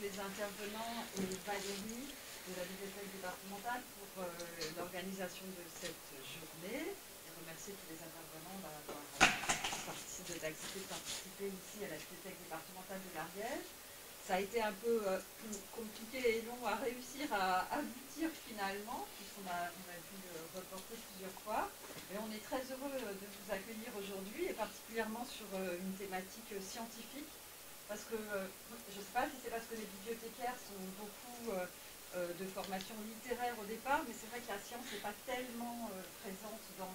les intervenants et Valérie de la bibliothèque départementale pour l'organisation de cette journée. Et remercier tous les intervenants d'accepter de participer ici à la bibliothèque départementale de l'Ariège. Ça a été un peu compliqué et long à réussir à aboutir finalement, puisqu'on a dû le reporter plusieurs fois. Mais on est très heureux de vous accueillir aujourd'hui, et particulièrement sur une thématique scientifique. Parce que, je ne sais pas si c'est parce que les bibliothécaires sont beaucoup de formation littéraire au départ, mais c'est vrai que la science n'est pas tellement présente dans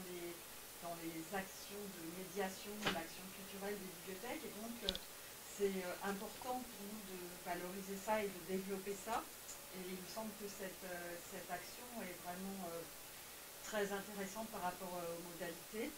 les actions de médiation, l'action culturelle des bibliothèques, et donc c'est important pour nous de valoriser ça et de développer ça. Et il me semble que cette action est vraiment très intéressante par rapport aux modalités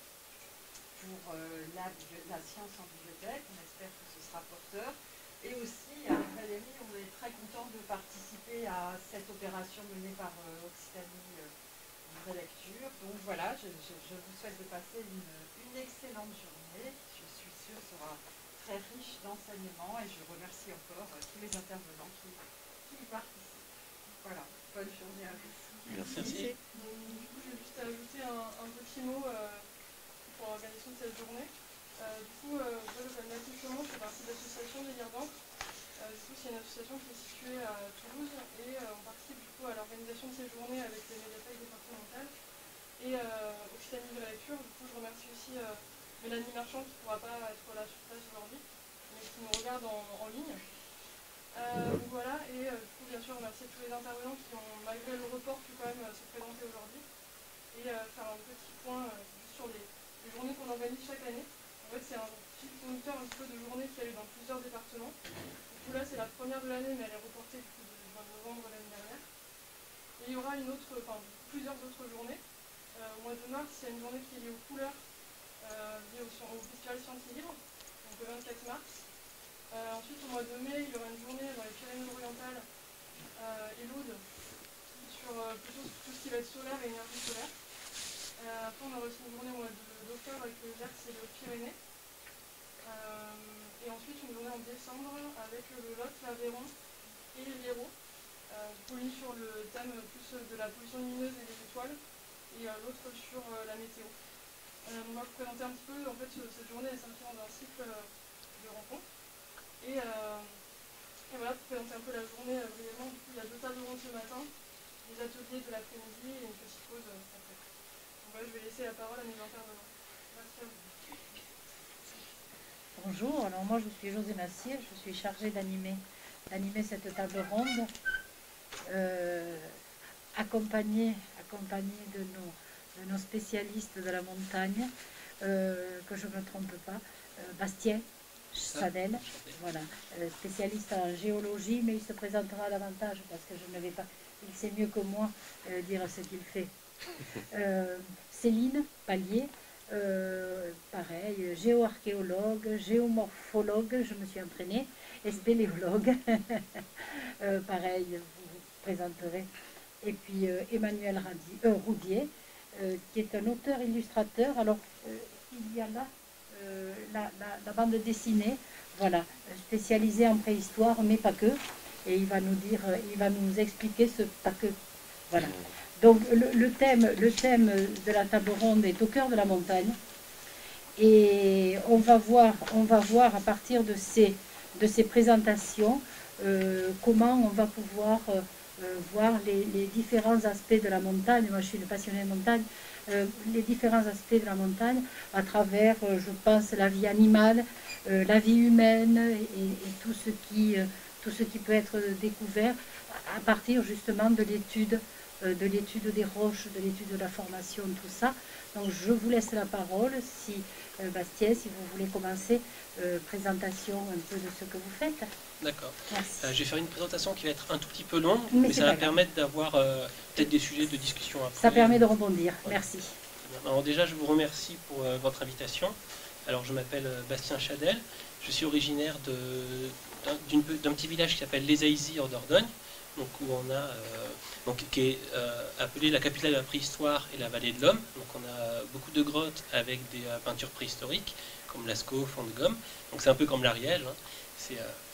pour la science en bibliothèque. On espère que ce sera porteur. Et aussi, avec Valérie, on est très content de participer à cette opération menée par Occitanie Vraie Lecture. Donc voilà, je vous souhaite de passer une excellente journée. Je suis sûre sera très riche d'enseignements, et je remercie encore tous les intervenants qui y participent. Voilà, bonne journée à vous. Merci. Donc, du coup, j'ai juste ajouté un petit mot pour l'organisation de cette journée. Moi, je m'appelle Mathilde Chaumont, je fais partie de l'association des Lire d'encre. C'est une association qui est située à Toulouse, et on participe du coup à l'organisation de ces journées avec les médiathèques départementales et Occitanie Vraie Lecture. Du coup, je remercie aussi Mélanie Marchand, qui ne pourra pas être là sur place aujourd'hui, mais qui nous regarde en ligne. Donc voilà, et du coup, bien sûr, remercier tous les intervenants qui ont, malgré le report, pu quand même se présenter aujourd'hui, et faire un petit point juste sur les journées qu'on organise chaque année. En fait, c'est un fil conducteur un petit peu de journées qui a eu dans plusieurs départements. Du coup, là, c'est la première de l'année, mais elle est reportée du coup de novembre l'année dernière. Et il y aura plusieurs autres journées. Au mois de mars, il y a une journée qui est liée aux couleurs, liée au Festival Sciences et Livres, donc le 24 mars. Ensuite, au mois de mai, il y aura une journée dans les Pyrénées-Orientales et l'Aude sur plutôt tout ce qui va être solaire et énergie solaire. Après, on aura aussi une journée au mois d'octobre avec le Gers et les Hautes-Pyrénées. Et ensuite, une journée en décembre avec le Lot, l'Aveyron et l'Hérault. Une sur le thème plus de la pollution lumineuse et des étoiles, et l'autre sur la météo. On va vous présenter un petit peu, en fait, cette journée est s'inscrit dans un cycle de rencontres. Et voilà, pour présenter un peu la journée brièvement, du coup, il y a 2 tables rondes ce matin, des ateliers de l'après-midi et une petite pause après. Donc voilà, je vais laisser la parole à mes intervenants. Merci à vous. Bonjour, alors moi je suis José Massier, je suis chargée d'animer cette table ronde, accompagnée de nos spécialistes de la montagne, que je ne me trompe pas, Bastien Chadel, voilà, spécialiste en géologie, mais il se présentera davantage parce que je ne vais pas, il sait mieux que moi dire ce qu'il fait. Céline Pallier, pareil, géoarchéologue, géomorphologue, je me suis entraînée, et spéléologue, pareil, vous présenterez. Et puis Emmanuel Roudier, qui est un auteur-illustrateur. Alors, il y a là la bande dessinée, voilà, spécialisée en préhistoire, mais pas que. Et il va nous expliquer ce pas que. Voilà. Donc le thème de la table ronde est au cœur de la montagne, et on va voir à partir de ces présentations comment on va pouvoir voir les différents aspects de la montagne. Moi je suis une passionnée de montagne, les différents aspects de la montagne à travers, je pense, la vie animale, la vie humaine, et tout ce qui peut être découvert à partir justement de l'étude des roches, de l'étude de la formation, tout ça. Donc je vous laisse la parole, si Bastien, si vous voulez commencer, présentation un peu de ce que vous faites. D'accord. Merci. Je vais faire une présentation qui va être un tout petit peu longue, mais ça va permettre d'avoir peut-être des sujets de discussion après. Ça permet de rebondir, voilà. Merci. Alors déjà, je vous remercie pour votre invitation. Alors je m'appelle Bastien Chadel, je suis originaire d'un petit village qui s'appelle Les Aïsy en Dordogne, donc où on a qui est appelé la capitale de la préhistoire et la vallée de l'Homme. Donc on a beaucoup de grottes avec des peintures préhistoriques comme Lascaux, Fond de Gomme. Donc c'est un peu comme l'Ariège. Hein. C'est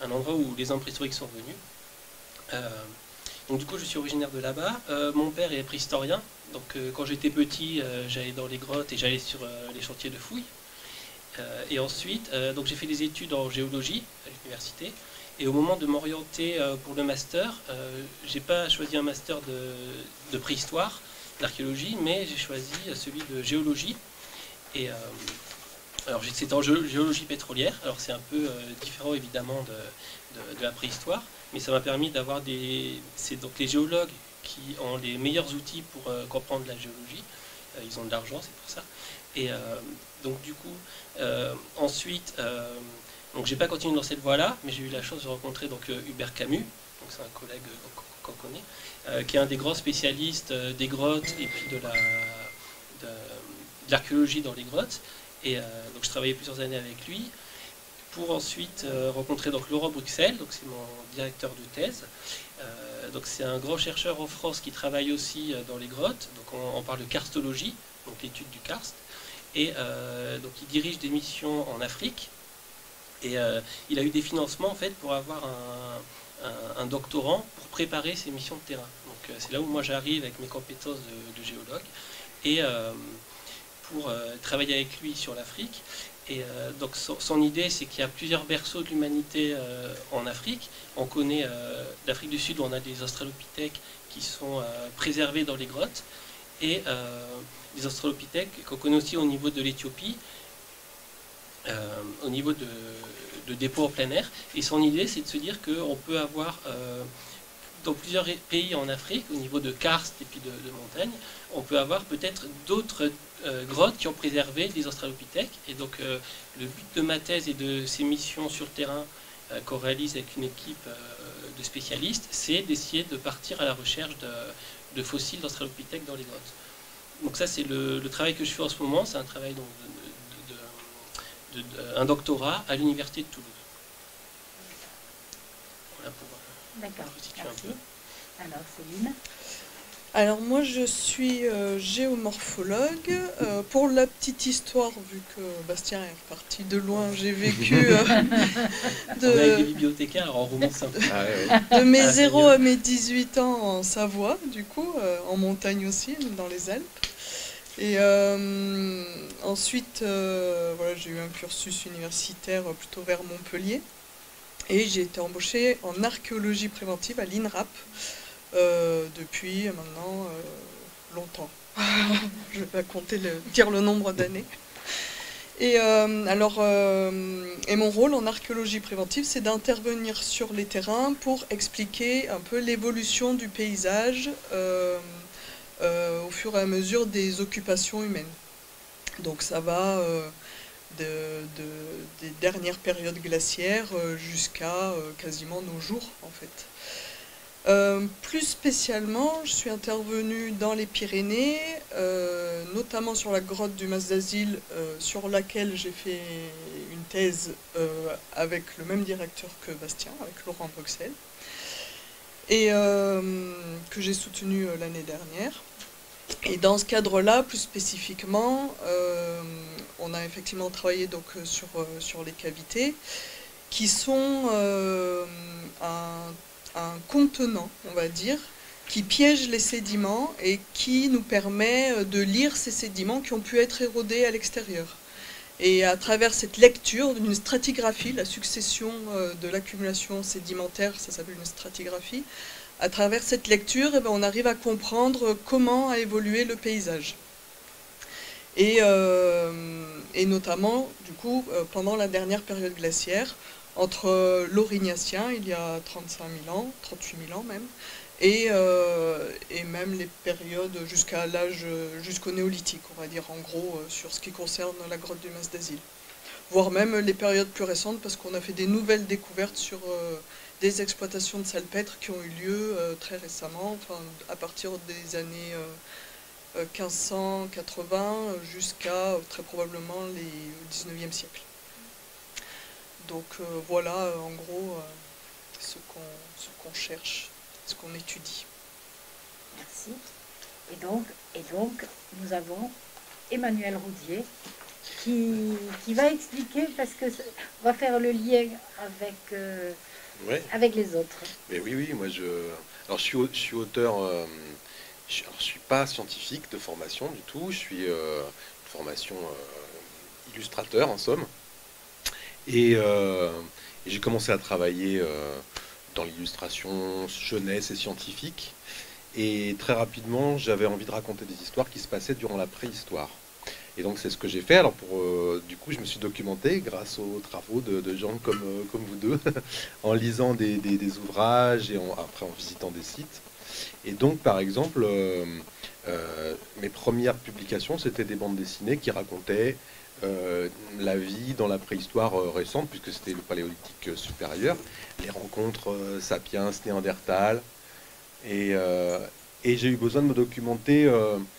un endroit où les hommes préhistoriques sont venus. Donc du coup, je suis originaire de là-bas. Mon père est préhistorien. Donc quand j'étais petit, j'allais dans les grottes et j'allais sur les chantiers de fouilles. Et ensuite, donc j'ai fait des études en géologie à l'université. Et au moment de m'orienter pour le master, j'ai pas choisi un master de préhistoire, d'archéologie, mais j'ai choisi celui de géologie. Et alors c'est en géologie pétrolière. Alors c'est un peu différent évidemment de la préhistoire, mais ça m'a permis d'avoir c'est donc les géologues qui ont les meilleurs outils pour comprendre la géologie. Ils ont de l'argent, c'est pour ça. Et donc du coup, ensuite, donc j'ai pas continué dans cette voie-là, mais j'ai eu la chance de rencontrer donc Hubert Camus, donc c'est un collègue qu'on connaît, qui est un des grands spécialistes des grottes et puis de l'archéologie dans les grottes. Et donc je travaillais plusieurs années avec lui, pour ensuite rencontrer donc Laurent Bruxelles, donc c'est mon directeur de thèse. Donc c'est un grand chercheur en France qui travaille aussi dans les grottes. Donc on parle de karstologie, donc l'étude du karst. Et donc il dirige des missions en Afrique. Et il a eu des financements en fait pour avoir un doctorant pour préparer ses missions de terrain. Donc c'est là où moi j'arrive avec mes compétences de géologue et pour travailler avec lui sur l'Afrique. Et donc son idée, c'est qu'il y a plusieurs berceaux de l'humanité en Afrique. On connaît l'Afrique du Sud où on a des australopithèques qui sont préservés dans les grottes, et des australopithèques qu'on connaît aussi au niveau de l'Éthiopie, au niveau de dépôts en plein air. Et son idée, c'est de se dire qu'on peut avoir dans plusieurs pays en Afrique, au niveau de karst et puis de montagnes, on peut avoir peut-être d'autres grottes qui ont préservé des australopithèques. Et donc le but de ma thèse et de ces missions sur le terrain qu'on réalise avec une équipe de spécialistes, c'est d'essayer de partir à la recherche de fossiles d'australopithèques dans les grottes. Donc ça, c'est le travail que je fais en ce moment. C'est un travail donc, un doctorat à l'université de Toulouse. Voilà pour restituer un peu. Alors Céline. Alors moi je suis géomorphologue. Pour la petite histoire, vu que Bastien est reparti de loin, j'ai vécu On est avec des bibliothécaires, alors on remonte un peu. De mes 0 à mes 18 ans en Savoie, du coup, en montagne aussi, dans les Alpes. Et ensuite, voilà, j'ai eu un cursus universitaire plutôt vers Montpellier. Et j'ai été embauchée en archéologie préventive à l'INRAP depuis maintenant longtemps. Je ne vais pas dire le nombre d'années. Et et mon rôle en archéologie préventive, c'est d'intervenir sur les terrains pour expliquer un peu l'évolution du paysage au fur et à mesure des occupations humaines. Donc ça va des dernières périodes glaciaires jusqu'à quasiment nos jours en fait. Plus spécialement, je suis intervenue dans les Pyrénées, notamment sur la grotte du Mas d'Azil, sur laquelle j'ai fait une thèse avec le même directeur que Bastien, avec Laurent Bruxelles, et que j'ai soutenu l'année dernière. Et dans ce cadre-là, plus spécifiquement, on a effectivement travaillé donc, sur les cavités, qui sont un contenant, on va dire, qui piège les sédiments et qui nous permet de lire ces sédiments qui ont pu être érodés à l'extérieur. Et à travers cette lecture d'une stratigraphie, la succession de l'accumulation sédimentaire, ça s'appelle une stratigraphie, à travers cette lecture, on arrive à comprendre comment a évolué le paysage. Et notamment, du coup, pendant la dernière période glaciaire, entre l'Aurignacien, il y a 35 000 ans, 38 000 ans même, et même les périodes jusqu'au néolithique, on va dire en gros, sur ce qui concerne la grotte du Mas d'Azil. Voire même les périodes plus récentes, parce qu'on a fait des nouvelles découvertes sur des exploitations de salpêtre qui ont eu lieu très récemment, enfin, à partir des années 1580 jusqu'à très probablement les 19e siècle. Donc voilà en gros ce qu'on cherche, ce qu'on étudie. Merci. Et donc nous avons Emmanuel Roudier qui va expliquer, parce que on va faire le lien avec, Ouais. avec les autres. Mais oui, oui, moi alors je suis auteur. Alors, je suis pas scientifique de formation du tout. Je suis de formation illustrateur en somme. Et j'ai commencé à travailler dans l'illustration jeunesse et scientifique. Et très rapidement, j'avais envie de raconter des histoires qui se passaient durant la préhistoire. Et donc c'est ce que j'ai fait. Alors du coup, je me suis documenté grâce aux travaux de gens comme vous deux, en lisant des ouvrages et après en visitant des sites. Et donc, par exemple, mes premières publications, c'était des bandes dessinées qui racontaient la vie dans la préhistoire récente, puisque c'était le paléolithique supérieur, les rencontres sapiens, néandertal. Et j'ai eu besoin de me documenter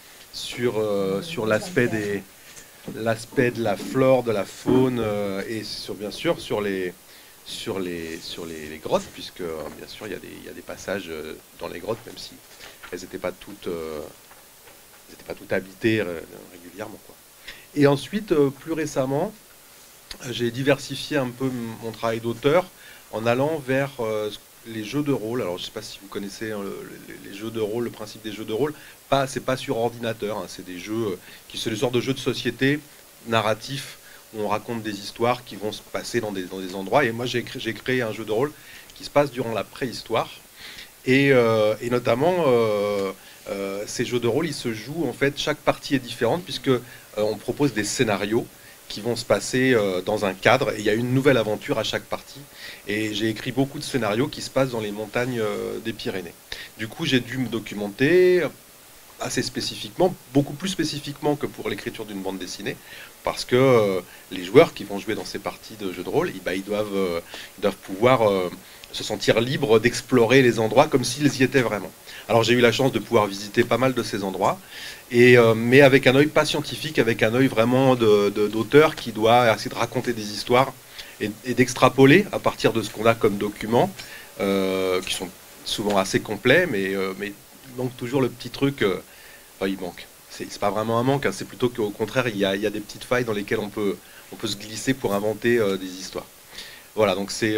sur l'aspect de la flore, de la faune, et bien sûr sur les grottes, puisque bien sûr il y a des passages dans les grottes, même si elles n'étaient pas toutes habitées régulièrement, quoi. Et ensuite, plus récemment, j'ai diversifié un peu mon travail d'auteur en allant vers les jeux de rôle. Alors je ne sais pas si vous connaissez les jeux de rôle, le principe des jeux de rôle. C'est pas sur ordinateur, hein, c'est des jeux c'est le genre de jeux de société narratifs où on raconte des histoires qui vont se passer dans des endroits. Et moi j'ai créé un jeu de rôle qui se passe durant la préhistoire. Et notamment ces jeux de rôle, ils se jouent en fait, chaque partie est différente puisque on propose des scénarios qui vont se passer dans un cadre, et il y a une nouvelle aventure à chaque partie. Et j'ai écrit beaucoup de scénarios qui se passent dans les montagnes des Pyrénées. Du coup, j'ai dû me documenter assez spécifiquement, beaucoup plus spécifiquement que pour l'écriture d'une bande dessinée, parce que les joueurs qui vont jouer dans ces parties de jeux de rôle, ils doivent pouvoir se sentir libres d'explorer les endroits comme s'ils y étaient vraiment. Alors j'ai eu la chance de pouvoir visiter pas mal de ces endroits, mais avec un œil pas scientifique, avec un œil vraiment d'auteur qui doit essayer de raconter des histoires et d'extrapoler à partir de ce qu'on a comme documents, qui sont souvent assez complets, mais il manque toujours le petit truc. Enfin, il manque. C'est pas vraiment un manque, hein, c'est plutôt qu'au contraire, il y a des petites failles dans lesquelles on peut se glisser pour inventer des histoires. Voilà, donc c'est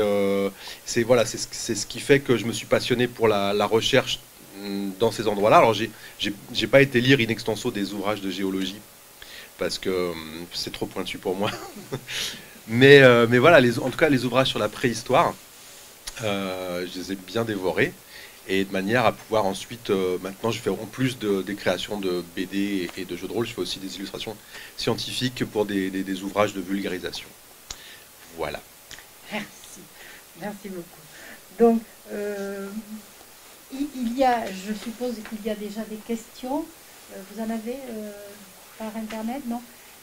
ce qui fait que je me suis passionné pour la recherche dans ces endroits-là. Alors j'ai pas été lire in extenso des ouvrages de géologie parce que c'est trop pointu pour moi. mais voilà, en tout cas les ouvrages sur la préhistoire, je les ai bien dévorés, et de manière à pouvoir ensuite, maintenant je fais en plus des créations de BD et de jeux de rôle, je fais aussi des illustrations scientifiques pour des ouvrages de vulgarisation. Voilà. Merci beaucoup. Donc, je suppose qu'il y a déjà des questions. Vous en avez par Internet, non?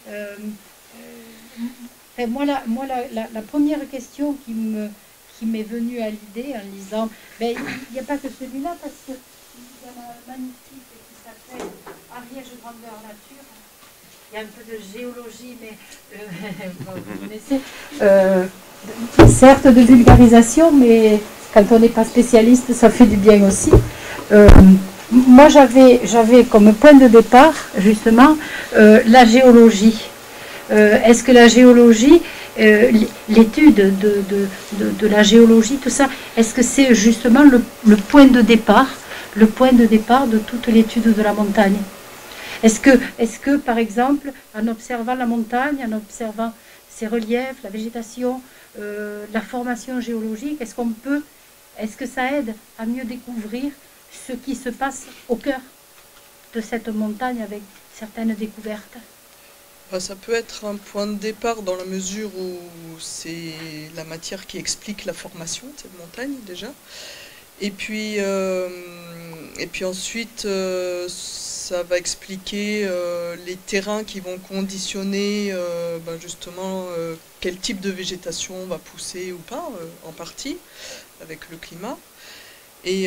Moi, la première question qui m'est venue à l'idée en lisant, il n'y a pas que celui-là, parce qu'il y en a un magnifique qui s'appelle Ariège grandeur nature. Il y a un peu de géologie, mais vous connaissez. Certes de vulgarisation, mais quand on n'est pas spécialiste, ça fait du bien aussi. Moi, j'avais comme point de départ, justement, la géologie. Est-ce que la géologie, l'étude de la géologie, tout ça, est-ce que c'est justement le point de départ de toute l'étude de la montagne? Est-ce que, par exemple, en observant la montagne, en observant ses reliefs, la végétation, la formation géologique, est-ce que ça aide à mieux découvrir ce qui se passe au cœur de cette montagne avec certaines découvertes? Ça peut être un point de départ dans la mesure où c'est la matière qui explique la formation de cette montagne déjà. Et puis ensuite, ça va expliquer les terrains qui vont conditionner justement quel type de végétation va pousser ou pas, en partie, avec le climat. Et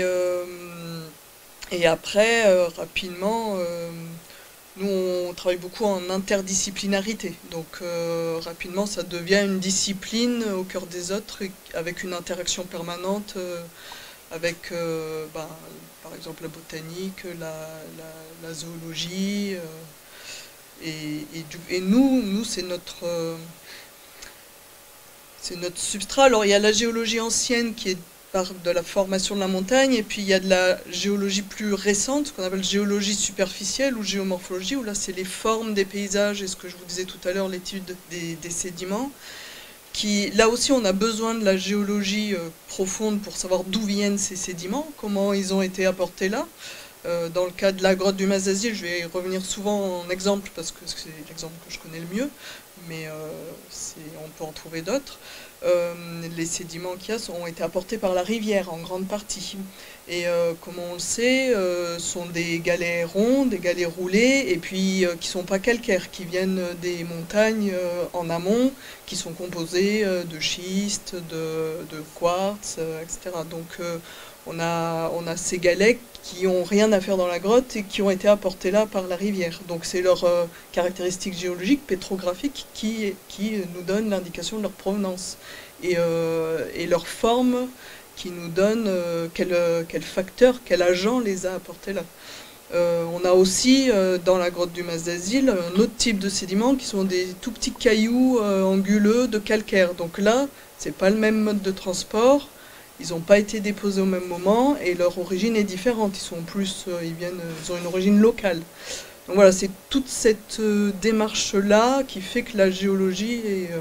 après, rapidement, nous on travaille beaucoup en interdisciplinarité. Donc rapidement, ça devient une discipline au cœur des autres, avec une interaction permanente avec par exemple la botanique, la zoologie, Et nous c'est notre substrat. Alors il y a la géologie ancienne qui est de la formation de la montagne, et puis il y a de la géologie plus récente, ce qu'on appelle géologie superficielle ou géomorphologie, où là c'est les formes des paysages et ce que je vous disais tout à l'heure, l'étude des sédiments. Là aussi on a besoin de la géologie profonde pour savoir d'où viennent ces sédiments, comment ils ont été apportés là. Dans le cas de la grotte du Mas-d'Azil, je vais y revenir souvent en exemple parce que c'est l'exemple que je connais le mieux, mais on peut en trouver d'autres. Les sédiments qu'il y a ont été apportés par la rivière en grande partie. Et comme on le sait, sont des galets ronds, des galets roulés, et puis qui ne sont pas calcaires, qui viennent des montagnes en amont, qui sont composées de schiste, de quartz, etc. Donc on a ces galets qui n'ont rien à faire dans la grotte et qui ont été apportés là par la rivière. Donc c'est leurs caractéristiques géologiques, pétrographiques, qui nous donnent l'indication de leur provenance. Et leur forme qui nous donne quel facteur, quel agent les a apportés là. On a aussi dans la grotte du Mas-d'Azil un autre type de sédiments qui sont des tout petits cailloux anguleux de calcaire. Donc là, c'est pas le même mode de transport. Ils n'ont pas été déposés au même moment et leur origine est différente. Ils ont une origine locale. Donc voilà, c'est toute cette démarche-là qui fait que la géologie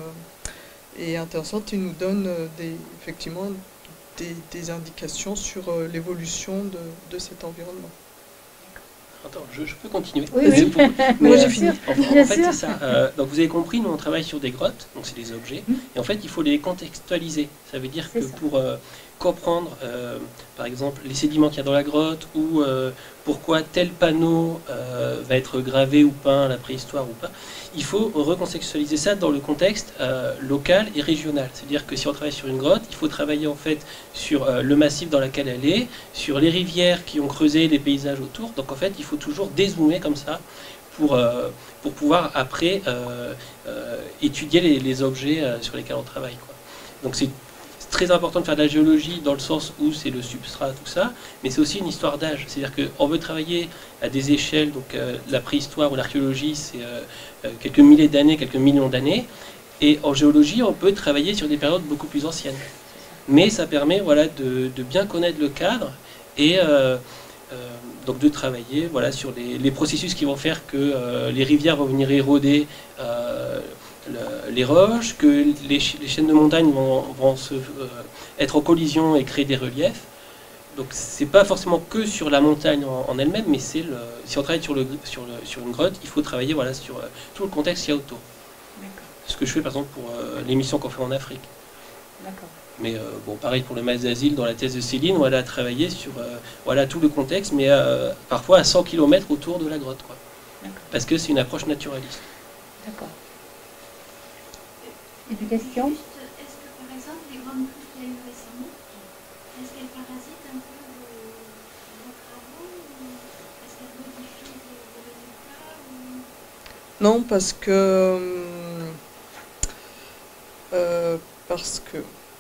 est intéressante et nous donne effectivement des indications sur l'évolution de cet environnement. Attends, je peux continuer. Oui, oui. Moi, j'ai fini. En fait, c'est ça. Donc, vous avez compris, nous, on travaille sur des grottes, donc c'est des objets, et en fait, il faut les contextualiser. Ça veut dire que pour comprendre, par exemple, les sédiments qu'il y a dans la grotte, ou pourquoi tel panneau va être gravé ou peint à la préhistoire ou pas, il faut recontextualiser ça dans le contexte local et régional. C'est-à-dire que si on travaille sur une grotte, il faut travailler en fait sur le massif dans lequel elle est, sur les rivières qui ont creusé les paysages autour. Donc en fait, il faut toujours dézoomer comme ça pour pouvoir après étudier les objets sur lesquels on travaille, quoi. Donc c'est très important de faire de la géologie dans le sens où c'est le substrat, tout ça, mais c'est aussi une histoire d'âge. C'est-à-dire qu'on veut travailler à des échelles, donc la préhistoire ou l'archéologie, c'est quelques milliers d'années, quelques millions d'années, et en géologie, on peut travailler sur des périodes beaucoup plus anciennes. Mais ça permet voilà, de bien connaître le cadre et donc de travailler voilà, sur les processus qui vont faire que les rivières vont venir éroder les roches, que les chaînes de montagne vont être en collision et créer des reliefs. Donc c'est pas forcément que sur la montagne en elle-même, mais si on travaille sur une grotte, il faut travailler voilà, sur tout le contexte qu'il y a autour. Ce que je fais par exemple pour l'émission qu'on fait en Afrique. Mais bon, pareil pour le Mas-d'Azil, dans la thèse de Céline, on a travaillé sur voilà, tout le contexte, mais parfois à 100 km autour de la grotte, quoi. Parce que c'est une approche naturaliste. D'accord. Et des questions? Est-ce que par exemple les grandes crues qu'il y a eu récemment, est-ce qu'elles parasitent un peu vos travaux ou est-ce qu'elles modifient vos résultats ou... Non, parce que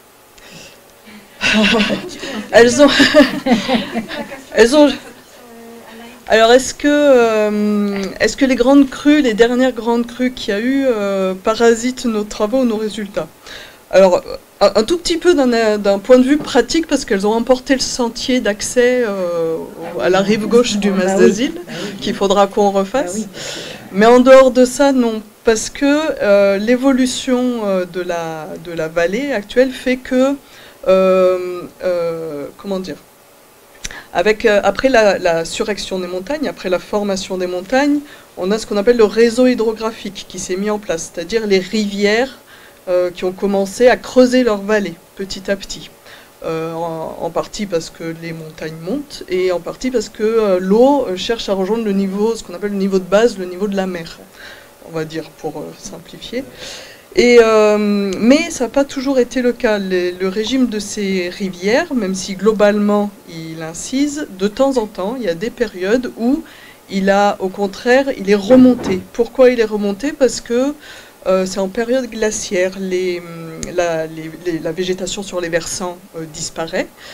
elles ont alors est-ce que les grandes crues, les dernières grandes crues qu'il y a eu parasitent nos travaux ou nos résultats? Alors un tout petit peu d'un point de vue pratique parce qu'elles ont emporté le sentier d'accès à la rive gauche du Mas-d'Azil qu'il faudra qu'on refasse. Mais en dehors de ça, non. Parce que l'évolution de la vallée actuelle fait que, comment dire, après la surrection des montagnes, après la formation des montagnes, on a ce qu'on appelle le réseau hydrographique qui s'est mis en place, c'est-à-dire les rivières qui ont commencé à creuser leur vallée petit à petit. En partie parce que les montagnes montent et en partie parce que l'eau cherche à rejoindre le niveau, ce qu'on appelle le niveau de base, le niveau de la mer, on va dire pour simplifier. Mais ça n'a pas toujours été le cas. Le régime de ces rivières, même si globalement il incise, de temps en temps, il y a des périodes où au contraire, il est remonté. Pourquoi il est remonté? Parce que c'est en période glaciaire, la végétation sur les versants disparaît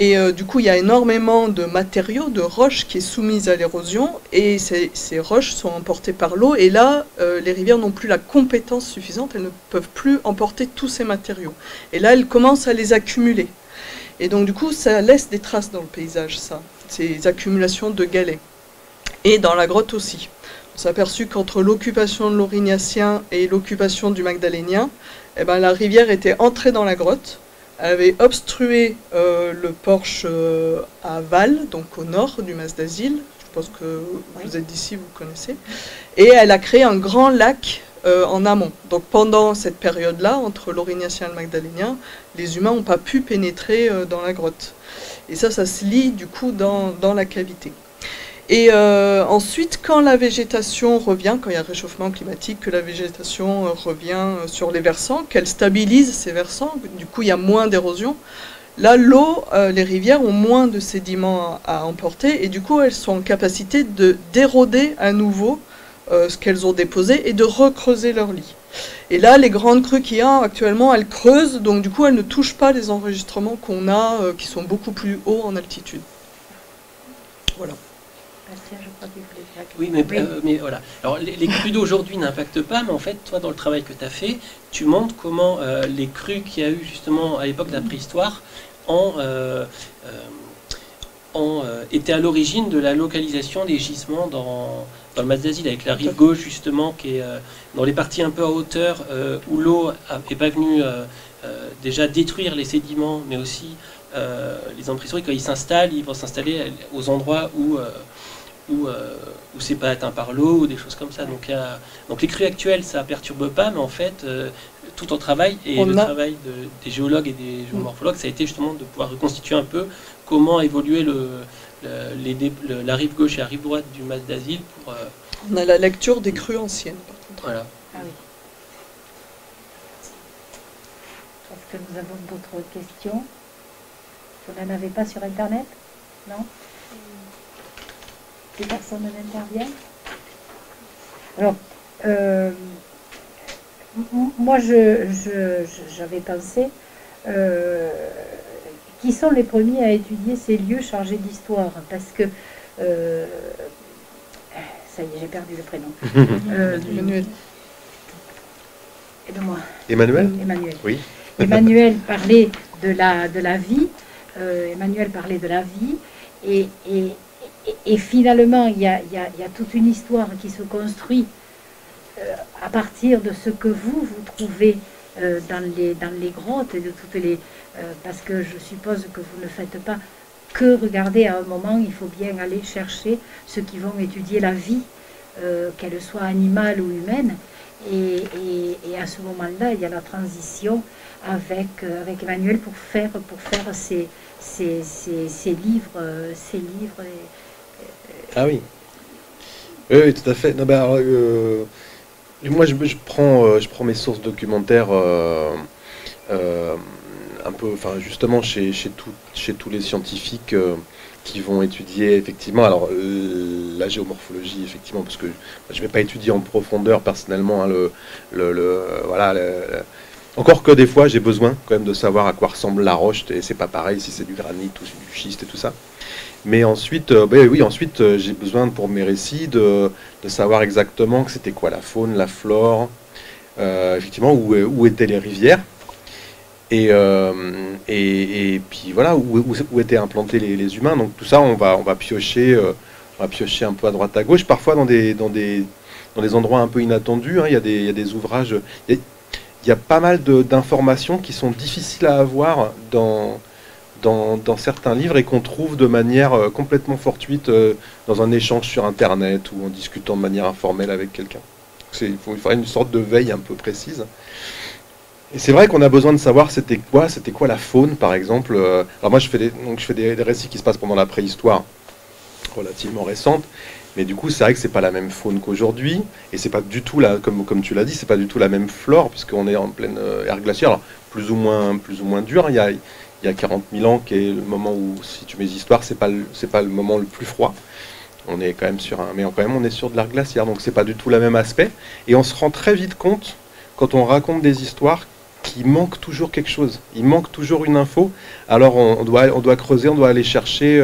Et du coup, il y a énormément de matériaux, de roches qui est soumises à l'érosion, et ces roches sont emportées par l'eau, et là, les rivières n'ont plus la compétence suffisante, elles ne peuvent plus emporter tous ces matériaux. Et là, elles commencent à les accumuler. Et donc, du coup, ça laisse des traces dans le paysage, ça, ces accumulations de galets. Et dans la grotte aussi. On s'est aperçu qu'entre l'occupation de l'Aurignacien et l'occupation du Magdalénien, eh ben, la rivière était entrée dans la grotte, elle avait obstrué le porche à Val, donc au nord du Mas d'Asile. Je pense que vous êtes d'ici, vous connaissez. Et elle a créé un grand lac en amont. Donc pendant cette période-là, entre l'Aurignacien et le Magdalénien, les humains n'ont pas pu pénétrer dans la grotte. Et ça se lie du coup dans la cavité. Et ensuite, quand la végétation revient, quand il y a un réchauffement climatique, que la végétation revient sur les versants, qu'elle stabilise ces versants, du coup il y a moins d'érosion, là l'eau, les rivières ont moins de sédiments à emporter, et du coup elles sont en capacité d'éroder à nouveau ce qu'elles ont déposé et de recreuser leur lit. Et là, les grandes crues qu'il y a actuellement, elles creusent, donc du coup elles ne touchent pas les enregistrements qu'on a, qui sont beaucoup plus hauts en altitude. Voilà. Oui, mais voilà. Alors, les crues d'aujourd'hui n'impactent pas, mais en fait, toi, dans le travail que tu as fait, tu montres comment les crues qu'il y a eu justement à l'époque de la préhistoire étaient à l'origine de la localisation des gisements dans le Mas d'Asile, avec la rive gauche justement, qui est dans les parties un peu à hauteur, où l'eau n'est pas venue déjà détruire les sédiments, mais aussi les impressions, quand ils s'installent, ils vont s'installer aux endroits où c'est pas atteint par l'eau ou des choses comme ça. Donc les crues actuelles, ça perturbe pas, mais en fait, tout en travail, et le travail des géologues et des géomorphologues, ça a été justement de pouvoir reconstituer un peu comment évoluer la rive gauche et la rive droite du Mas d'Asile. On a la lecture des crues anciennes, par contre. Voilà. Ah oui. Est-ce que nous avons d'autres questions? Vous n'en avez pas sur Internet? Non? Plus personne n'intervient. Alors, moi, j'avais pensé, qui sont les premiers à étudier ces lieux chargés d'histoire? Parce que, ça y est, j'ai perdu le prénom. Emmanuel. Aide-moi. Emmanuel? Emmanuel. Oui. Emmanuel parlait de la vie. Emmanuel parlait de la vie. Et finalement, il y a toute une histoire qui se construit à partir de ce que vous trouvez dans les grottes et de toutes les... parce que je suppose que vous ne faites pas que regarder à un moment, il faut bien aller chercher ceux qui vont étudier la vie, qu'elle soit animale ou humaine. Et à ce moment-là, il y a la transition avec Emmanuel pour faire ces livres. Ah oui. Oui, tout à fait. Non, ben, alors, moi, je prends mes sources documentaires un peu, enfin, justement, chez tous les scientifiques qui vont étudier, effectivement, alors, la géomorphologie, effectivement, parce que je ne vais pas étudier en profondeur, personnellement, hein, voilà, encore que des fois, j'ai besoin, quand même, de savoir à quoi ressemble la roche, et c'est pas pareil si c'est du granit ou du schiste et tout ça. Mais ensuite, ensuite j'ai besoin pour mes récits de savoir exactement que c'était quoi la faune, la flore, effectivement où étaient les rivières, et puis voilà où étaient implantés les humains. Donc tout ça, on va piocher un peu à droite à gauche, parfois dans des endroits un peu inattendus. Hein. Il y a des ouvrages, il y a pas mal d'informations qui sont difficiles à avoir dans certains livres et qu'on trouve de manière complètement fortuite dans un échange sur Internet ou en discutant de manière informelle avec quelqu'un. Il faut faire une sorte de veille un peu précise. Et c'est vrai qu'on a besoin de savoir c'était quoi la faune, par exemple. Alors moi, je fais des récits qui se passent pendant la préhistoire, relativement récente, mais du coup, c'est vrai que c'est pas la même faune qu'aujourd'hui, et c'est pas du tout comme tu l'as dit, c'est pas du tout la même flore, puisqu'on est en pleine ère glaciaire, alors, plus ou moins dur. Il y a 40 000 ans, qui est le moment où, si tu mets histoires, c'est pas le moment le plus froid. On est quand même on est sur de l'ère glaciaire, donc c'est pas du tout le même aspect. Et on se rend très vite compte, quand on raconte des histoires, qu'il manque toujours quelque chose. Il manque toujours une info. Alors on doit creuser, on doit aller chercher,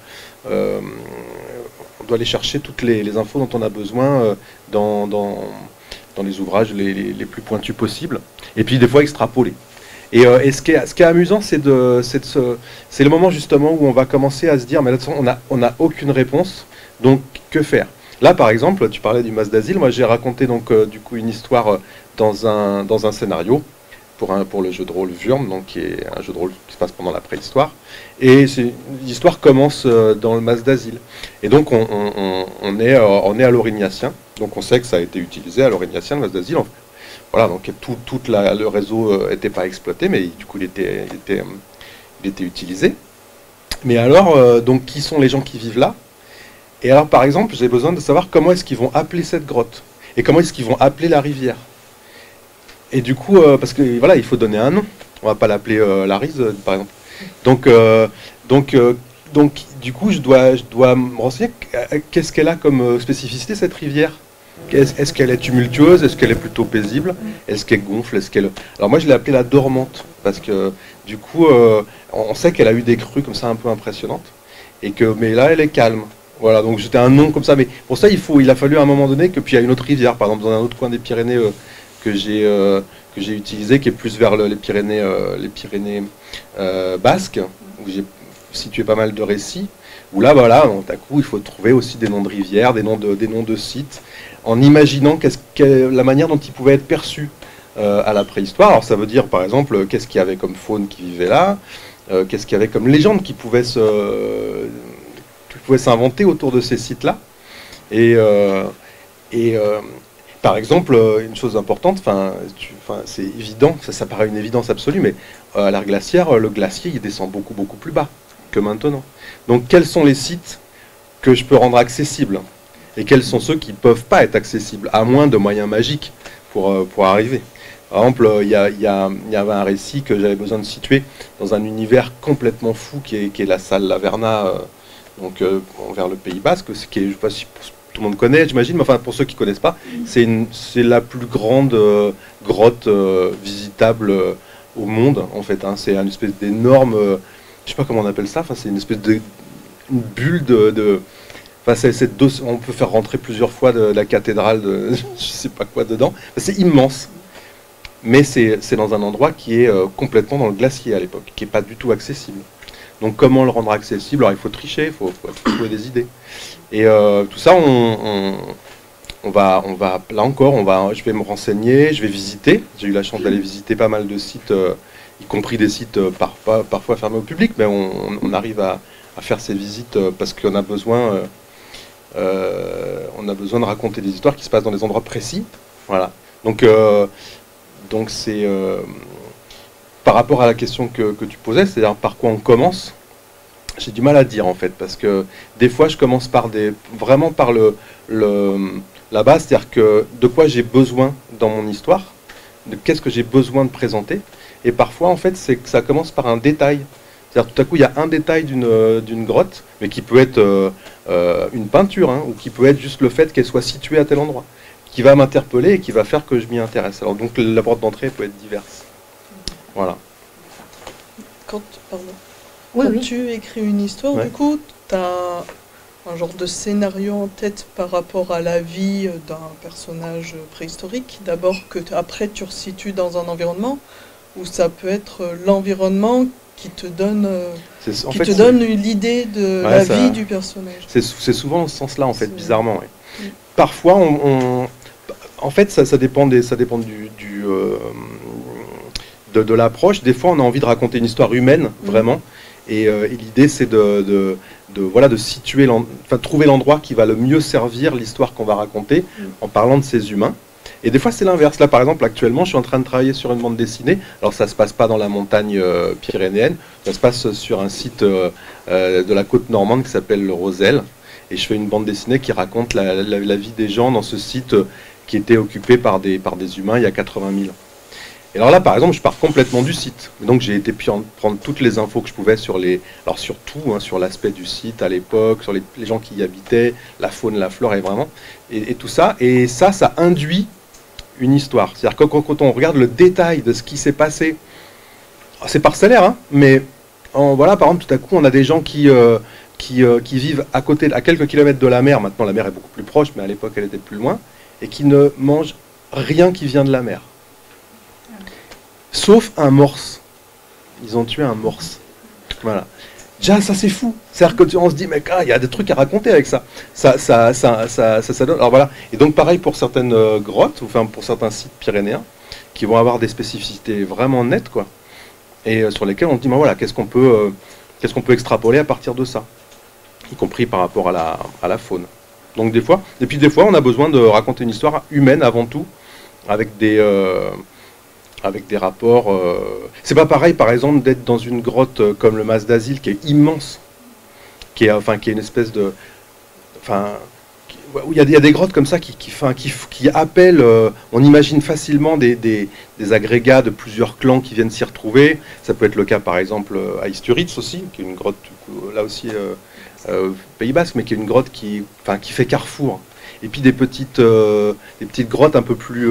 toutes les infos dont on a besoin dans les ouvrages les plus pointus possibles. Et puis des fois extrapoler. Et ce qui est amusant, c'est le moment justement où on va commencer à se dire, mais là, on n'a aucune réponse, donc que faire? Là, par exemple, tu parlais du Mas d'Asile. Moi, j'ai raconté donc du coup une histoire dans un scénario pour le jeu de rôle Wurm, donc qui est un jeu de rôle qui se passe pendant la préhistoire. Et l'histoire commence dans le Mas d'Asile. Et donc on est à l'Aurignacien. Donc on sait que ça a été utilisé à l'Aurignacien, le Mas d'Asile. Voilà, donc tout le réseau n'était pas exploité, mais du coup il était utilisé. Mais alors, donc qui sont les gens qui vivent là? Et alors, par exemple, j'ai besoin de savoir comment est-ce qu'ils vont appeler cette grotte et comment est-ce qu'ils vont appeler la rivière. Et du coup, parce que voilà, il faut donner un nom. On va pas l'appeler la Rise, par exemple. Donc, du coup, je dois me renseigner qu'est-ce qu'elle a comme spécificité cette rivière. Est-ce qu'elle est tumultueuse? Est-ce qu'elle est plutôt paisible? Est-ce qu'elle gonfle? Alors moi, je l'ai appelée la dormante parce que du coup, on sait qu'elle a eu des crues comme ça un peu impressionnantes mais là, elle est calme. Voilà, donc c'était un nom comme ça, mais pour ça il a fallu à un moment donné que puis il y a une autre rivière, par exemple dans un autre coin des Pyrénées que j'ai utilisé, qui est plus vers les Pyrénées basques, où j'ai situé pas mal de récits, où là voilà, donc, à coup il faut trouver aussi des noms de rivières, des noms de sites, en imaginant la manière dont ils pouvaient être perçus à la préhistoire. Alors ça veut dire par exemple qu'est-ce qu'il y avait comme faune qui vivait là, qu'est-ce qu'il y avait comme légende qui pouvait s'inventer autour de ces sites-là. Et par exemple, une chose importante, c'est évident, ça paraît une évidence absolue, mais à l'ère glaciaire, le glacier il descend beaucoup beaucoup plus bas que maintenant. Donc quels sont les sites que je peux rendre accessibles et quels sont ceux qui ne peuvent pas être accessibles, à moins de moyens magiques pour arriver. Par exemple, il y avait un récit que j'avais besoin de situer dans un univers complètement fou qui est la salle Laverna, donc vers le Pays Basque, qui est, je ne sais pas si tout le monde connaît, j'imagine, mais enfin pour ceux qui ne connaissent pas, c'est la plus grande grotte visitable au monde, en fait. Hein. C'est une espèce d'énorme, je ne sais pas comment on appelle ça, enfin, c'est une espèce de une bulle enfin, on peut faire rentrer plusieurs fois de la cathédrale de je ne sais pas quoi dedans. C'est immense. Mais c'est dans un endroit qui est complètement dans le glacier à l'époque, qui n'est pas du tout accessible. Donc comment le rendre accessible? Alors il faut tricher, il faut trouver des idées. Et tout ça, on va là encore, je vais me renseigner, je vais visiter. J'ai eu la chance d'aller visiter pas mal de sites, y compris des sites parfois fermés au public, mais on arrive à faire ces visites parce qu'on a besoin, de raconter des histoires qui se passent dans des endroits précis. Voilà. Donc c'est par rapport à la question que tu posais, c'est-à-dire par quoi on commence, j'ai du mal à dire en fait, parce que des fois je commence vraiment par la base, c'est-à-dire que de quoi j'ai besoin dans mon histoire, de qu'est-ce que j'ai besoin de présenter, et parfois en fait c'est que ça commence par un détail. C'est-à-dire tout à coup il y a un détail d'une grotte, mais qui peut être une peinture, hein, ou qui peut être juste le fait qu'elle soit située à tel endroit, qui va m'interpeller et qui va faire que je m'y intéresse. Alors donc la porte d'entrée peut être diverse. Voilà. Quand Oui. tu écris une histoire, Ouais. du coup, tu as un genre de scénario en tête par rapport à la vie d'un personnage préhistorique, d'abord après tu resitues dans un environnement, ou ça peut être l'environnement qui te donne l'idée de la vie du personnage. C'est souvent dans ce sens-là, en fait, C'est- bizarrement. Ouais. Mm. Parfois, en fait, ça dépend de l'approche. Des fois, on a envie de raconter une histoire humaine, vraiment. Et l'idée, c'est de situer, trouver l'endroit qui va le mieux servir l'histoire qu'on va raconter en parlant de ces humains. Et des fois, c'est l'inverse. Là, par exemple, actuellement, je suis en train de travailler sur une bande dessinée. Alors, ça ne se passe pas dans la montagne pyrénéenne. Ça se passe sur un site de la côte normande qui s'appelle le Rosel. Et je fais une bande dessinée qui raconte la vie des gens dans ce site qui était occupé par des humains il y a 80 000. Et alors là, par exemple, je pars complètement du site. Donc j'ai été prendre toutes les infos que je pouvais sur tout, sur l'aspect du site à l'époque, sur les gens qui y habitaient, la faune, la flore, et tout ça. Et ça induit une histoire. C'est-à-dire que quand on regarde le détail de ce qui s'est passé, c'est parcellaire, hein, mais voilà, par exemple, tout à coup, on a des gens qui vivent à côté, à quelques kilomètres de la mer. Maintenant, la mer est beaucoup plus proche, mais à l'époque, elle était plus loin, et qui ne mangent rien qui vient de la mer. Sauf un morse. Ils ont tué un morse. Voilà. Déjà, ça c'est fou. C'est-à-dire qu'on se dit, mais il y a des trucs à raconter avec ça. Ça donne. Alors voilà. Et donc pareil pour certaines grottes, enfin pour certains sites pyrénéens, qui vont avoir des spécificités vraiment nettes, quoi. Et sur lesquels on se dit, ben voilà, qu'est-ce qu'on peut extrapoler à partir de ça, y compris par rapport à la faune. Donc des fois, on a besoin de raconter une histoire humaine avant tout, avec des rapports. C'est pas pareil, par exemple, d'être dans une grotte comme le Mas d'Asile, qui est immense, qui est une espèce de, où il y a des grottes comme ça qui appellent. On imagine facilement des agrégats de plusieurs clans qui viennent s'y retrouver. Ça peut être le cas, par exemple, à Isturiz aussi, qui est une grotte là aussi Pays Basque, mais qui est une grotte qui fait carrefour. Et puis des petites grottes un peu plus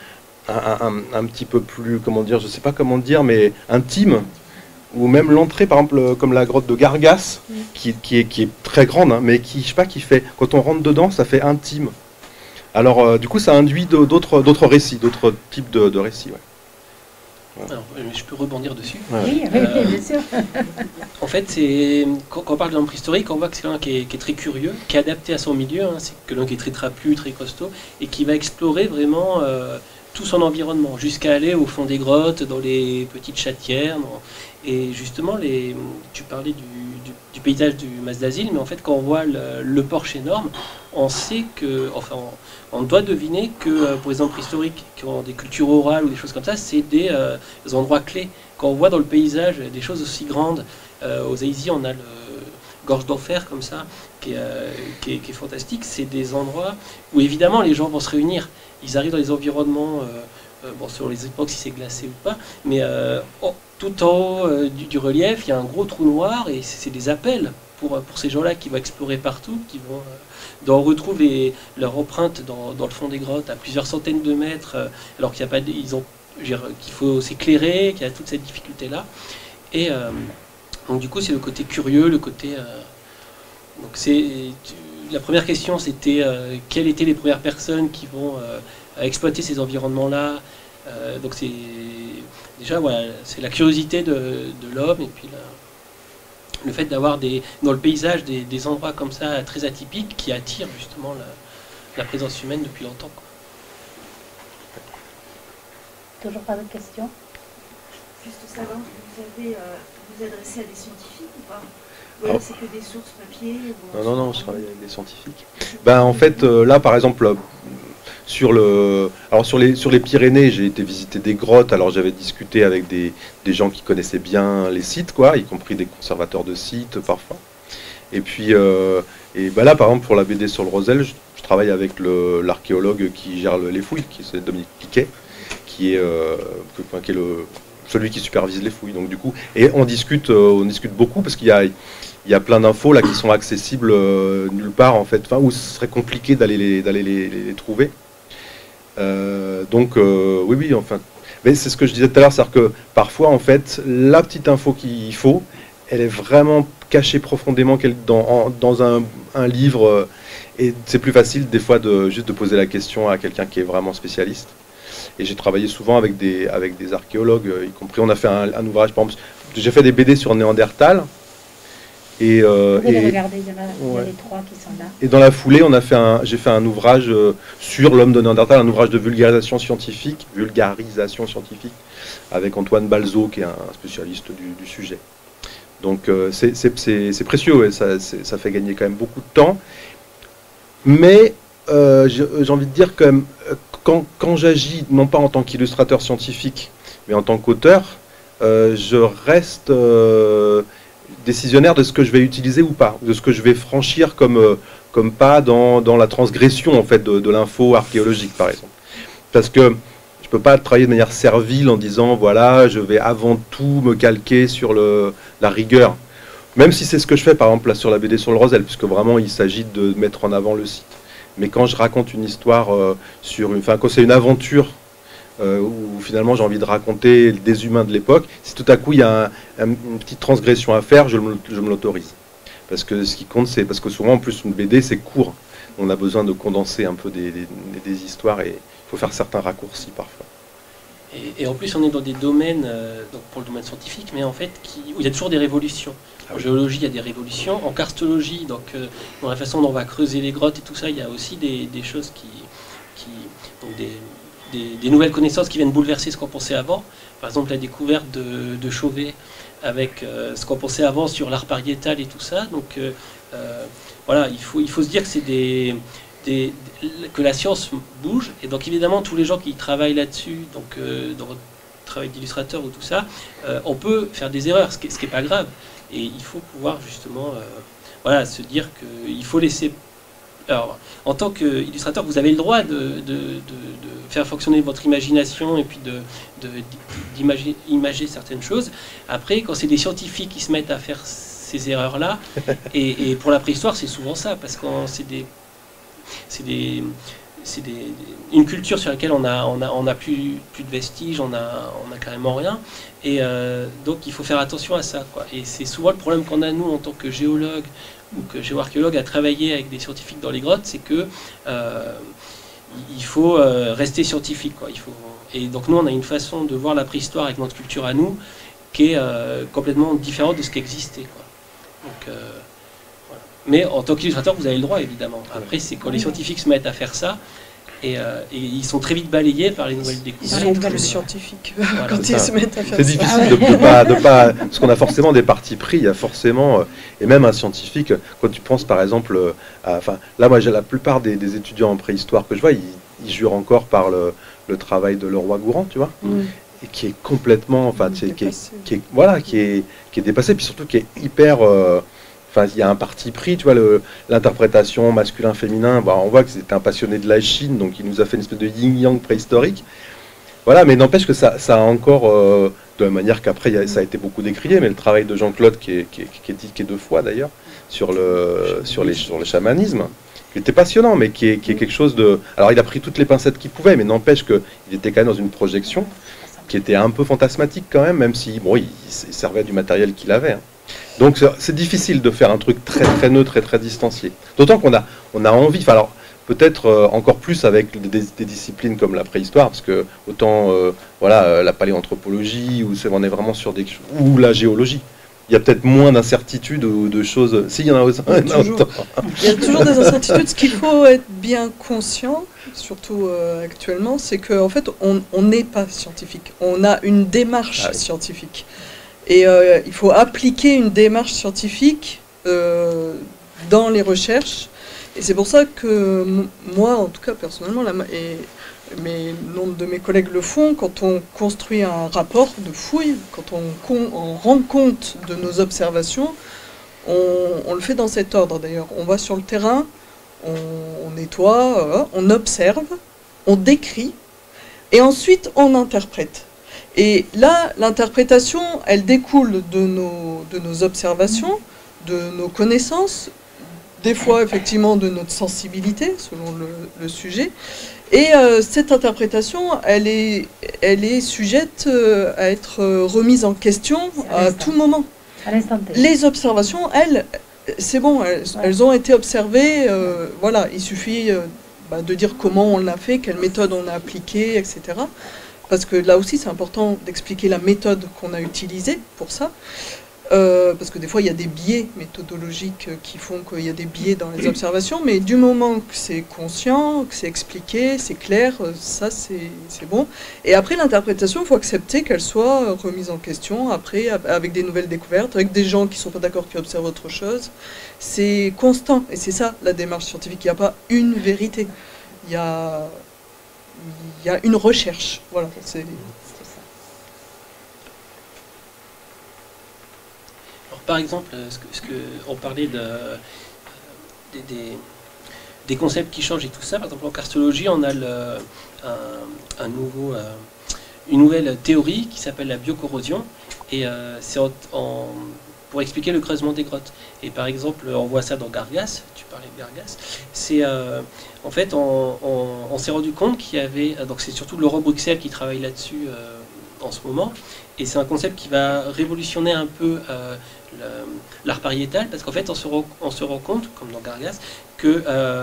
un petit peu plus, comment dire, je sais pas comment dire, mais intime, ou même l'entrée, par exemple, comme la grotte de Gargas, qui est très grande, hein, mais qui, je sais pas, qui fait, quand on rentre dedans, ça fait intime. Alors, du coup, ça induit d'autres récits, d'autres types de récits. Ouais. Ouais. Alors, je peux rebondir dessus. Ouais. Oui, bien sûr. En fait, quand on parle de l'homme préhistorique, on voit que c'est quelqu'un qui est très curieux, qui est adapté à son milieu, hein, c'est quelqu'un qui est très trapu, très costaud, et qui va explorer vraiment tout son environnement, jusqu'à aller au fond des grottes, dans les petites chatières. Et justement, tu parlais du paysage du Mas d'Asile, mais en fait, quand on voit le porche énorme, on sait que, enfin, on doit deviner que pour les hommes préhistoriques qui ont des cultures orales ou des choses comme ça, c'est des endroits clés. Quand on voit dans le paysage des choses aussi grandes, aux Aïzi, on a le Gorge d'Enfer comme ça, qui est fantastique. C'est des endroits où évidemment les gens vont se réunir. Ils arrivent dans les environnements, bon, sur les époques si c'est glacé ou pas, mais tout en haut du relief, il y a un gros trou noir et c'est des appels pour ces gens-là qui vont explorer partout, qui vont... on retrouve leurs empreintes dans le fond des grottes à plusieurs centaines de mètres, alors qu'il faut s'éclairer, qu'il y a toute cette difficulté-là. Et donc du coup, c'est le côté curieux, le côté... la première question, c'était quelles étaient les premières personnes qui vont exploiter ces environnements-là. Donc c'est déjà, voilà, c'est la curiosité de l'homme et puis le fait d'avoir dans le paysage des endroits comme ça très atypiques qui attirent justement la présence humaine depuis longtemps, quoi. Toujours pas de questions? Juste savoir, vous adressez à des scientifiques ou pas? Ou alors c'est que des sources papier ou... Non, je travaille avec des scientifiques. Ben, en fait, là, par exemple, sur les Pyrénées, j'ai été visiter des grottes, alors j'avais discuté avec des gens qui connaissaient bien les sites, quoi, y compris des conservateurs de sites, parfois. Et puis, là, par exemple, pour la BD sur le Rosel, je travaille avec l'archéologue qui gère les fouilles, qui c'est Dominique Piquet, qui est celui qui supervise les fouilles. Donc du coup, et on discute beaucoup parce qu'il y a plein d'infos là qui sont accessibles nulle part en fait, enfin où ce serait compliqué d'aller les trouver. Oui, enfin, mais c'est ce que je disais tout à l'heure, c'est-à-dire que parfois en fait la petite info qu'il faut, elle est vraiment cachée profondément dans un livre, et c'est plus facile des fois juste de poser la question à quelqu'un qui est vraiment spécialiste. Et j'ai travaillé souvent avec des archéologues, y compris, on a fait un ouvrage, par exemple, j'ai fait des BD sur Néandertal. Et, regardez, il y a les 3 qui sont là. Et dans la foulée, j'ai fait un ouvrage sur l'homme de Néandertal, un ouvrage de vulgarisation scientifique, avec Antoine Balzo, qui est un spécialiste du sujet. Donc c'est précieux, ouais, ça fait gagner quand même beaucoup de temps. Mais j'ai envie de dire quand même, quand j'agis, non pas en tant qu'illustrateur scientifique, mais en tant qu'auteur, je reste décisionnaire de ce que je vais utiliser ou pas, de ce que je vais franchir comme pas dans la transgression en fait de l'info archéologique, par exemple. Parce que je peux pas travailler de manière servile en disant voilà, je vais avant tout me calquer sur la rigueur. Même si c'est ce que je fais par exemple là sur la BD sur le Rosel, puisque vraiment il s'agit de mettre en avant le site. Mais quand je raconte une histoire quand c'est une aventure où finalement j'ai envie de raconter des humains de l'époque, si tout à coup il y a une petite transgression à faire, je me l'autorise. Parce que ce qui compte, c'est parce que souvent en plus une BD c'est court. On a besoin de condenser un peu des histoires et il faut faire certains raccourcis parfois. Et en plus, on est dans des domaines, donc pour le domaine scientifique, mais en fait, où il y a toujours des révolutions. En géologie, il y a des révolutions. En karstologie, donc dans la façon dont on va creuser les grottes et tout ça, il y a aussi des choses donc des nouvelles connaissances qui viennent bouleverser ce qu'on pensait avant. Par exemple, la découverte de Chauvet avec ce qu'on pensait avant sur l'art pariétal et tout ça. Donc voilà, il faut se dire que c'est que la science bouge, et donc évidemment tous les gens qui travaillent là-dessus, donc dans votre travail d'illustrateur ou tout ça, on peut faire des erreurs, ce qui est pas grave, et il faut pouvoir justement voilà, se dire qu'il faut laisser... Alors, en tant qu'illustrateur, vous avez le droit de faire fonctionner votre imagination et puis d'imager certaines choses. Après, quand c'est des scientifiques qui se mettent à faire ces erreurs-là, et pour la préhistoire, c'est souvent ça, parce que c'est une culture sur laquelle on a plus de vestiges, on a carrément rien, et donc il faut faire attention à ça, quoi. Et c'est souvent le problème qu'on a nous en tant que géologue ou que géoarchéologue à travailler avec des scientifiques dans les grottes, c'est que il faut rester scientifique, quoi. Et donc nous on a une façon de voir la préhistoire avec notre culture à nous qui est complètement différente de ce qui existait, quoi. Donc mais en tant qu'illustrateur, vous avez le droit, évidemment. Après, c'est quand les scientifiques se mettent à faire ça, et ils sont très vite balayés par les nouvelles découvertes. Ils sont plus scientifiques quand ils se mettent à faire ça. C'est difficile de pas... Parce qu'on a forcément des partis pris, il y a forcément... et même un scientifique, quand tu penses par exemple... là, moi, j'ai la plupart des étudiants en préhistoire que je vois, ils jurent encore par le travail de Leroy-Gourhan, tu vois, et qui est complètement... qui est dépassé, puis surtout qui est hyper... il y a un parti pris, tu vois, l'interprétation masculin-féminin. On voit que c'est un passionné de la Chine, donc il nous a fait une espèce de yin-yang préhistorique. Voilà, mais n'empêche que ça a encore, de la manière qu'après, ça a été beaucoup décrié, mais le travail de Jean-Claude, qui est 2 fois d'ailleurs, sur le chamanisme, qui était passionnant, mais qui est quelque chose de... Alors il a pris toutes les pincettes qu'il pouvait, mais n'empêche qu'il était quand même dans une projection qui était un peu fantasmatique quand même si, il servait du matériel qu'il avait, hein. Donc c'est difficile de faire un truc très très neutre et très distancié. D'autant qu'on a envie, alors peut-être encore plus avec des disciplines comme la préhistoire, parce que autant la paléanthropologie, on est vraiment sur ou la géologie. Il y a peut-être moins d'incertitudes ou de choses... Si, il y en a aussi. Il y a toujours des incertitudes. Ce qu'il faut être bien conscient, surtout actuellement, c'est qu'en fait, on n'est pas scientifique. On a une démarche scientifique. Et il faut appliquer une démarche scientifique dans les recherches. Et c'est pour ça que moi, en tout cas personnellement, mais nombre de mes collègues le font, quand on construit un rapport de fouille, quand on rend compte de nos observations, on le fait dans cet ordre d'ailleurs. On va sur le terrain, on nettoie, on observe, on décrit, et ensuite on interprète. Et là, l'interprétation, elle découle de nos observations, de nos connaissances, des fois effectivement de notre sensibilité, selon le sujet. Et cette interprétation, elle est sujette à être remise en question à tout moment. Les observations, elles, c'est bon, elles ont été observées, voilà, il suffit de dire comment on l'a fait, quelle méthode on a appliquée, etc. Parce que là aussi, c'est important d'expliquer la méthode qu'on a utilisée pour ça. Parce que des fois, il y a des biais méthodologiques qui font qu'il y a des biais dans les observations, mais du moment que c'est conscient, que c'est expliqué, c'est clair, ça, c'est bon. Et après, l'interprétation, il faut accepter qu'elle soit remise en question, après, avec des nouvelles découvertes, avec des gens qui ne sont pas d'accord, qui observent autre chose. C'est constant, et c'est ça, la démarche scientifique. Il n'y a pas une vérité. Il y a une recherche. Voilà, c'est ça. Alors, par exemple, on parlait des concepts qui changent et tout ça. Par exemple, en karstologie, on a une nouvelle théorie qui s'appelle la biocorrosion. Et c'est pour expliquer le creusement des grottes. Et par exemple, on voit ça dans Gargas, tu parlais de Gargas, c'est en fait, on s'est rendu compte qu'il y avait, donc c'est surtout l'Euro-Bruxelles qui travaille là-dessus en ce moment, et c'est un concept qui va révolutionner un peu l'art pariétal, parce qu'en fait, on se rend compte, comme dans Gargas, que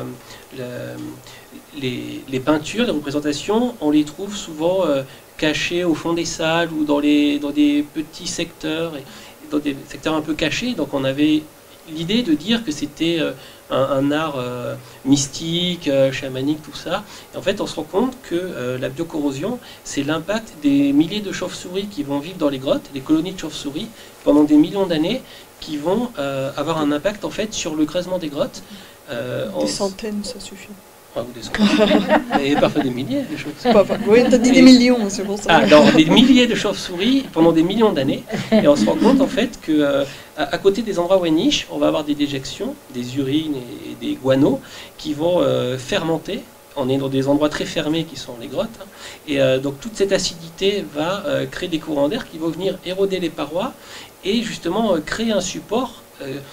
les peintures, les représentations, on les trouve souvent cachées au fond des salles ou dans des petits secteurs, et dans des secteurs un peu cachés. Donc on avait l'idée de dire que c'était un art mystique, chamanique, tout ça. Et en fait, on se rend compte que la biocorrosion, c'est l'impact des milliers de chauves-souris qui vont vivre dans les grottes, des colonies de chauves-souris, pendant des millions d'années, qui vont avoir un impact en fait sur le creusement des grottes. Des centaines, ça suffit. Ou des centaines, et parfois des milliers de chauves-souris. Oui, t'as dit des millions, c'est pour ça. Ah, dans des milliers de chauves-souris pendant des millions d'années. Et on se rend compte en fait que à côté des endroits où elles nichent, on va avoir des déjections, des urines et des guanos qui vont fermenter. On est dans des endroits très fermés qui sont les grottes. Hein. Et donc toute cette acidité va créer des courants d'air qui vont venir éroder les parois et justement créer un support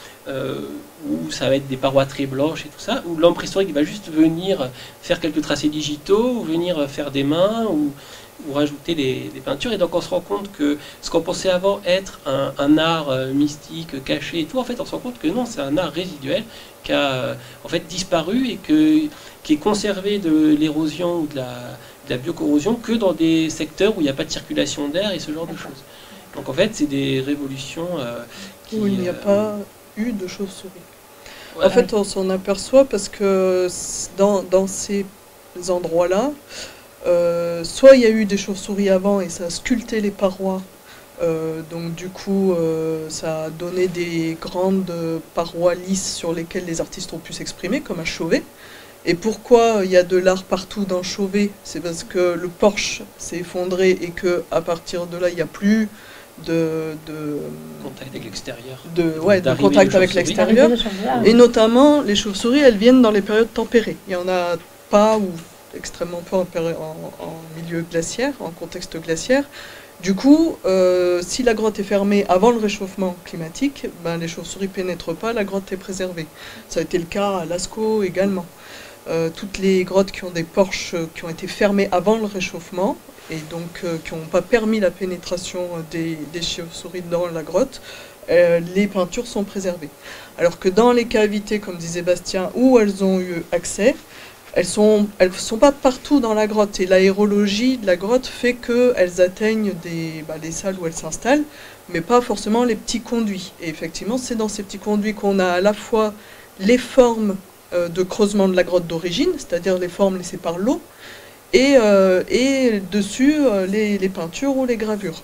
où ça va être des parois très blanches et tout ça, où l'homme préhistorique va juste venir faire quelques tracés digitaux, ou venir faire des mains, ou rajouter des peintures. Et donc on se rend compte que ce qu'on pensait avant être un art mystique, caché et tout, en fait on se rend compte que non, c'est un art résiduel qui a en fait disparu et qui est conservé de l'érosion ou de la biocorrosion que dans des secteurs où il n'y a pas de circulation d'air et ce genre de choses. Donc en fait c'est des révolutions où il n'y a pas eu de chauves-souris. Ouais. En fait, on s'en aperçoit parce que dans ces endroits-là, soit il y a eu des chauves-souris avant et ça a sculpté les parois, donc du coup ça a donné des grandes parois lisses sur lesquelles les artistes ont pu s'exprimer, comme à Chauvet. Et pourquoi il y a de l'art partout dans Chauvet? C'est parce que le porche s'est effondré et qu'à partir de là, il n'y a plus de contact avec l'extérieur. De contact avec l'extérieur. Et notamment, les chauves-souris, elles viennent dans les périodes tempérées. Il n'y en a pas, ou extrêmement peu en milieu glaciaire, en contexte glaciaire. Du coup, si la grotte est fermée avant le réchauffement climatique, ben, les chauves-souris ne pénètrent pas, la grotte est préservée. Ça a été le cas à Lascaux également. Toutes les grottes qui ont des porches qui ont été fermées avant le réchauffement, et donc qui n'ont pas permis la pénétration des chauves-souris dans la grotte, les peintures sont préservées. Alors que dans les cavités, comme disait Bastien, où elles ont eu accès, elles sont pas partout dans la grotte. Et l'aérologie de la grotte fait qu'elles atteignent les salles où elles s'installent, mais pas forcément les petits conduits. Et effectivement, c'est dans ces petits conduits qu'on a à la fois les formes de creusement de la grotte d'origine, c'est-à-dire les formes laissées par l'eau, et dessus les peintures ou les gravures.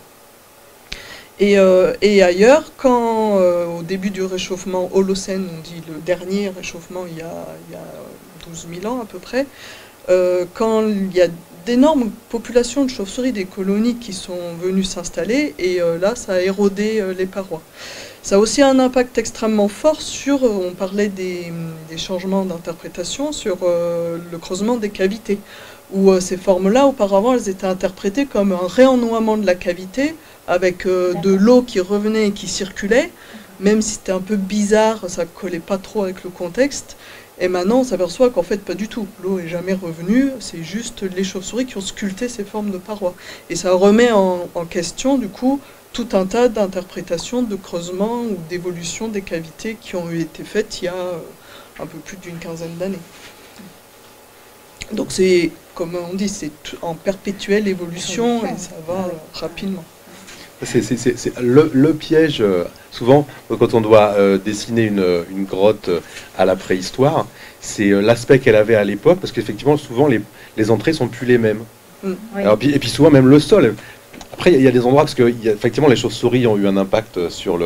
Et ailleurs, quand au début du réchauffement Holocène, on dit le dernier réchauffement il y a 12 000 ans à peu près, quand il y a d'énormes populations de chauves-souris, des colonies qui sont venues s'installer, et là ça a érodé les parois. Ça a aussi un impact extrêmement fort sur, on parlait des changements d'interprétation, sur le creusement des cavités, où ces formes-là, auparavant, elles étaient interprétées comme un réennoiement de la cavité, avec de l'eau qui revenait et qui circulait, même si c'était un peu bizarre, ça ne collait pas trop avec le contexte. Et maintenant, on s'aperçoit qu'en fait, pas du tout. L'eau n'est jamais revenue, c'est juste les chauves-souris qui ont sculpté ces formes de parois. Et ça remet en question, du coup, tout un tas d'interprétations, de creusements ou d'évolutions des cavités qui ont été faites il y a un peu plus d'une quinzaine d'années. Donc c'est, comme on dit, c'est en perpétuelle évolution et ça va rapidement. C'est le piège, souvent, quand on doit dessiner une grotte à la préhistoire, c'est l'aspect qu'elle avait à l'époque, parce qu'effectivement, souvent, les entrées sont plus les mêmes. Oui. Alors, et puis souvent, même le sol. Après, il y a des endroits, parce que effectivement, les chauves-souris ont eu un impact sur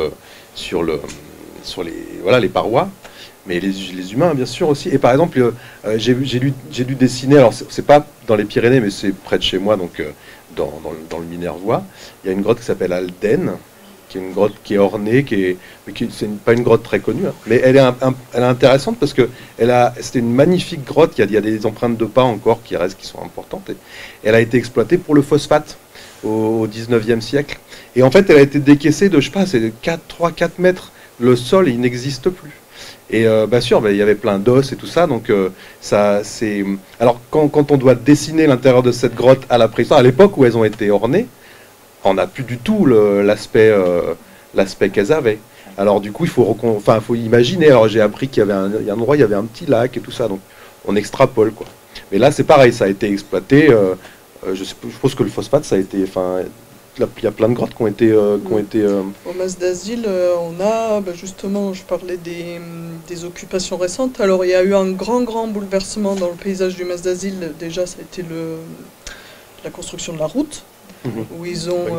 les parois, mais les humains, bien sûr, aussi. Et par exemple, j'ai dû dessiner, alors c'est pas dans les Pyrénées, mais c'est près de chez moi, donc dans le Minervois, il y a une grotte qui s'appelle Alden, qui est une grotte qui est ornée, c'est pas une grotte très connue, hein, mais elle est intéressante parce que c'était une magnifique grotte, il y a des empreintes de pas encore qui restent, qui sont importantes, et elle a été exploitée pour le phosphate. au 19e siècle. Et en fait, elle a été décaissée de, je sais pas, c'est 3-4 mètres. Le sol, il n'existe plus. Et bien sûr, il y avait plein d'os et tout ça. Donc, ça, c'est. Alors, quand on doit dessiner l'intérieur de cette grotte à la préhistoire, à l'époque où elles ont été ornées, on n'a plus du tout l'aspect qu'elles avaient. Alors, du coup, il faut imaginer. Alors, j'ai appris qu'il y avait il y a un endroit, il y avait un petit lac et tout ça. Donc, on extrapole, quoi. Mais là, c'est pareil, ça a été exploité. Je pense que le phosphate, ça a été. Enfin, il y a plein de grottes qui ont été. Au Mas d'Asile, on a, justement, je parlais des occupations récentes. Alors, il y a eu un grand bouleversement dans le paysage du Mas d'Asile. Déjà, ça a été la construction de la route, où ils ont,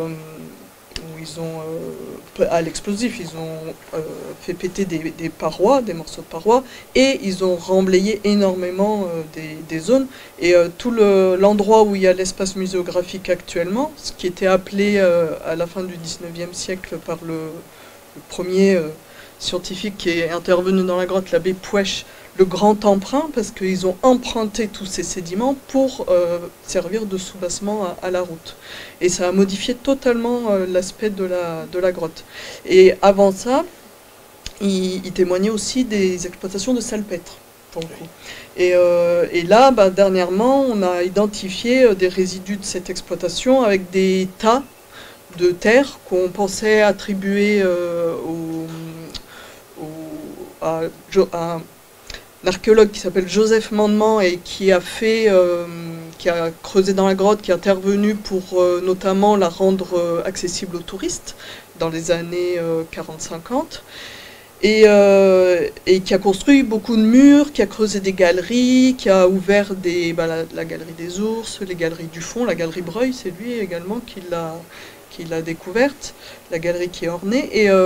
à l'explosif, ils ont fait péter des parois, des morceaux de parois, et ils ont remblayé énormément des zones. Et tout l'endroit où il y a l'espace muséographique actuellement, ce qui était appelé à la fin du 19e siècle par le premier scientifique qui est intervenu dans la grotte, l'abbé Puech, le grand emprunt, parce qu'ils ont emprunté tous ces sédiments pour servir de soubassement à la route. Et ça a modifié totalement l'aspect de la grotte. Et avant ça, il témoignait aussi des exploitations de salpêtre, pour le coup. Et là, dernièrement, on a identifié des résidus de cette exploitation avec des tas de terre qu'on pensait attribuer à un archéologue qui s'appelle Joseph Mandement et qui a creusé dans la grotte, qui est intervenu pour notamment la rendre accessible aux touristes dans les années 40-50, et qui a construit beaucoup de murs, qui a creusé des galeries, qui a ouvert la galerie des ours, les galeries du fond, la galerie Breuil, c'est lui également qui l'a découverte, la galerie qui est ornée,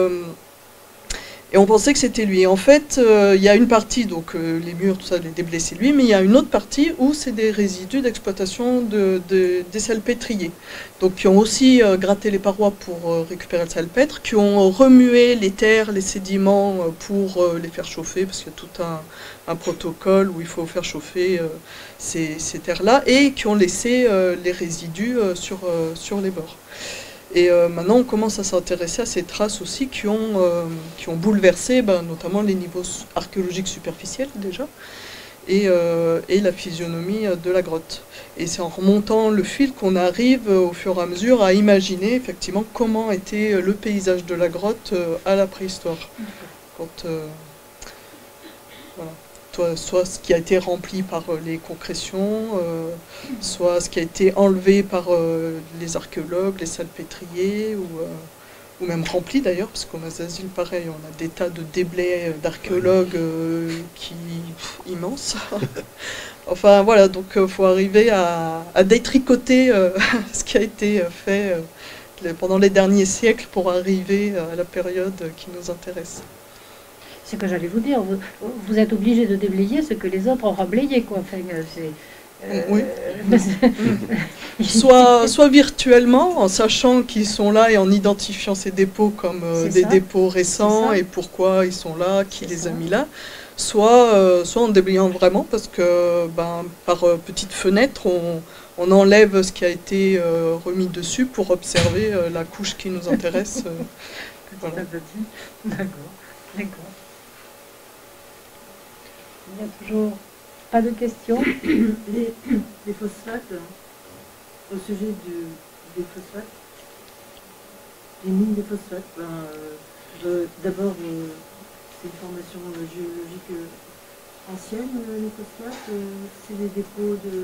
et on pensait que c'était lui. En fait, il y a une partie, donc les murs, tout ça, les déblais, c'est lui, mais il y a une autre partie où c'est des résidus d'exploitation des salpêtriers. Donc qui ont aussi gratté les parois pour récupérer le salpêtre, qui ont remué les terres, les sédiments pour les faire chauffer, parce qu'il y a tout un protocole où il faut faire chauffer ces terres-là, et qui ont laissé les résidus sur les bords. Et maintenant, on commence à s'intéresser à ces traces aussi qui ont bouleversé notamment les niveaux archéologiques superficiels déjà, et la physionomie de la grotte. Et c'est en remontant le fil qu'on arrive au fur et à mesure à imaginer effectivement comment était le paysage de la grotte à la préhistoire. Soit ce qui a été rempli par les concrétions, soit ce qui a été enlevé par les archéologues, les salpêtriers, ou même rempli d'ailleurs, parce qu'au Mas d'Asile, pareil, on a des tas de déblais d'archéologues immenses. Enfin voilà, donc il faut arriver à détricoter ce qui a été fait pendant les derniers siècles pour arriver à la période qui nous intéresse. C'est ce que j'allais vous dire. Vous êtes obligé de déblayer ce que les autres ont remblayé, quoi. Enfin, oui. soit virtuellement, en sachant qu'ils sont là et en identifiant ces dépôts comme des dépôts récents et pourquoi ils sont là, qui les a mis là, soit en déblayant vraiment, parce que par petite fenêtre, on enlève ce qui a été remis dessus pour observer la couche qui nous intéresse. Voilà. D'accord. Il n'y a toujours pas de questions. Les phosphates, au sujet des phosphates, des mines de phosphates, d'abord, c'est une formation géologique ancienne, les phosphates, c'est des dépôts de...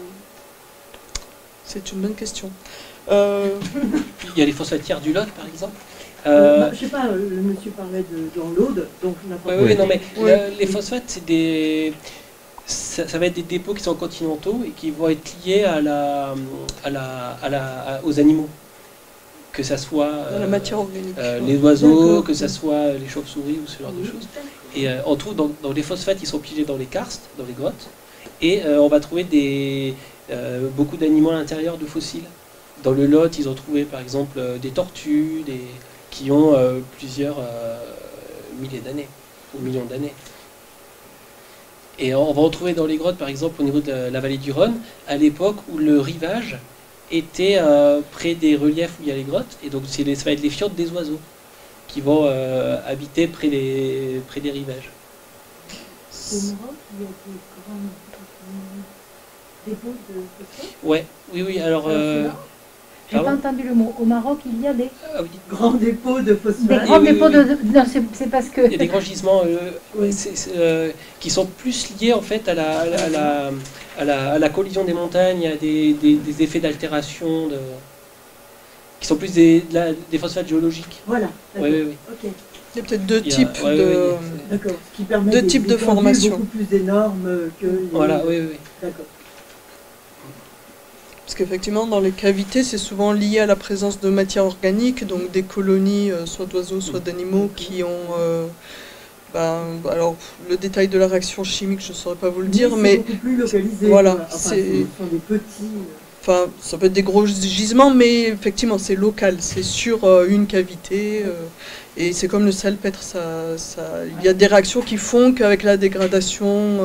C'est une bonne question. Il y a les phosphatières du Lot, par exemple. Je ne sais pas, le monsieur parlait dans l'Aude, donc n'importe Oui, non, mais les phosphates, c'est ça va être des dépôts qui sont continentaux et qui vont être liés aux animaux. Que ça soit la matière organique. Les oiseaux, que ça soit les chauves-souris ou ce genre de choses. Et on trouve dans les phosphates, ils sont pigés dans les karstes, dans les grottes, et on va trouver beaucoup d'animaux à l'intérieur de fossiles. Dans le Lot, ils ont trouvé par exemple des tortues, qui ont plusieurs milliers d'années, ou millions d'années. Et on va retrouver dans les grottes, par exemple, au niveau de la vallée du Rhône, à l'époque où le rivage étaient près des reliefs où il y a les grottes, et donc ça va être les fiottes des oiseaux qui vont habiter près des rivages. Au Maroc, il y a des grands dépôts de phosphore. Ouais, oui, alors... J'ai pas pardon. entendu le mot. Au Maroc, il y a des Ah oui. Grands dépôts de des phosphore. grands oui, dépôts oui. de. Non, c'est parce que. Il y a des grands gisements Oui. qui sont plus liés en fait à la collision des montagnes, à des effets d'altération, qui sont plus des phosphates géologiques. Voilà. Oui, D'accord. oui, oui. Ok. Il y a peut-être deux Il y a- types ouais, de... ouais, ouais. D'accord. Ce qui permet Deux des types de étendues formation. beaucoup plus énormes que les... Voilà, oui, oui. D'accord. Parce qu'effectivement, dans les cavités, c'est souvent lié à la présence de matière organique, donc des colonies, soit d'oiseaux, soit d'animaux, qui ont... alors, le détail de la réaction chimique, je ne saurais pas vous le dire, Oui, c'est mais beaucoup plus localisé. voilà, quoi. Enfin, c'est- ce sont des petits... enfin, ça peut être des gros gisements, mais effectivement, c'est local, c'est sur une cavité. Et c'est comme le salpêtre, il y a des réactions qui font qu'avec la dégradation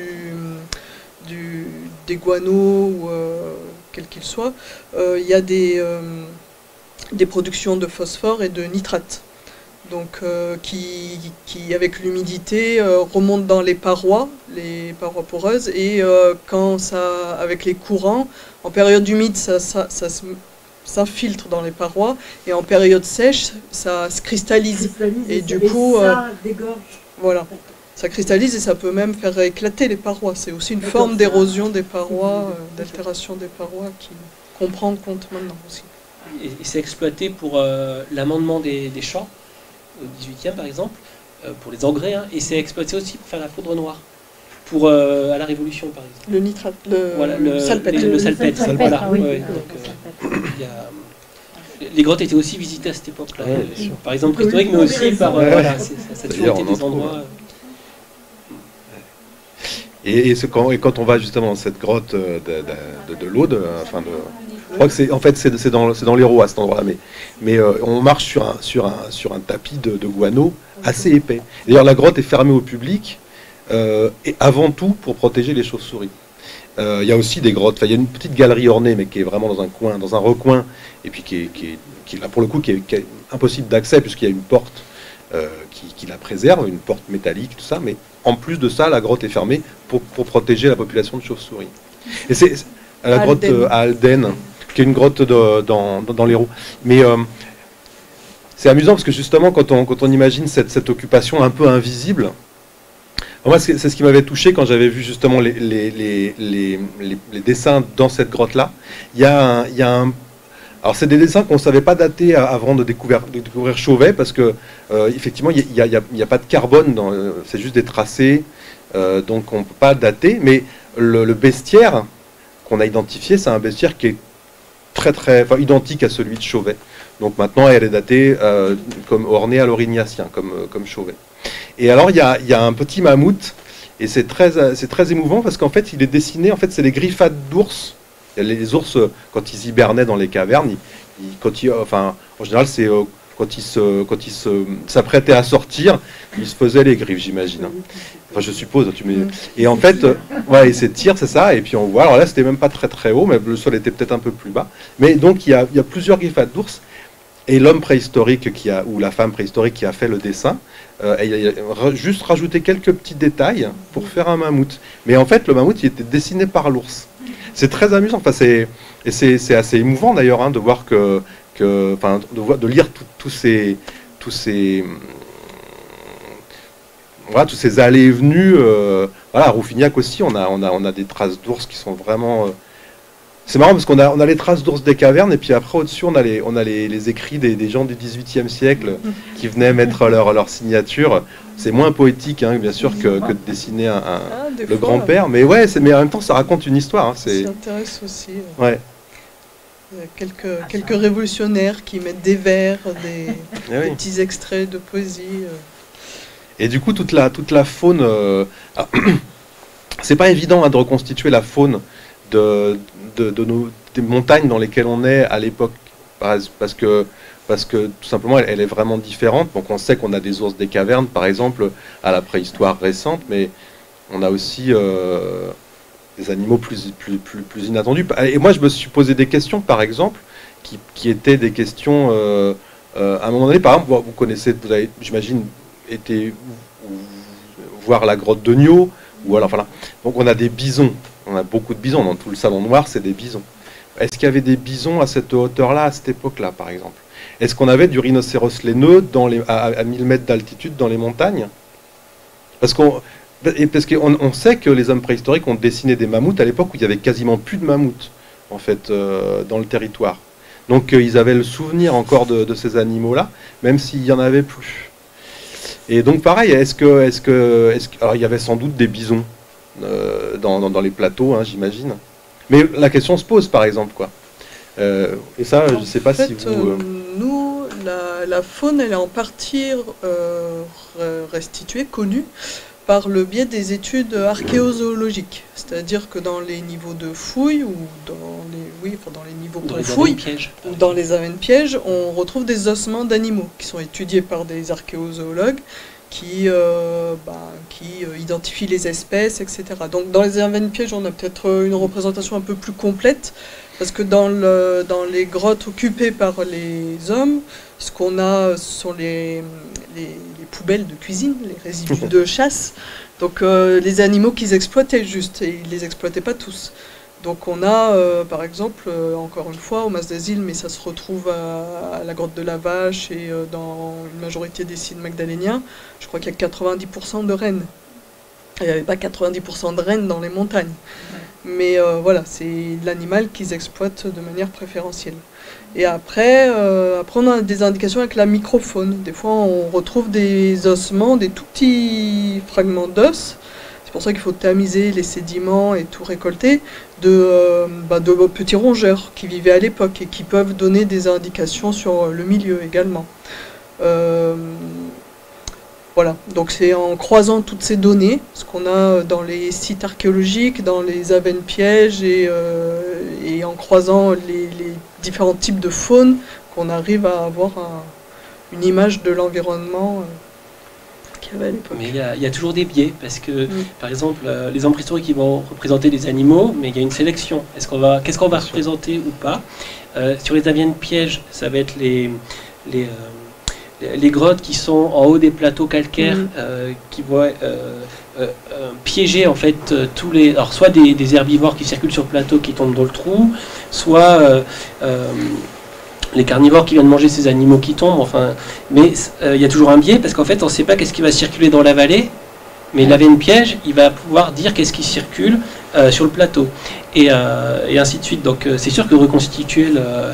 des guanos, ou quel qu'il soit, il y a des productions de phosphore et de nitrate. Donc, qui avec l'humidité, remontent dans les parois poreuses, et avec les courants, en période humide, ça s'infiltre dans les parois, et en période sèche, ça se cristallise. Et du coup, ça dégorge. Voilà, ça cristallise et ça peut même faire éclater les parois. C'est aussi une D'accord, forme ça- d'érosion des parois, D'accord. d'altération des parois qu'on prend en compte maintenant aussi. Et c'est exploité pour l'amendement des champs, au 18e par exemple, pour les engrais, hein, et c'est exploité aussi pour faire la poudre noire, à la Révolution par exemple. Le nitrate, Voilà, le salpêtre. le salpêtre, salpêtre, voilà. ah oui, Ouais, d'accord, donc, le salpêtre. il y a- les grottes étaient aussi visitées à cette époque-là, Ouais, bien sûr. par exemple préhistorique, mais aussi par... Ouais. voilà, ça a toujours D'ailleurs, été on en des trouve, endroits... Et quand on va justement dans cette grotte de l'Aude, je crois que c'est dans l'Hérault à cet endroit-là, mais on marche sur un tapis de guano assez épais. D'ailleurs, la grotte est fermée au public, et avant tout pour protéger les chauves-souris. Il y a aussi des grottes, il y a une petite galerie ornée, mais qui est vraiment dans un coin, dans un recoin, et puis qui là pour le coup qui est impossible d'accès puisqu'il y a une porte qui la préserve, une porte métallique, tout ça, mais en plus de ça, la grotte est fermée pour protéger la population de chauves-souris. Et c'est la grotte à Alden, qui est une grotte dans l'Hérault. Mais c'est amusant parce que justement, quand on imagine cette occupation un peu invisible, moi, c'est ce qui m'avait touché quand j'avais vu justement les dessins dans cette grotte-là. Alors, c'est des dessins qu'on ne savait pas dater avant de découvrir Chauvet, parce que effectivement, il n'y a pas de carbone, c'est juste des tracés, donc on ne peut pas dater. Mais le bestiaire qu'on a identifié, c'est un bestiaire qui est identique à celui de Chauvet. Donc maintenant, elle est datée comme ornée à l'Aurignacien, comme Chauvet. Et alors, il y a un petit mammouth, et c'est très émouvant, parce qu'en fait, il est dessiné, c'est les griffades d'ours. Les ours, quand ils hibernaient dans les cavernes, en général, c'est quand ils s'apprêtaient à sortir, ils se faisaient les griffes, j'imagine. Enfin, je suppose. Et en fait, ils s'étirent, c'est ça. Et puis on voit. Alors là, c'était même pas très très haut, mais le sol était peut-être un peu plus bas. Mais donc, il y a plusieurs griffades d'ours. Et l'homme préhistorique ou la femme préhistorique qui a fait le dessin, il a juste rajouté quelques petits détails pour faire un mammouth. Mais en fait, le mammouth, il était dessiné par l'ours. C'est très amusant. C'est assez émouvant d'ailleurs de voir de lire tous ces allées et venues. À Rouffignac aussi, on a des traces d'ours qui sont vraiment. C'est marrant parce qu'on a les traces d'ours des cavernes, et puis après au-dessus on a les écrits des gens du XVIIIe siècle qui venaient mettre leur signature. C'est moins poétique, bien sûr, que de dessiner le grand-père, mais mais en même temps ça raconte une histoire. Ça intéresse aussi. Ouais. Il y a quelques révolutionnaires qui mettent des vers, des petits extraits de poésie. Et du coup, toute la faune, c'est pas évident de reconstituer la faune des montagnes dans lesquelles on est à l'époque, parce que tout simplement elle est vraiment différente. Donc on sait qu'on a des ours des cavernes par exemple à la préhistoire récente, mais on a aussi des animaux plus inattendus. Et moi, je me suis posé des questions, par exemple, qui étaient des questions, à un moment donné, par exemple, vous connaissez, vous avez, j'imagine, été voir la grotte de Nio, ou alors, voilà. Donc on a des bisons, on a beaucoup de bisons, dans tout le salon noir, c'est des bisons. Est-ce qu'il y avait des bisons à cette hauteur-là, à cette époque-là, par exemple? Est-ce qu'on avait du rhinocéros laineux à 1000 mètres d'altitude dans les montagnes? Parce qu'on sait que les hommes préhistoriques ont dessiné des mammouths à l'époque où il y avait quasiment plus de mammouths, en fait, dans le territoire. Donc ils avaient le souvenir encore de ces animaux-là, même s'il n'y en avait plus. Et donc pareil, alors il y avait sans doute des bisons dans les plateaux, hein, j'imagine. Mais la question se pose, par exemple, quoi. Et ça, je ne sais pas si vous... Nous, la faune, elle est en partie restituée, connue, par le biais des études archéozoologiques. C'est-à-dire que dans les niveaux de fouilles, ou dans les niveaux de fouilles, ou dans les arènes-pièges, on retrouve des ossements d'animaux qui sont étudiés par des archéozoologues qui identifient les espèces, etc. Donc dans les arènes-pièges, on a peut-être une représentation un peu plus complète, parce que dans les grottes occupées par les hommes, ce qu'on a sont les poubelles de cuisine, les résidus de chasse, donc les animaux qu'ils exploitaient juste, et ils ne les exploitaient pas tous. Donc on a, par exemple, encore une fois, au Mas d'Asile, mais ça se retrouve à la grotte de la Vache et dans une majorité des sites magdaléniens, je crois qu'il y a 90% de rennes. Il n'y avait pas 90% de rennes dans les montagnes. Mais voilà, c'est l'animal qu'ils exploitent de manière préférentielle. Et après, on a des indications avec la microfaune. Des fois, on retrouve des ossements, des tout petits fragments d'os. C'est pour ça qu'il faut tamiser les sédiments et tout récolter de petits rongeurs qui vivaient à l'époque et qui peuvent donner des indications sur le milieu également. Voilà, donc c'est en croisant toutes ces données, ce qu'on a dans les sites archéologiques, dans les avènes-pièges et en croisant les différents types de faune, qu'on arrive à avoir une image de l'environnement qu'il y avait à l'époque. Mais il y a toujours des biais, parce que, par exemple, les hommes préhistoriques ils vont représenter des animaux, mais il y a une sélection. Qu'est-ce qu'on va représenter ou pas? Sur les avènes-pièges, ça va être les grottes qui sont en haut des plateaux calcaires, qui vont piéger en fait tous les... Alors soit des herbivores qui circulent sur le plateau qui tombent dans le trou, soit les carnivores qui viennent manger ces animaux qui tombent, enfin... Mais il y a toujours un biais, parce qu'en fait on ne sait pas qu'est-ce qui va circuler dans la vallée, mais l'avène-piège, il va pouvoir dire qu'est-ce qui circule sur le plateau, et ainsi de suite. Donc c'est sûr que reconstituer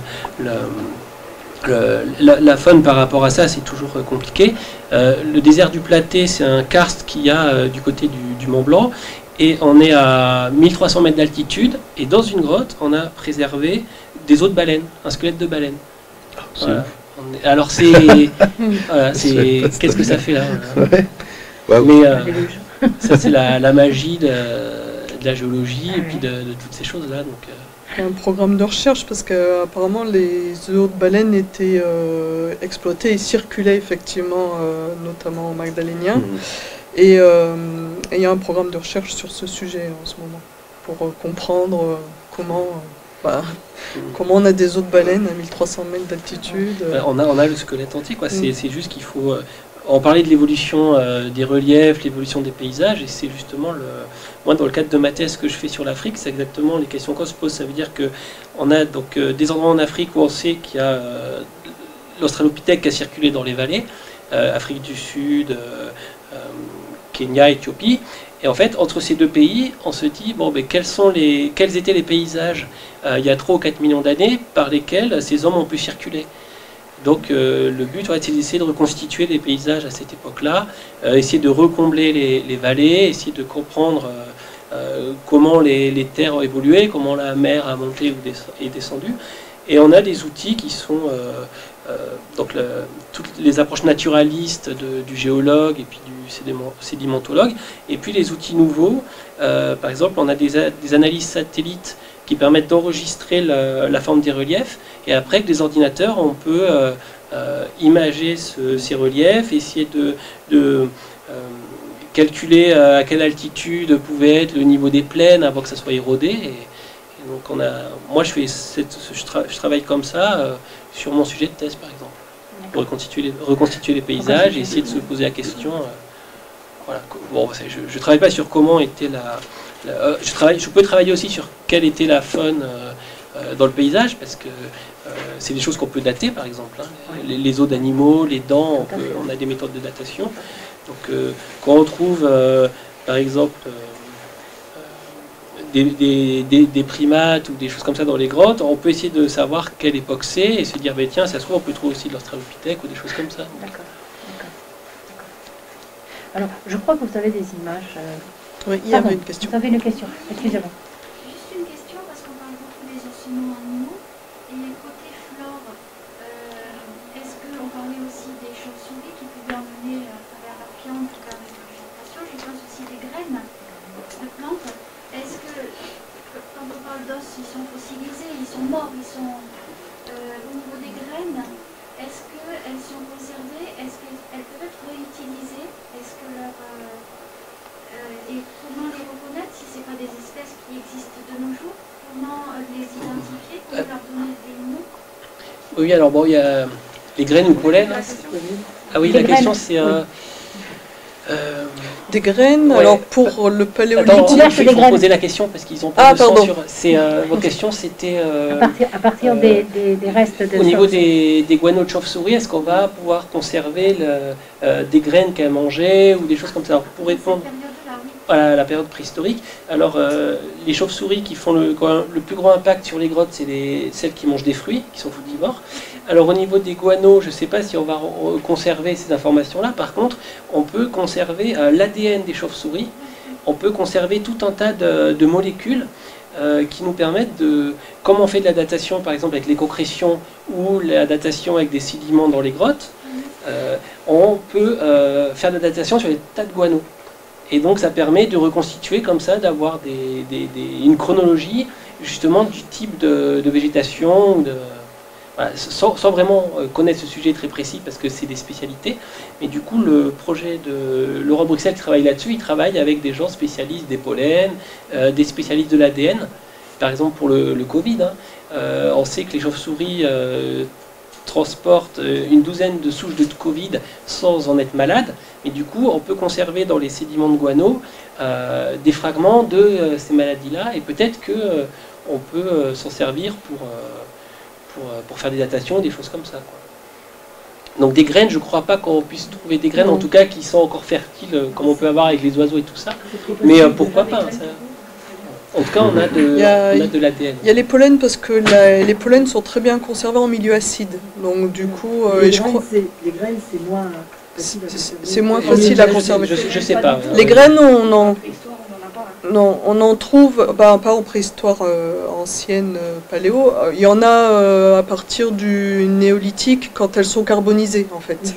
la faune par rapport à ça, c'est toujours compliqué. Le désert du Platé, c'est un karst qu'il y a du côté du Mont Blanc, et on est à 1300 mètres d'altitude, et dans une grotte, on a préservé des os de baleine, un squelette de baleine. Voilà. Alors c'est... voilà, qu'est-ce que ça fait là? Mais ça c'est la magie de la géologie et puis de toutes ces choses-là. Donc, un programme de recherche, parce qu'apparemment les œufs de baleine étaient exploités et circulaient effectivement, notamment au Magdalénien. Et il y a un programme de recherche sur ce sujet en ce moment, pour comprendre comment on a des œufs de baleine à 1300 mètres d'altitude. On a le squelette entier, quoi. C'est juste qu'il faut... on parlait de l'évolution des reliefs, l'évolution des paysages, et c'est justement moi dans le cadre de ma thèse que je fais sur l'Afrique, c'est exactement les questions qu'on se pose. Ça veut dire qu'on a donc des endroits en Afrique où on sait qu'il y a l'Australopithèque qui a circulé dans les vallées, Afrique du Sud, Kenya, Éthiopie, et en fait entre ces deux pays, on se dit bon, ben, quels étaient les paysages il y a 3 ou 4 millions d'années par lesquels ces hommes ont pu circuler. Donc le but, c'est d'essayer de reconstituer les paysages à cette époque-là, essayer de recombler les vallées, essayer de comprendre comment les terres ont évolué, comment la mer a monté ou est descendue. Et on a des outils qui sont donc toutes les approches naturalistes du géologue et puis du sédimentologue, et puis les outils nouveaux. Par exemple, on a des analyses satellites qui permettent d'enregistrer la forme des reliefs, et après avec des ordinateurs on peut imager ces reliefs, essayer de calculer à quelle altitude pouvait être le niveau des plaines avant que ça soit érodé. Et donc moi je travaille comme ça sur mon sujet de thèse par exemple, pour reconstituer les paysages et essayer de se poser la question. Voilà. Bon, je travaille pas sur comment était je peux travailler aussi sur quelle était la faune dans le paysage, parce que c'est des choses qu'on peut dater par exemple. Les os d'animaux, les dents, on a des méthodes de datation. Donc quand on trouve par exemple des primates ou des choses comme ça dans les grottes, on peut essayer de savoir quelle époque c'est et se dire, ben, tiens, ça se trouve, on peut trouver aussi de l'Australopithèque ou des choses comme ça. D'accord. Alors, je crois que vous avez des images. Oui, il y avait une question. Vous avez une question, excusez-moi. Juste une question, parce qu'on parle beaucoup des ossements animaux. Et côté flore, est-ce qu'on parlait aussi des chauves-souris qui pouvaient emmener à travers la fiente vers la végétation? Je pense aussi des graines de plantes. Est-ce que, quand on parle d'os, ils sont fossilisés, ils sont morts, ils sont au niveau des graines, est-ce qu'elles sont conservées? Est-ce qu'elles peuvent être réutilisées? Est-ce que et comment les reconnaître si ce n'est pas des espèces qui existent de nos jours? Comment les identifier? Comment leur donner des noms? Oui, alors bon, il y a les graines ou pollen. Ah oui, la question c'est... Des graines, ouais. Alors pour le paléolithique... Attends, il faut poser la question parce qu'ils ont pas de pardon. Votre question c'était... à partir des restes de... Au niveau des guano de chauve-souris, est-ce qu'on va pouvoir conserver des graines qu'elles mangeaient ou des choses comme ça? Alors, pour répondre à la période préhistorique, alors les chauves-souris qui font le plus grand impact sur les grottes, c'est celles qui mangent des fruits, qui sont frugivores. Alors au niveau des guanos, je ne sais pas si on va conserver ces informations-là. Par contre, on peut conserver l'ADN des chauves-souris. On peut conserver tout un tas de molécules qui nous permettent de... Comme on fait de la datation, par exemple, avec l'écoccrétion ou la datation avec des sédiments dans les grottes, on peut faire de la datation sur des tas de guanos. Et donc ça permet de reconstituer comme ça, d'avoir une chronologie justement du type de végétation, voilà, sans vraiment connaître ce sujet très précis parce que c'est des spécialités. Mais du coup, le projet de Laurent Bruxelles qui travaille là-dessus, il travaille avec des gens spécialistes des pollens, des spécialistes de l'ADN. Par exemple, pour le Covid, on sait que les chauves-souris transportent une douzaine de souches de Covid sans en être malades. Et du coup, on peut conserver dans les sédiments de guano des fragments de ces maladies-là. Et peut-être qu'on peut s'en servir pour faire des datations, des choses comme ça, quoi. Donc des graines, je ne crois pas qu'on puisse trouver des graines, en tout cas qui sont encore fertiles, comme on peut avoir avec les oiseaux et tout ça. Mais pourquoi pas, hein, ça... En tout cas, on a de l'ADN. Il y a les pollens parce que les pollens sont très bien conservés en milieu acide. Donc du coup, les graines, c'est moins... C'est moins facile à conserver. Je sais pas. Les graines, on en trouve, pas en préhistoire ancienne, paléo, il y en a à partir du néolithique quand elles sont carbonisées en fait.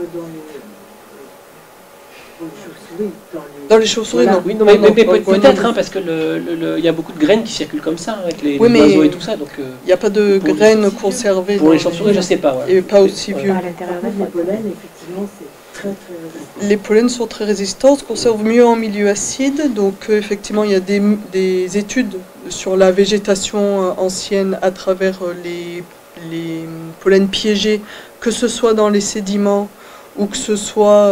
Dans les chauves-souris, non. Oui, non, mais peut-être, parce que il y a beaucoup de graines qui circulent comme ça, avec les oiseaux et tout ça. Donc, il n'y a pas de graines conservées. Pour les chauves-souris, je ne sais pas. Ouais. Et pas aussi vieux. À l'intérieur des pollens, effectivement, c'est très résistant. Les pollens sont très résistants, se conservent mieux en milieu acide. Donc, effectivement, il y a des études sur la végétation ancienne à travers les pollens piégés, que ce soit dans les sédiments ou que ce soit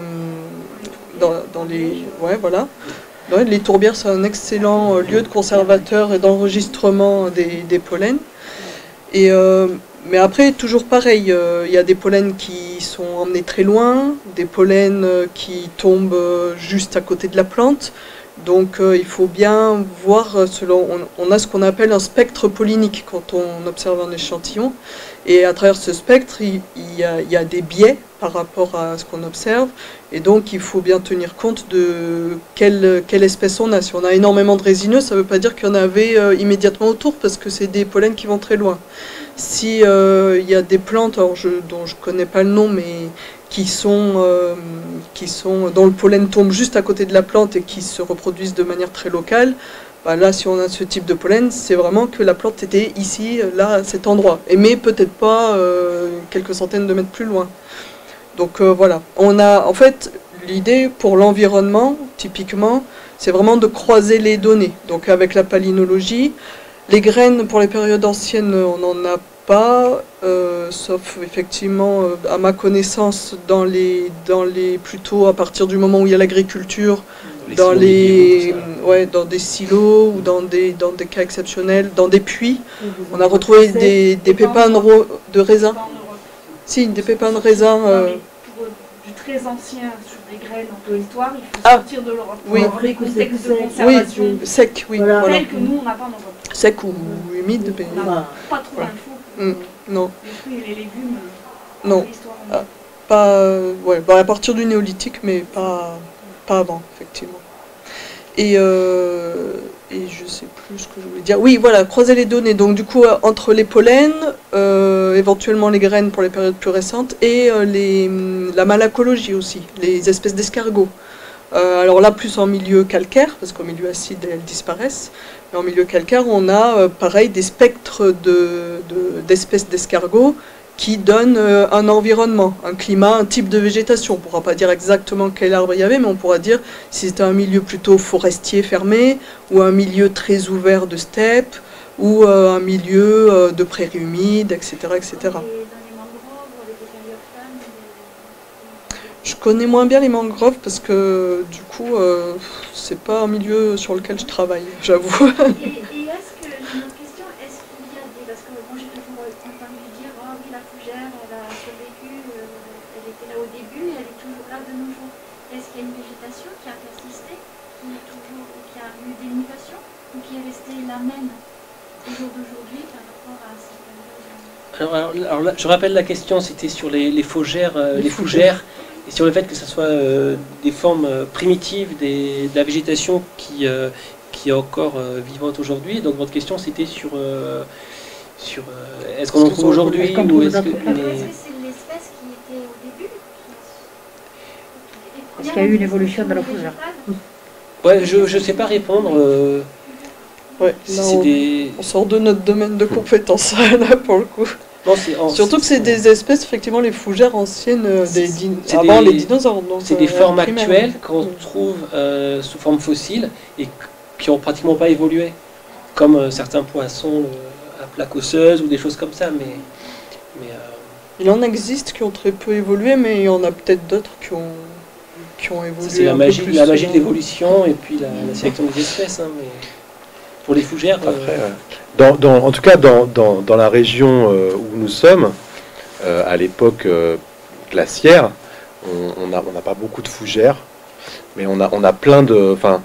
dans les... Ouais, voilà. Ouais, les tourbières, c'est un excellent lieu de conservateur et d'enregistrement des pollens. Mais après, toujours pareil, il y a des pollens qui sont emmenés très loin, des pollens qui tombent juste à côté de la plante. Donc il faut bien voir, on a ce qu'on appelle un spectre pollinique quand on observe un échantillon. Et à travers ce spectre, il y a des biais par rapport à ce qu'on observe. Et donc il faut bien tenir compte de quelle espèce on a. Si on a énormément de résineux, ça ne veut pas dire qu'il y en avait immédiatement autour, parce que c'est des pollens qui vont très loin. Si il y a des plantes dont je ne connais pas le nom, mais dont le pollen tombe juste à côté de la plante et qui se reproduisent de manière très locale, bah là, si on a ce type de pollen, c'est vraiment que la plante était ici, là, à cet endroit. Mais peut-être pas quelques centaines de mètres plus loin. Donc voilà. En fait, l'idée pour l'environnement, typiquement, c'est vraiment de croiser les données. Donc avec la palynologie, les graines pour les périodes anciennes, on n'en a pas, sauf effectivement, à ma connaissance, plutôt à partir du moment où il y a l'agriculture, dans des silos ou dans des cas exceptionnels, dans des puits. On a retrouvé des pépins de raisin. Si, des pépins de raisin. Pour du très ancien sur des graines en préhistoire, il faut sortir de l'Europe. Oui. Pour des contextes de conservation. Oui, sec, oui. Voilà. Voilà. Tel que nous, on n'a pas en Europe. Sec ou humide. On n'a pas trop d'infos. Non. Les fruits et les légumes. Non. Pas, à partir du néolithique, mais pas avant, effectivement. Et je sais plus ce que je voulais dire. Oui, voilà, croiser les données. Donc du coup, entre les pollens, éventuellement les graines pour les périodes plus récentes, et la malacologie aussi, les espèces d'escargots. Alors là, plus en milieu calcaire, parce qu'au milieu acide, elles disparaissent. Mais en milieu calcaire, on a, pareil, des spectres d'espèces d'escargots qui donnent un environnement, un climat, un type de végétation. On ne pourra pas dire exactement quel arbre il y avait, mais on pourra dire si c'était un milieu plutôt forestier fermé, ou un milieu très ouvert de steppe, ou un milieu de prairies humides, etc. etc. Je connais moins bien les mangroves parce que du coup, c'est pas un milieu sur lequel je travaille, j'avoue. Et est-ce que, j'ai une autre question, est-ce qu'il y a des, parce que moi j'ai toujours entendu dire, ah oui, la fougère, elle a survécu, elle était là au début, elle est toujours là de nos jours. Est-ce qu'il y a une végétation qui a persisté, qui a eu des mutations, ou qui est restée la même au jour d'aujourd'hui par rapport à cette période? Alors là, je rappelle la question, c'était sur les fougères, et sur le fait que ce soit des formes primitives de la végétation qui est encore vivante aujourd'hui. Donc votre question c'était sur est-ce qu'on en trouve aujourd'hui ou est-ce que c'est l'espèce qui était au début Est-ce qu'il y a eu une évolution de la fougère? Ouais, je sais pas répondre. Ouais, on sort de notre domaine de compétences là pour le coup. Non, surtout que c'est des espèces, effectivement, les fougères anciennes avant les dinosaures. C'est des formes actuelles qu'on trouve sous forme fossile et qui n'ont pratiquement pas évolué, comme certains poissons à plaque osseuse ou des choses comme ça. Mais il en existe qui ont très peu évolué, mais il y en a peut-être d'autres qui ont évolué. C'est la magie de l'évolution et puis la sélection des espèces. Hein, mais pour les fougères. Après, en tout cas, dans la région où nous sommes, à l'époque glaciaire, on n'a pas beaucoup de fougères, mais on a plein de. Enfin,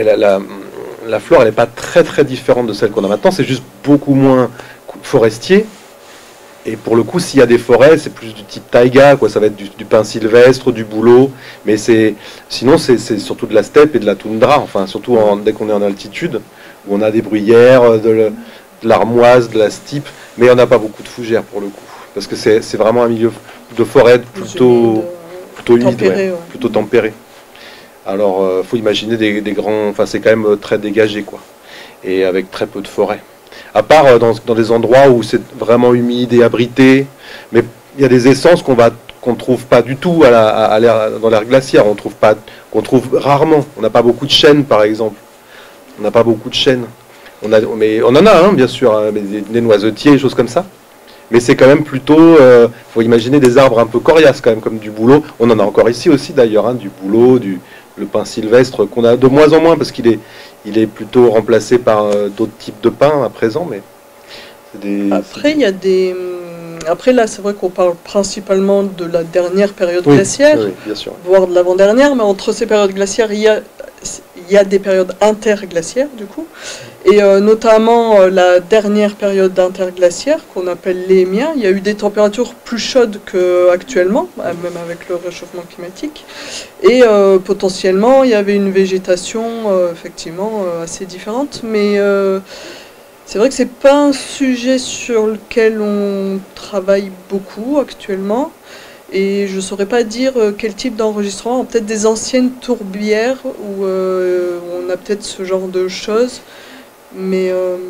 la flore, elle n'est pas très très différente de celle qu'on a maintenant. C'est juste beaucoup moins forestier. Et pour le coup, s'il y a des forêts, c'est plus du type taïga, quoi. Ça va être du pin sylvestre, du bouleau. Mais sinon, c'est surtout de la steppe et de la toundra. Enfin, surtout dès qu'on est en altitude, où on a des bruyères, de l'armoise, de la stipe. Mais on n'a pas beaucoup de fougères pour le coup. Parce que c'est vraiment un milieu de forêt plutôt humide, tempéré, ouais. Plutôt tempéré. Alors, faut imaginer des grands... Enfin, c'est quand même très dégagé, quoi. Et avec très peu de forêt. À part dans des endroits où c'est vraiment humide et abrité, mais il y a des essences qu'on ne trouve pas du tout dans l'air glaciaire, qu'on trouve rarement. On n'a pas beaucoup de chênes, par exemple. On n'a pas beaucoup de chênes. Mais on en a, hein, bien sûr, hein, des noisetiers, des choses comme ça. Mais c'est quand même plutôt, faut imaginer des arbres un peu coriaces quand même, comme du bouleau. On en a encore ici aussi d'ailleurs, hein, du bouleau, le pin sylvestre, qu'on a de moins en moins parce qu'il est plutôt remplacé par d'autres types de pins à présent. Mais après, il y a des... Après, là, c'est vrai qu'on parle principalement de la dernière période glaciaire, oui, bien sûr. Voire de l'avant-dernière, mais entre ces périodes glaciaires, il y a des périodes interglaciaires, du coup. Et notamment la dernière période interglaciaire, qu'on appelle l'Émien, il y a eu des températures plus chaudes qu'actuellement, même avec le réchauffement climatique. Et potentiellement, il y avait une végétation, effectivement, assez différente. Mais c'est vrai que c'est pas un sujet sur lequel on travaille beaucoup actuellement. Et je ne saurais pas dire quel type d'enregistrement, peut-être des anciennes tourbières où on a peut-être ce genre de choses. Mais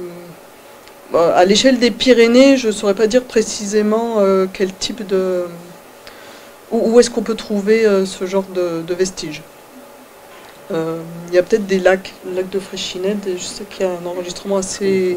à l'échelle des Pyrénées, je ne saurais pas dire précisément quel type où est-ce qu'on peut trouver ce genre de vestiges. Il y a peut-être des lacs, le lac de Fraichinet, et je sais qu'il y a un enregistrement assez...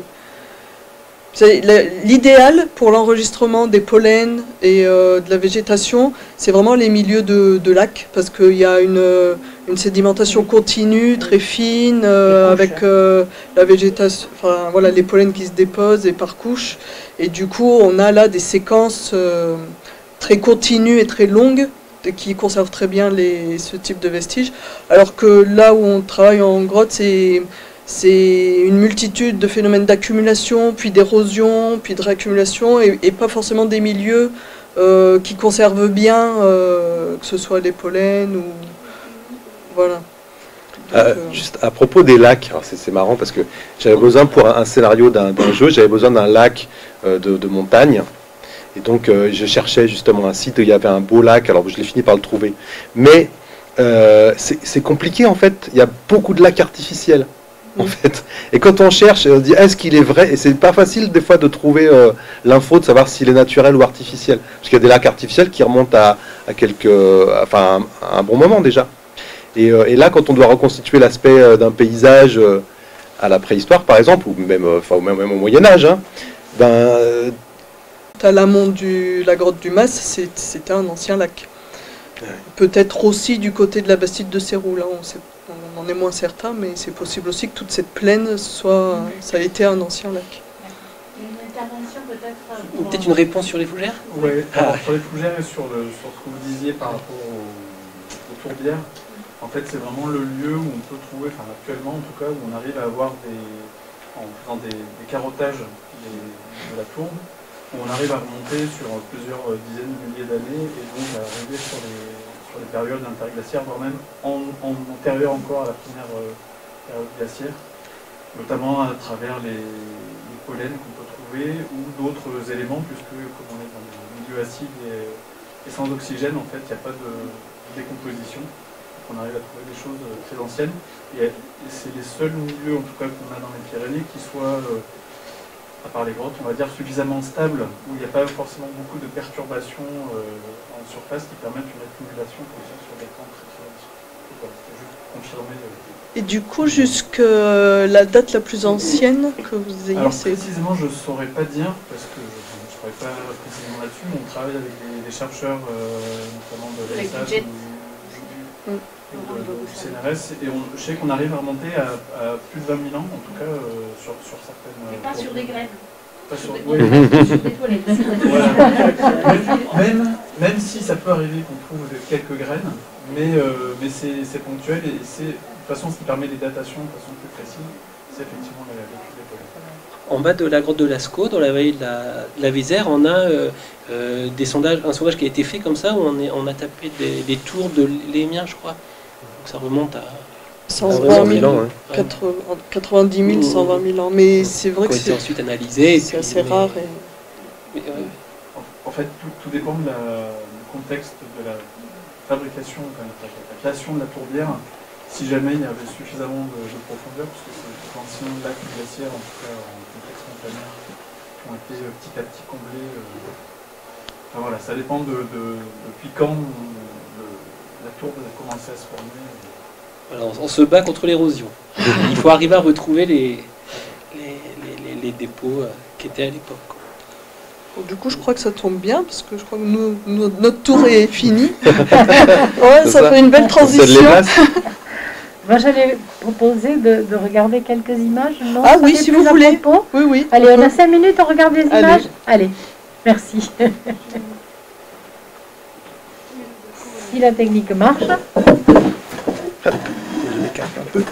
L'idéal pour l'enregistrement des pollens et de la végétation, c'est vraiment les milieux de lacs, parce qu'il y a une sédimentation continue, très fine, avec la végétation, enfin voilà, les pollens qui se déposent et par couches. Et du coup, on a là des séquences très continues et très longues, qui conservent très bien ce type de vestiges. Alors que là où on travaille en grotte, c'est une multitude de phénomènes d'accumulation, puis d'érosion, puis de réaccumulation, et pas forcément des milieux qui conservent bien, que ce soit les pollens ou... Voilà. Juste à propos des lacs, c'est marrant parce que j'avais besoin pour un scénario d'un jeu, j'avais besoin d'un lac de montagne. Et donc je cherchais justement un site où il y avait un beau lac, alors je l'ai fini par le trouver. Mais c'est compliqué en fait, il y a beaucoup de lacs artificiels. En fait. Et quand on cherche, on dit est-ce qu'il est vrai? Et c'est pas facile des fois de trouver l'info, de savoir s'il est naturel ou artificiel. Parce qu'il y a des lacs artificiels qui remontent à un bon moment déjà. Et là, quand on doit reconstituer l'aspect d'un paysage à la préhistoire, par exemple, ou même au Moyen-Âge, hein, à l'amont de la grotte du Mas, c'était un ancien lac. Ouais. Peut-être aussi du côté de la bastide de Céroux, là, on en est moins certain, mais c'est possible aussi que toute cette plaine ça a été un ancien lac. Une intervention peut-être... Peut-être une réponse sur les fougères? Oui, sur les fougères et sur ce que vous disiez par rapport aux tourbières, en fait c'est vraiment le lieu où on peut trouver, enfin actuellement en tout cas, où on arrive à avoir en faisant des carottages de la tourbe, où on arrive à remonter sur plusieurs dizaines de milliers d'années et donc à arriver sur les périodes interglaciaires, voire même antérieures encore à la première période glaciaire, notamment à travers les pollens qu'on peut trouver ou d'autres éléments, puisque comme on est dans des milieux acides et sans oxygène, en fait, il n'y a pas de décomposition. Donc on arrive à trouver des choses très anciennes. Et c'est les seuls milieux, en tout cas, qu'on a dans les Pyrénées, qui soient... à part les grottes, on va dire suffisamment stable, où il n'y a pas forcément beaucoup de perturbations en surface qui permettent une accumulation comme ça sur des temps très très anciens. C'est juste confirmer. Et du coup, jusque la date la plus ancienne que vous ayez... Alors précisément, je ne saurais pas dire, parce que je ne travaille pas précisément là-dessus, mais on travaille avec des chercheurs, notamment de l'ESAT ou du CNRS, et je sais qu'on arrive à remonter à plus de 20 000 ans, en tout cas, sur certaines... Mais pas sur des graines. Pas sur, oui, sur des toilettes. Voilà. Même si ça peut arriver qu'on trouve quelques graines, mais c'est ponctuel, et c'est de toute façon ce qui permet des datations de façon plus précise, c'est effectivement l'étude des pollens. En bas de la grotte de Lascaux, dans la vallée de la Vézère, on a un sondage qui a été fait comme ça, où on a tapé des tours de Lémien, je crois. Donc ça remonte à 120 000 ans, hein. 90 000, 120 000 ans. Mais c'est vrai que c'est ensuite analysé. C'est assez rare. En fait, tout dépend du contexte de la fabrication, de la création de la tourbière. Si jamais il y avait suffisamment de profondeur, parce que c'est d'anciens lacs glaciaires, en tout cas en contexte montagnard, qui ont été petit à petit comblés. Enfin voilà, ça dépend depuis quand la tourbe a commencé à se former. Alors, on se bat contre l'érosion. Il faut arriver à retrouver les dépôts qui étaient à l'époque. Du coup, je crois que ça tombe bien, parce que je crois que notre tour est finie. Ouais, ça fait une belle transition. Moi, j'allais proposer de regarder quelques images. Non, ah oui, si vous voulez. Oui, oui. Allez, on a 5 minutes, on regarde les images. Allez, merci. Si la technique marche. Je m'écarte un peu.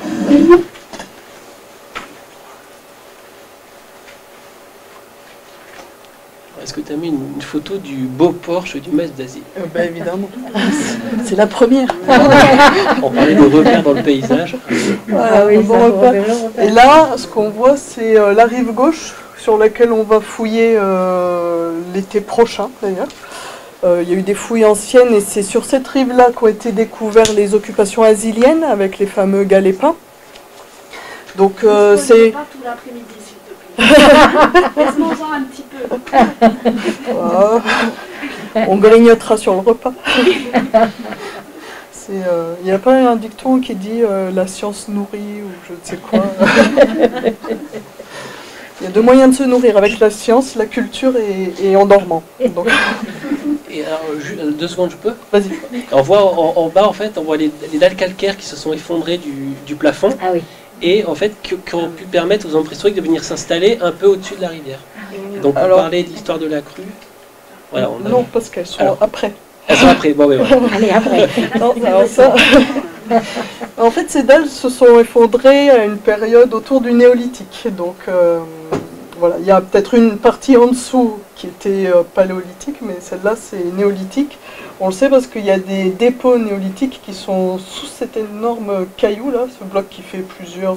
Est-ce que tu as mis une photo du beau Porsche du Mas d'Asie? Ben évidemment. C'est la première. On parlait de repères dans le paysage. Voilà, oui, bon repère. Et là, ce qu'on voit, c'est la rive gauche, sur laquelle on va fouiller l'été prochain, d'ailleurs. Il y a eu des fouilles anciennes, et c'est sur cette rive-là qu'ont été découvertes les occupations asiliennes, avec les fameux galets-pins. Donc c'est... Pas tout l'après-midi, s'il te plaît. Laisse-moi-en un petit peu. On grignotera sur le repas. Il n'y a pas un dicton qui dit la science nourrit ou je ne sais quoi. Il y a deux moyens de se nourrir, avec la science, la culture et en dormant. Donc... Et alors, 2 secondes, je peux? Vas-y. On voit en bas, en fait, on voit les dalles calcaires qui se sont effondrées du plafond. Ah oui. Et en fait, qui ont pu permettre aux hommes préhistoriques de venir s'installer un peu au-dessus de la rivière. Donc, on parlait de l'histoire de la crue. Voilà, non, parce qu'elles sont après. Elles sont après, bon, oui, voilà. Allez, après. Non, alors ça... En fait, ces dalles se sont effondrées à une période autour du néolithique. Donc, voilà, il y a peut-être une partie en dessous qui était paléolithique, mais celle-là, c'est néolithique. On le sait parce qu'il y a des dépôts néolithiques qui sont sous cet énorme caillou, là, ce bloc qui fait plusieurs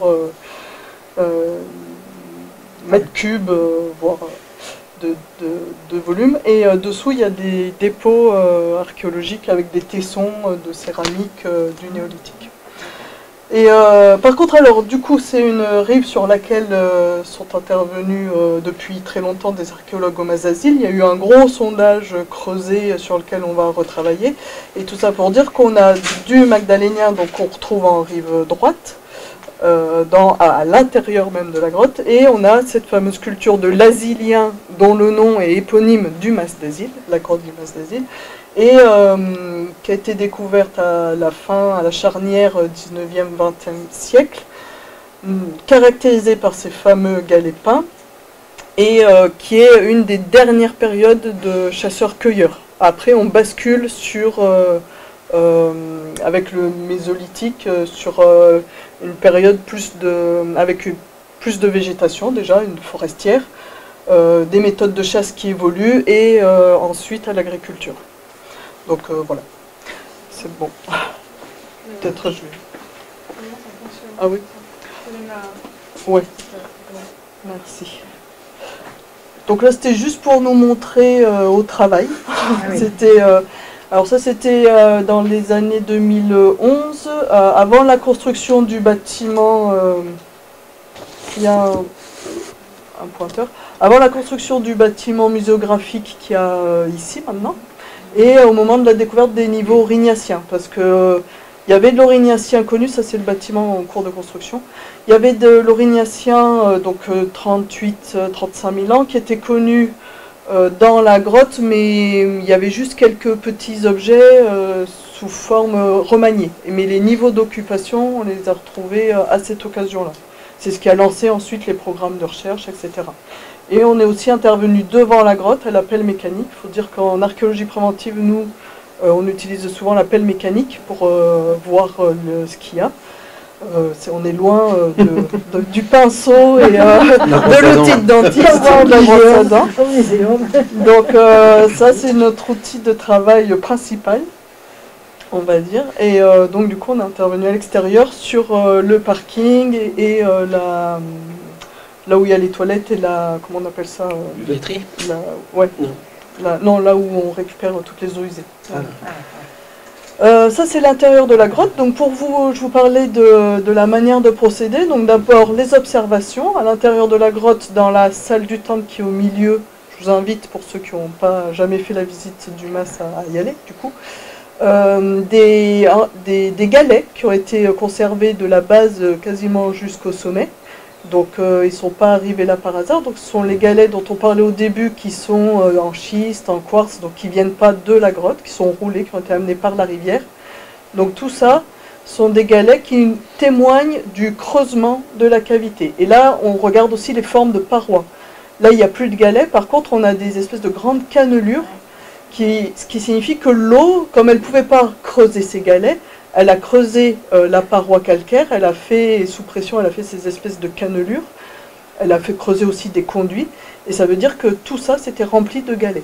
mètres cubes, voire de volume. Et dessous, il y a des dépôts archéologiques avec des tessons de céramique du néolithique. Et par contre, alors, du coup, c'est une rive sur laquelle sont intervenus depuis très longtemps des archéologues au Mazazil. Il y a eu un gros sondage creusé sur lequel on va retravailler. Et tout ça pour dire qu'on a du magdalénien, donc qu'on retrouve en rive droite, à l'intérieur même de la grotte, et on a cette fameuse sculpture de l'Asilien, dont le nom est éponyme du Mas d'Azil, la grotte du Mas d'Azil, et qui a été découverte à la charnière 19e-20e siècle, caractérisée par ces fameux galets peints, et qui est une des dernières périodes de chasseurs-cueilleurs. Après, on bascule sur, avec le mésolithique, sur une période avec plus de végétation, déjà, une forestière, des méthodes de chasse qui évoluent, et ensuite à l'agriculture. Donc voilà, c'est bon. Peut-être je vais... Comment ça fonctionne? Ah oui. Oui. Merci. Donc là, c'était juste pour nous montrer au travail. oui. C'était, alors ça, c'était dans les années 2011, avant la construction du bâtiment. Il y a un pointeur. Avant la construction du bâtiment muséographique qu'il y a ici maintenant. Et au moment de la découverte des niveaux aurignaciens, parce que il y avait de l'aurignacien connu, ça c'est le bâtiment en cours de construction. Il y avait de l'aurignacien, donc 38-35 000 ans, qui était connu dans la grotte, mais il y avait juste quelques petits objets sous forme remaniée. Mais les niveaux d'occupation, on les a retrouvés à cette occasion-là. C'est ce qui a lancé ensuite les programmes de recherche, etc. Et on est aussi intervenu devant la grotte à la pelle mécanique. Il faut dire qu'en archéologie préventive, nous, on utilise souvent la pelle mécanique pour voir ce qu'il y a. On est loin du pinceau et de l'outil de dentiste, de la brosse à dents. Donc ça, c'est notre outil de travail principal, on va dire. Et donc du coup, on est intervenu à l'extérieur sur le parking et là où il y a les toilettes et la... Comment on appelle ça Laiterie. Ouais. Non, là où on récupère toutes les eaux usées. Ça, c'est l'intérieur de la grotte. Donc pour vous, je vous parlais de la manière de procéder. Donc d'abord, les observations à l'intérieur de la grotte, dans la salle du temple qui est au milieu. Je vous invite, pour ceux qui n'ont pas jamais fait la visite du Mas, à y aller, du coup. Des galets qui ont été conservés de la base quasiment jusqu'au sommet. Donc ils ne sont pas arrivés là par hasard. Donc ce sont les galets dont on parlait au début qui sont en schiste, en quartz, donc qui ne viennent pas de la grotte, qui sont roulés, qui ont été amenés par la rivière. Donc tout ça sont des galets qui témoignent du creusement de la cavité. Et là, on regarde aussi les formes de parois. Là, il n'y a plus de galets. Par contre, on a des espèces de grandes cannelures, ce qui signifie que l'eau, comme elle ne pouvait pas creuser ces galets, elle a creusé la paroi calcaire, elle a fait, sous pression, elle a fait ces espèces de cannelures, elle a fait creuser aussi des conduits, et ça veut dire que tout ça, c'était rempli de galets.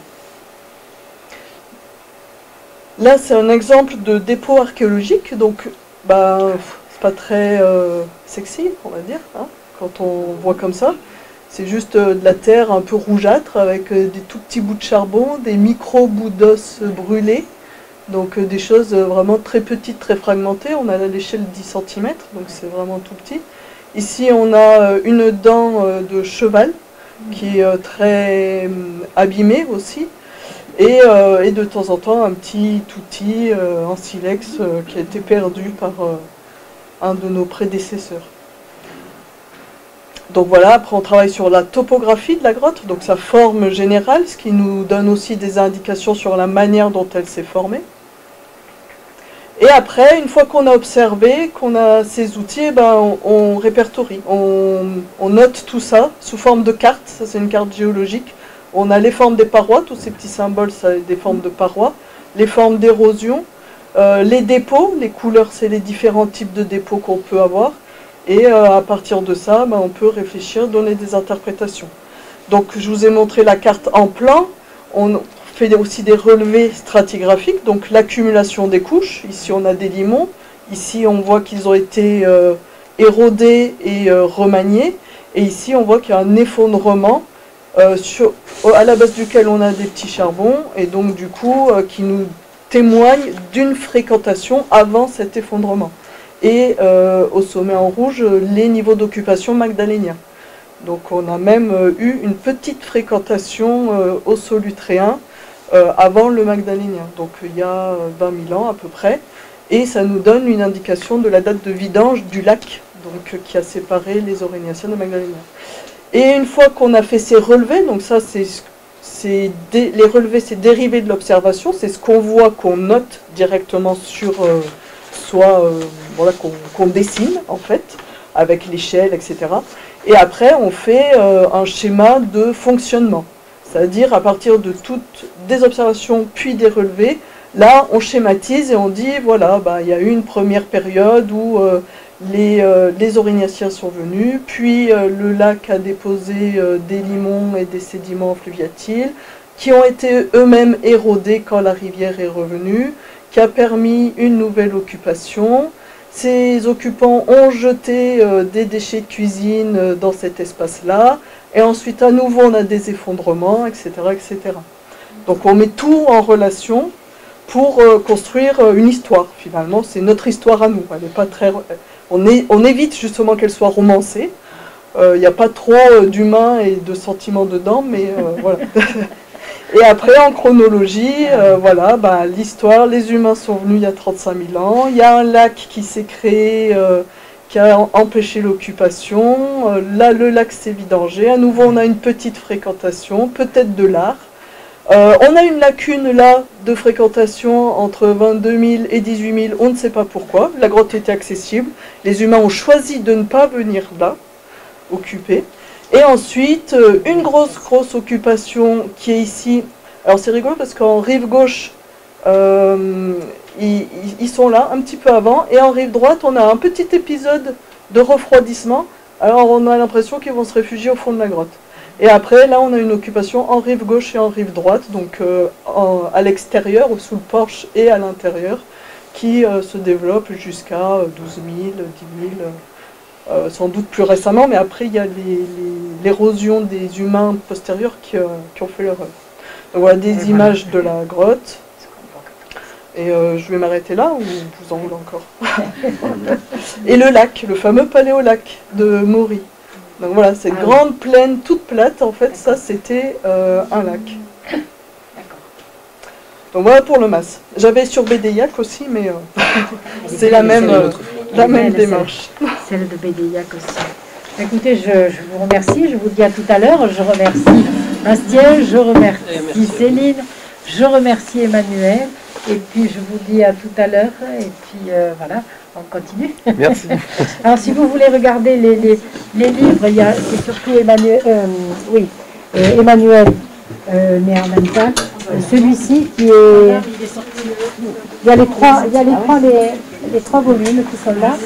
Là, c'est un exemple de dépôt archéologique, donc c'est pas très sexy, on va dire, hein, quand on voit comme ça. C'est juste de la terre un peu rougeâtre, avec des tout petits bouts de charbon, des micro-bouts d'os brûlés. Donc des choses vraiment très petites, très fragmentées. On a à l'échelle 10 cm, donc c'est vraiment tout petit. Ici, on a une dent de cheval qui est très abîmée aussi. et de temps en temps un petit outil en silex qui a été perdu par un de nos prédécesseurs. Donc voilà, après on travaille sur la topographie de la grotte, donc sa forme générale, ce qui nous donne aussi des indications sur la manière dont elle s'est formée. Et après, une fois qu'on a observé, qu'on a ces outils, on répertorie, on note tout ça sous forme de carte, ça c'est une carte géologique. On a les formes des parois, tous ces petits symboles, c'est des formes de parois, les formes d'érosion, les dépôts, les couleurs c'est les différents types de dépôts qu'on peut avoir. Et à partir de ça, on peut réfléchir, donner des interprétations. Donc je vous ai montré la carte en plan, on fait aussi des relevés stratigraphiques, donc l'accumulation des couches. Ici on a des limons, ici on voit qu'ils ont été érodés et remaniés, et ici on voit qu'il y a un effondrement à la base duquel on a des petits charbons, et donc du coup qui nous témoigne d'une fréquentation avant cet effondrement. Et au sommet en rouge, les niveaux d'occupation magdaléniens. Donc on a même eu une petite fréquentation au Solutréen avant le magdalénien, donc il y a 20 000 ans à peu près, et ça nous donne une indication de la date de vidange du lac, donc qui a séparé les Aurignaciens de magdaléniens. Et une fois qu'on a fait ces relevés, donc ça les relevés c'est dérivé de l'observation, c'est ce qu'on voit, qu'on note directement sur voilà, qu'on dessine en fait, avec l'échelle, etc. Et après on fait un schéma de fonctionnement, c'est-à-dire à partir de toutes des observations puis des relevés, là on schématise et on dit voilà, il y a eu une première période où les Aurignaciens sont venus, puis le lac a déposé des limons et des sédiments fluviatiles qui ont été eux-mêmes érodés quand la rivière est revenue, qui a permis une nouvelle occupation. Ces occupants ont jeté des déchets de cuisine dans cet espace-là, et ensuite à nouveau on a des effondrements, etc., etc. Donc on met tout en relation pour construire une histoire. Finalement, c'est notre histoire à nous. Elle n'est pas très... on évite justement qu'elle soit romancée. Il n'y a pas trop d'humains et de sentiments dedans, mais voilà. Et après, en chronologie, voilà, l'histoire, les humains sont venus il y a 35 000 ans, il y a un lac qui s'est créé, qui a empêché l'occupation, là le lac s'est vidangé, à nouveau on a une petite fréquentation, peut-être de l'art. On a une lacune là de fréquentation entre 22 000 et 18 000, on ne sait pas pourquoi, la grotte était accessible, les humains ont choisi de ne pas venir là, occuper. Et ensuite, une grosse occupation qui est ici. Alors c'est rigolo parce qu'en rive gauche, ils sont là un petit peu avant, et en rive droite, on a un petit épisode de refroidissement. Alors on a l'impression qu'ils vont se réfugier au fond de la grotte. Et après, là, on a une occupation en rive gauche et en rive droite, donc à l'extérieur, ou sous le porche et à l'intérieur, qui se développe jusqu'à 12 000, 10 000... sans doute plus récemment, mais après il y a l'érosion des humains postérieurs qui ont fait leur œuvre. Donc voilà des images de la grotte. Et je vais m'arrêter là, ou vous en voulez encore? Et le lac, le fameux paléolac de Maury. Donc voilà, cette grande plaine toute plate, en fait, ça c'était un lac. Donc voilà pour le mas. J'avais sur Bédéiac aussi, mais c'est la même démarche. Celle de Bédéiac aussi. Écoutez, je vous remercie, je vous dis à tout à l'heure. Je remercie Bastien, je remercie Céline, je remercie Emmanuel, et puis je vous dis à tout à l'heure, et puis voilà, on continue. Merci. Alors si vous voulez regarder les livres, c'est surtout Emmanuel, Emmanuel Néermental. Celui-ci qui est... Il y a les trois volumes qui sont là.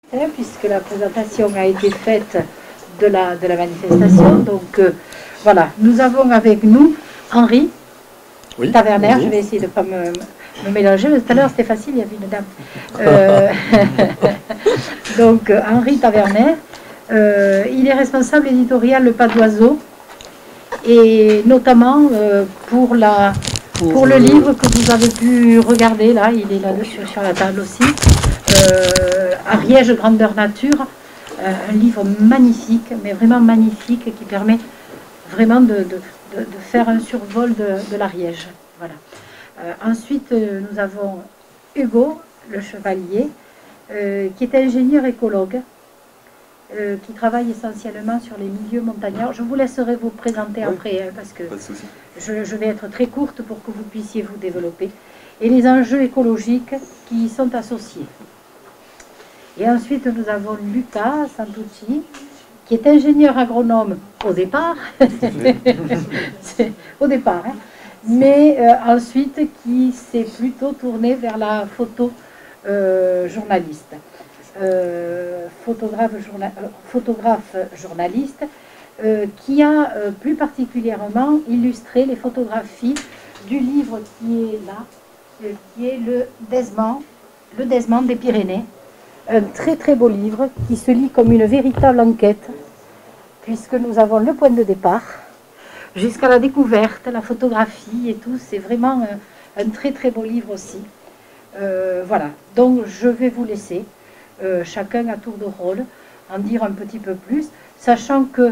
Puisque la présentation a été faite de la manifestation. Donc voilà, nous avons avec nous Henri Taverner. Je vais essayer de ne pas me mélanger, mais tout à l'heure c'était facile, il y avait une dame. Donc Henri Taverner, il est responsable éditorial Le Pas d'Oiseau, et notamment pour le livre que vous avez pu regarder, là, il est là-dessus sur la table aussi, Ariège grandeur nature, un livre magnifique, mais vraiment magnifique, qui permet vraiment de faire un survol de l'Ariège. Voilà. Ensuite, nous avons Hugo, le chevalier, qui est ingénieur écologue, qui travaille essentiellement sur les milieux montagnards. Je vous laisserai vous présenter après, hein, parce que je vais être très courte pour que vous puissiez vous développer. Et les enjeux écologiques qui y sont associés. Et ensuite, nous avons Luca Santucci, qui est ingénieur agronome au départ, au départ, hein, mais ensuite qui s'est plutôt tourné vers la photo journaliste. Photographe journaliste, qui a plus particulièrement illustré les photographies du livre qui est là, qui est le Desman des Pyrénées. Un très très beau livre qui se lit comme une véritable enquête, puisque nous avons le point de départ jusqu'à la découverte, la photographie et tout. C'est vraiment un très très beau livre aussi. Voilà, donc je vais vous laisser chacun à tour de rôle en dire un petit peu plus, sachant que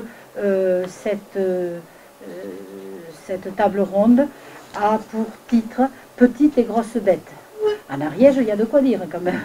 cette table ronde a pour titre « Petites et grosses bêtes ». En Ariège, il y a de quoi dire quand même.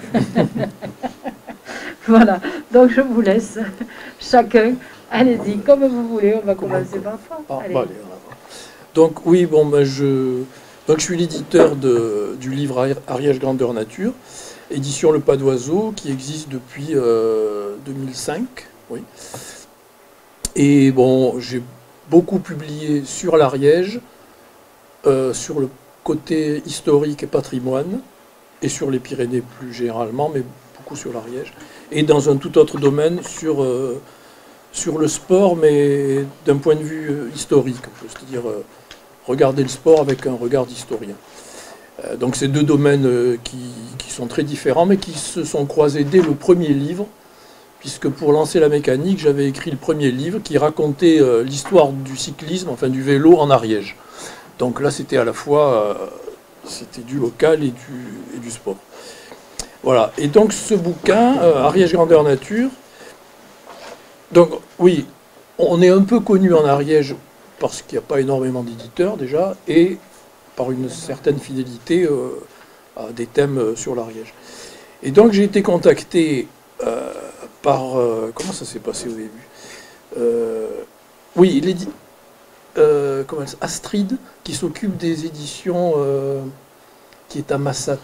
Voilà, donc je vous laisse chacun. Allez-y, comme vous voulez, on va commencer par toi. Donc oui, bon, ben, je suis l'éditeur du livre Ariège grandeur nature, édition Le Pas d'Oiseau, qui existe depuis 2005. Oui. Et bon, j'ai beaucoup publié sur l'Ariège, sur le côté historique et patrimoine, et sur les Pyrénées plus généralement, mais beaucoup sur l'Ariège, et dans un tout autre domaine sur le sport, mais d'un point de vue historique, c'est-à-dire regarder le sport avec un regard d'historien. Donc c'est deux domaines qui sont très différents, mais qui se sont croisés dès le premier livre, puisque pour lancer la mécanique, j'avais écrit le premier livre qui racontait l'histoire du cyclisme, enfin du vélo en Ariège. Donc là, c'était à la fois c'était du local et du sport. Voilà. Et donc ce bouquin, Ariège grandeur nature, donc oui, on est un peu connu en Ariège parce qu'il n'y a pas énormément d'éditeurs déjà, et par une certaine fidélité à des thèmes sur l'Ariège. Et donc j'ai été contacté par... comment ça s'est passé au début oui, Astrid, qui s'occupe des éditions, qui est à Massat.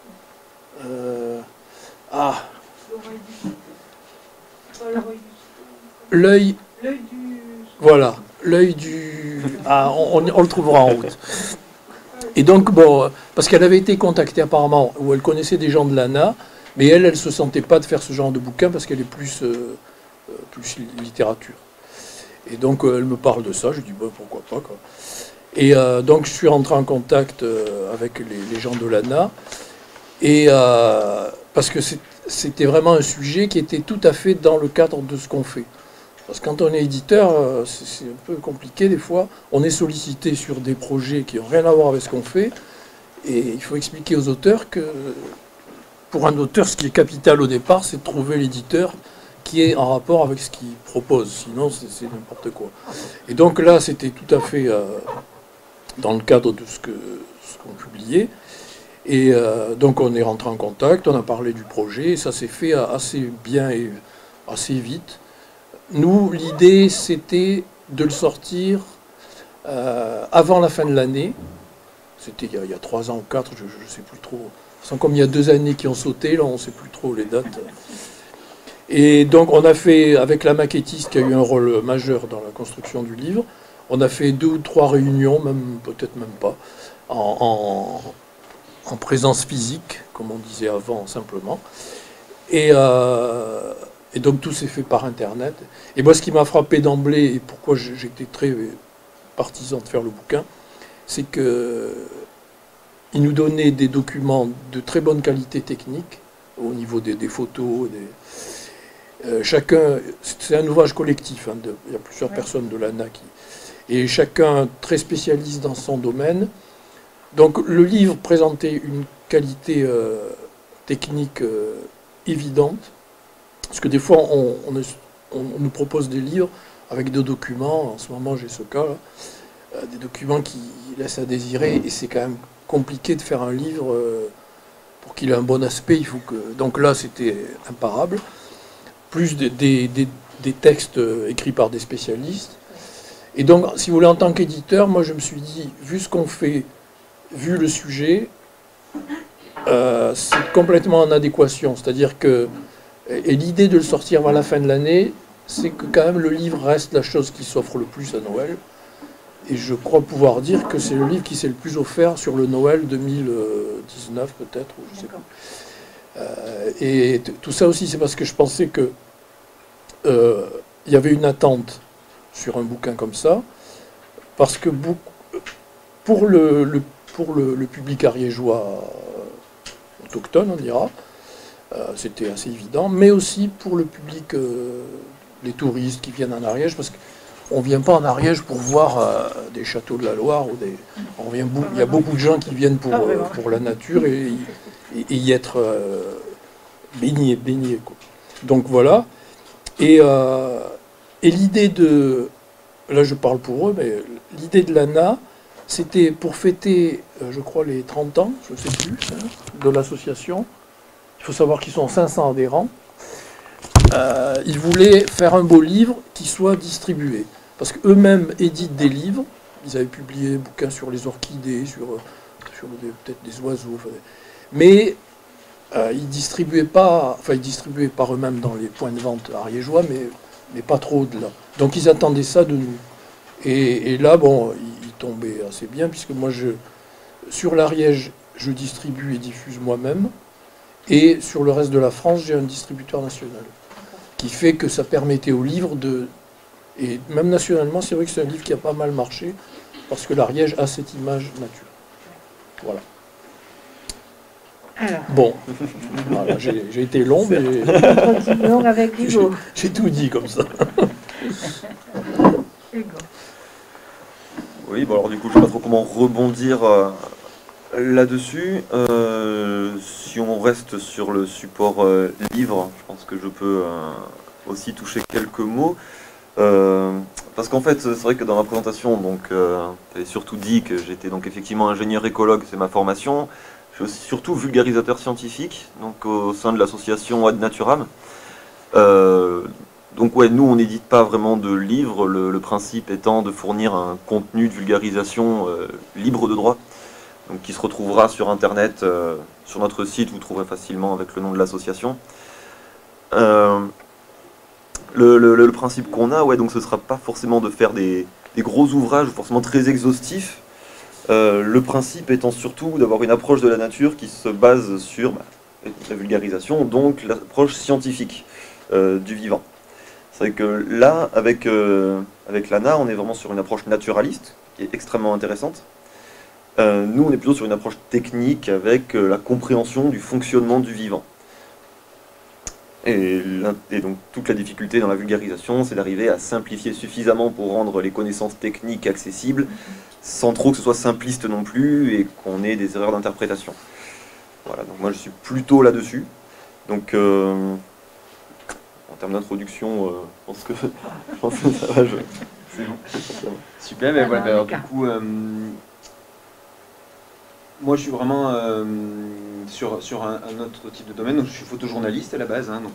L'œil du... Voilà, l'œil du... on le trouvera en route. Et donc, bon, parce qu'elle avait été contactée apparemment, où elle connaissait des gens de l'ANA, mais elle ne se sentait pas de faire ce genre de bouquin parce qu'elle est plus littérature. Et donc, elle me parle de ça, je dis, bon, pourquoi pas, quoi. Et donc, je suis rentré en contact avec les gens de l'ANA, et parce que c'était vraiment un sujet qui était tout à fait dans le cadre de ce qu'on fait. Parce que quand on est éditeur, c'est un peu compliqué des fois. On est sollicité sur des projets qui n'ont rien à voir avec ce qu'on fait. Et il faut expliquer aux auteurs que, pour un auteur, ce qui est capital au départ, c'est de trouver l'éditeur qui est en rapport avec ce qu'il propose. Sinon, c'est n'importe quoi. Et donc là, c'était tout à fait dans le cadre de ce qu'on publiait. Et donc on est rentré en contact, on a parlé du projet, et ça s'est fait assez bien et assez vite. Nous, l'idée, c'était de le sortir avant la fin de l'année. C'était il y a 3 ans ou 4, je ne sais plus trop. Sans comme il y a 2 années qui ont sauté, là on ne sait plus trop les dates. Et donc on a fait, avec la maquettiste qui a eu un rôle majeur dans la construction du livre, on a fait 2 ou 3 réunions, même peut-être même pas, en présence physique, comme on disait avant simplement. Et donc tout s'est fait par Internet. Et moi, ce qui m'a frappé d'emblée, et pourquoi j'étais très partisan de faire le bouquin, c'est que il nous donnait des documents de très bonne qualité technique, au niveau des photos. Chacun, c'est un ouvrage collectif, hein, il y a plusieurs personnes de l'ANA et chacun très spécialiste dans son domaine. Donc le livre présentait une qualité technique évidente, parce que des fois on nous propose des livres avec des documents, en ce moment j'ai ce cas là, des documents qui laissent à désirer, et c'est quand même compliqué de faire un livre pour qu'il ait un bon aspect. Il faut que... Donc là c'était imparable, plus des textes écrits par des spécialistes. Et donc, si vous voulez, en tant qu'éditeur, moi je me suis dit, vu ce qu'on fait, vu le sujet, c'est complètement en adéquation. C'est-à-dire que, et l'idée de le sortir vers la fin de l'année, c'est que quand même le livre reste la chose qui s'offre le plus à Noël. Et je crois pouvoir dire que c'est le livre qui s'est le plus offert sur le Noël 2019 peut-être, ou je sais pas. Et tout ça aussi, c'est parce que je pensais que il y avait une attente sur un bouquin comme ça, parce que pour le public ariégeois autochtone, on dira, c'était assez évident, mais aussi pour le public, les touristes qui viennent en Ariège, parce qu'on ne vient pas en Ariège pour voir des châteaux de la Loire, il y a beaucoup de gens qui viennent pour la nature et y être baignés, quoi. Donc voilà. Et l'idée de... Là, je parle pour eux, mais l'idée de l'ANA, c'était pour fêter, je crois, les 30 ans, je ne sais plus, hein, de l'association. Il faut savoir qu'ils sont 500 adhérents. Ils voulaient faire un beau livre qui soit distribué. Parce qu'eux-mêmes éditent des livres. Ils avaient publié un bouquin sur les orchidées, sur peut-être des oiseaux. Mais... ils distribuaient pas, enfin ils distribuaient par eux-mêmes dans les points de vente ariégeois, mais pas trop au-delà. Donc ils attendaient ça de nous. Et là, bon, ils tombaient assez bien, puisque moi, sur l'Ariège, je distribue et diffuse moi-même, et sur le reste de la France, j'ai un distributeur national, qui fait que ça permettait au livre de... Et même nationalement, c'est vrai que c'est un livre qui a pas mal marché, parce que l'Ariège a cette image nature. Voilà. Alors. Bon, voilà, j'ai été long, mais continuons avec Hugo. J'ai tout dit comme ça. Hugo. Oui, bon alors du coup je ne sais pas trop comment rebondir là-dessus. Si on reste sur le support livre, je pense que je peux aussi toucher quelques mots. Parce qu'en fait, c'est vrai que dans ma présentation, donc, j'avais surtout dit que j'étais donc effectivement ingénieur écologue, c'est ma formation. Je suis aussi surtout vulgarisateur scientifique, donc au sein de l'association Ad Naturam. Donc ouais, nous on n'édite pas vraiment de livres, le principe étant de fournir un contenu de vulgarisation libre de droit, donc qui se retrouvera sur internet, sur notre site, vous trouverez facilement avec le nom de l'association. Le principe qu'on a, ouais, donc ce ne sera pas forcément de faire des gros ouvrages, forcément très exhaustifs. Le principe étant surtout d'avoir une approche de la nature qui se base sur la vulgarisation, donc l'approche scientifique du vivant. C'est vrai que là, avec l'ANA, on est vraiment sur une approche naturaliste, qui est extrêmement intéressante. Nous, on est plutôt sur une approche technique avec la compréhension du fonctionnement du vivant. Et donc toute la difficulté dans la vulgarisation, c'est d'arriver à simplifier suffisamment pour rendre les connaissances techniques accessibles, sans trop que ce soit simpliste non plus et qu'on ait des erreurs d'interprétation. Voilà, donc moi je suis plutôt là-dessus. Donc en termes d'introduction, je pense que ça va, c'est bon. Super, mais voilà, alors, du coup, moi je suis vraiment sur un autre type de domaine, donc je suis photojournaliste à la base, hein, donc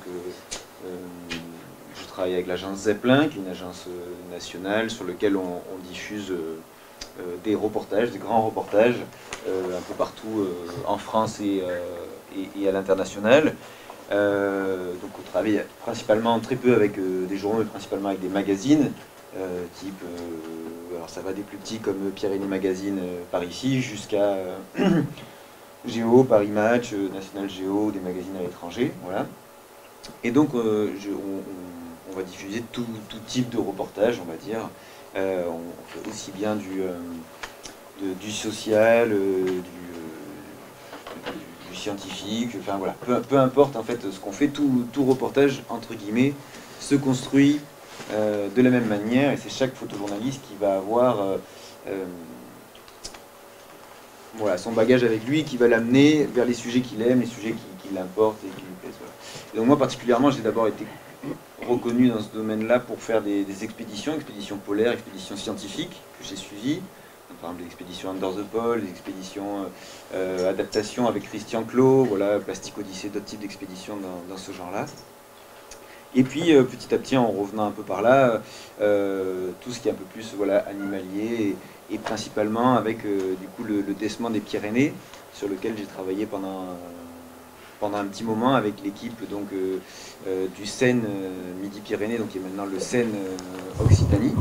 je travaille avec l'agence Zeppelin, qui est une agence nationale sur laquelle on diffuse des reportages, des grands reportages, un peu partout en France et à l'international. Donc on travaille principalement, très peu avec des journaux, mais principalement avec des magazines, type, alors ça va des plus petits comme Pyrénées Magazine par ici, jusqu'à Géo, Paris Match, National Géo, des magazines à l'étranger, voilà. Et donc, on va diffuser tout type de reportage, on va dire. On fait aussi bien du social, du scientifique, enfin voilà, peu importe en fait ce qu'on fait, tout reportage, entre guillemets, se construit de la même manière, et c'est chaque photojournaliste qui va avoir voilà, son bagage avec lui, qui va l'amener vers les sujets qu'il aime, les sujets qui l'importent et qui lui plaisent. Voilà. Et donc moi particulièrement, j'ai d'abord été reconnu dans ce domaine-là pour faire des expéditions polaires, expéditions scientifiques que j'ai suivies. Par exemple, des expéditions Under the Pole, des expéditions adaptation avec Christian Clot, voilà, Plastic Odyssey, d'autres types d'expéditions dans ce genre-là. Et puis, petit à petit, en revenant un peu par là, tout ce qui est un peu plus voilà, animalier, et principalement avec du coup, le Desman des Pyrénées, sur lequel j'ai travaillé pendant un petit moment avec l'équipe donc du Seine Midi-Pyrénées, donc qui est maintenant le Seine Occitanie.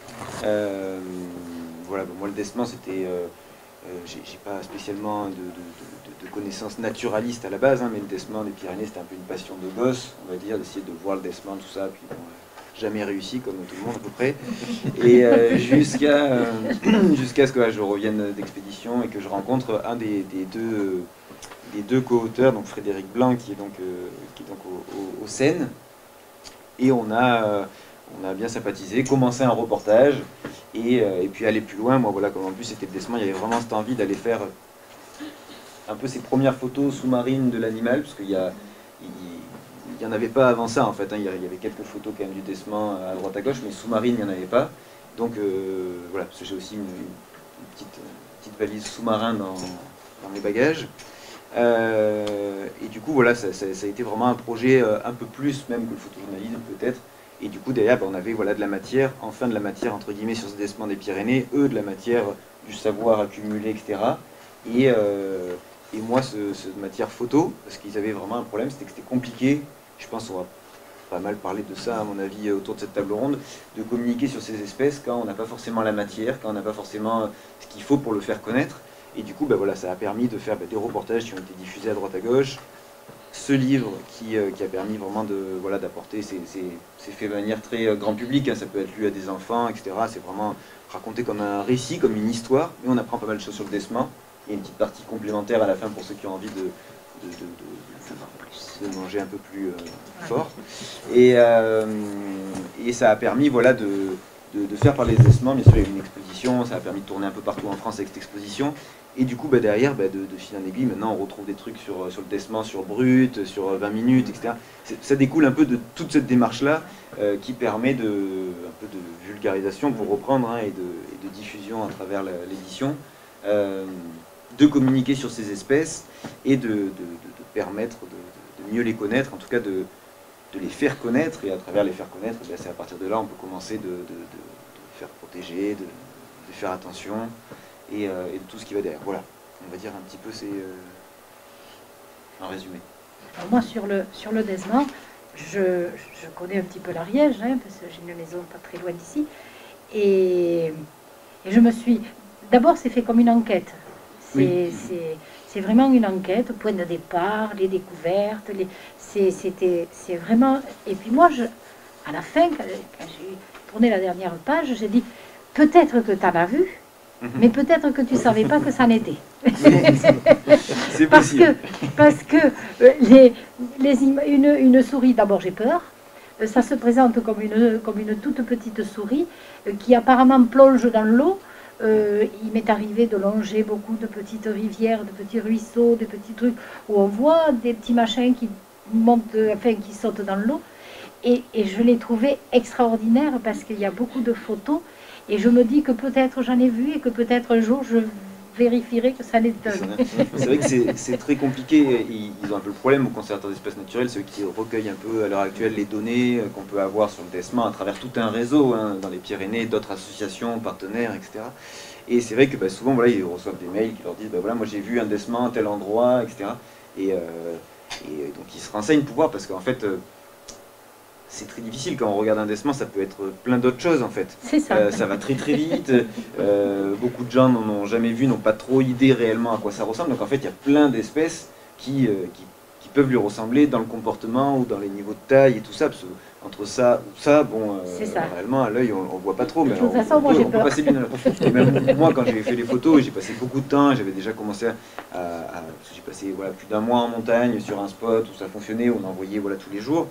Voilà, bon, moi le Desman c'était, j'ai pas spécialement de connaissances naturalistes à la base, hein, mais le Desman des Pyrénées c'était un peu une passion de gosse, on va dire, d'essayer de voir le Desman, tout ça, puis bon, jamais réussi comme tout le monde à peu près, et jusqu'à ce que je revienne d'expédition et que je rencontre un des deux co-auteurs, donc Frédéric Blanc qui est donc au Seine, et on a bien sympathisé, commencé un reportage et puis aller plus loin. Moi voilà, comme en plus c'était le Desman, il y avait vraiment cette envie d'aller faire un peu ces premières photos sous-marines de l'animal, parce qu'il y en avait pas avant ça en fait, hein. Il y avait quelques photos quand même du Desman à droite à gauche, mais sous-marine il n'y en avait pas, donc voilà, parce que j'ai aussi une petite valise sous-marin dans mes bagages. Et du coup voilà, ça a été vraiment un projet un peu plus même que le photojournalisme peut-être, et du coup derrière on avait voilà, de la matière, enfin de la matière entre guillemets sur ce Desman des Pyrénées, eux de la matière, du savoir accumulé, etc. Et moi cette matière photo, parce qu'ils avaient vraiment un problème, c'était que c'était compliqué, je pense qu'on va pas mal parler de ça à mon avis autour de cette table ronde, de communiquer sur ces espèces quand on n'a pas forcément la matière, quand on n'a pas forcément ce qu'il faut pour le faire connaître. Et du coup, ben voilà, ça a permis de faire des reportages qui ont été diffusés à droite à gauche. Ce livre qui a permis vraiment voilà, d'apporter, c'est fait de manière très grand public, hein, ça peut être lu à des enfants, etc. C'est vraiment raconté comme un récit, comme une histoire, mais on apprend pas mal de choses sur le Desman. Il y a une petite partie complémentaire à la fin pour ceux qui ont envie de manger un peu plus fort. Et ça a permis voilà, de faire parler des Desman. Bien sûr, il y a eu une exposition, ça a permis de tourner un peu partout en France avec cette exposition. Et du coup, bah, derrière, bah, de fil en aiguille, maintenant on retrouve des trucs sur le Desman, sur Brut, sur 20 minutes, etc. Ça découle un peu de toute cette démarche-là qui permet un peu de vulgarisation, pour reprendre, hein, et de diffusion à travers l'édition, de communiquer sur ces espèces et de permettre de mieux les connaître, en tout cas de les faire connaître, et à travers les faire connaître, bah, c'est à partir de là on peut commencer de faire protéger, de faire attention, et de tout ce qui va derrière. Voilà, on va dire un petit peu, c'est un résumé. Alors moi sur le Desman, je connais un petit peu l'Ariège, hein, parce que j'ai une maison pas très loin d'ici, et je me suis... D'abord c'est fait comme une enquête, c'est vraiment une enquête, point de départ, les découvertes, c'est vraiment... Et puis moi, à la fin, quand j'ai tourné la dernière page, j'ai dit, peut-être que tu en as vu, mais peut-être que tu ne savais pas que ça en était. C'est possible. Parce que une souris, d'abord j'ai peur, ça se présente comme une toute petite souris qui apparemment plonge dans l'eau. Il m'est arrivé de longer beaucoup de petites rivières, de petits ruisseaux, de petits trucs où on voit des petits machins qui montent, enfin qui sautent dans l'eau. Et je l'ai trouvé extraordinaire parce qu'il y a beaucoup de photos. Et je me dis que peut-être j'en ai vu et que peut-être un jour je vérifierai que ça n'est pas. C'est vrai que c'est très compliqué. Ils ont un peu le problème aux conservateurs d'espèces naturelles, ceux qui recueillent un peu à l'heure actuelle les données qu'on peut avoir sur le Desman à travers tout un réseau, hein, dans les Pyrénées, d'autres associations, partenaires, etc. Et c'est vrai que bah, souvent voilà, ils reçoivent des mails qui leur disent bah, voilà, moi j'ai vu un Desman à tel endroit, etc. Et donc ils se renseignent pour voir, parce qu'en fait c'est très difficile quand on regarde un Desman, ça peut être plein d'autres choses en fait. C'est ça. Ça va très très vite. Beaucoup de gens n'en ont jamais vu, n'ont pas trop idée réellement à quoi ça ressemble. Donc en fait, il y a plein d'espèces qui peuvent lui ressembler dans le comportement ou dans les niveaux de taille et tout ça, parce que entre ça ou ça, bon, réellement à l'œil on voit pas trop, mais De toute façon, moi j'ai peur. passer d'une... Et même moi quand j'ai fait les photos, j'ai passé beaucoup de temps, j'avais déjà commencé parce que j'ai passé voilà, plus d'un mois en montagne sur un spot où ça fonctionnait, où on envoyait voilà, tous les jours.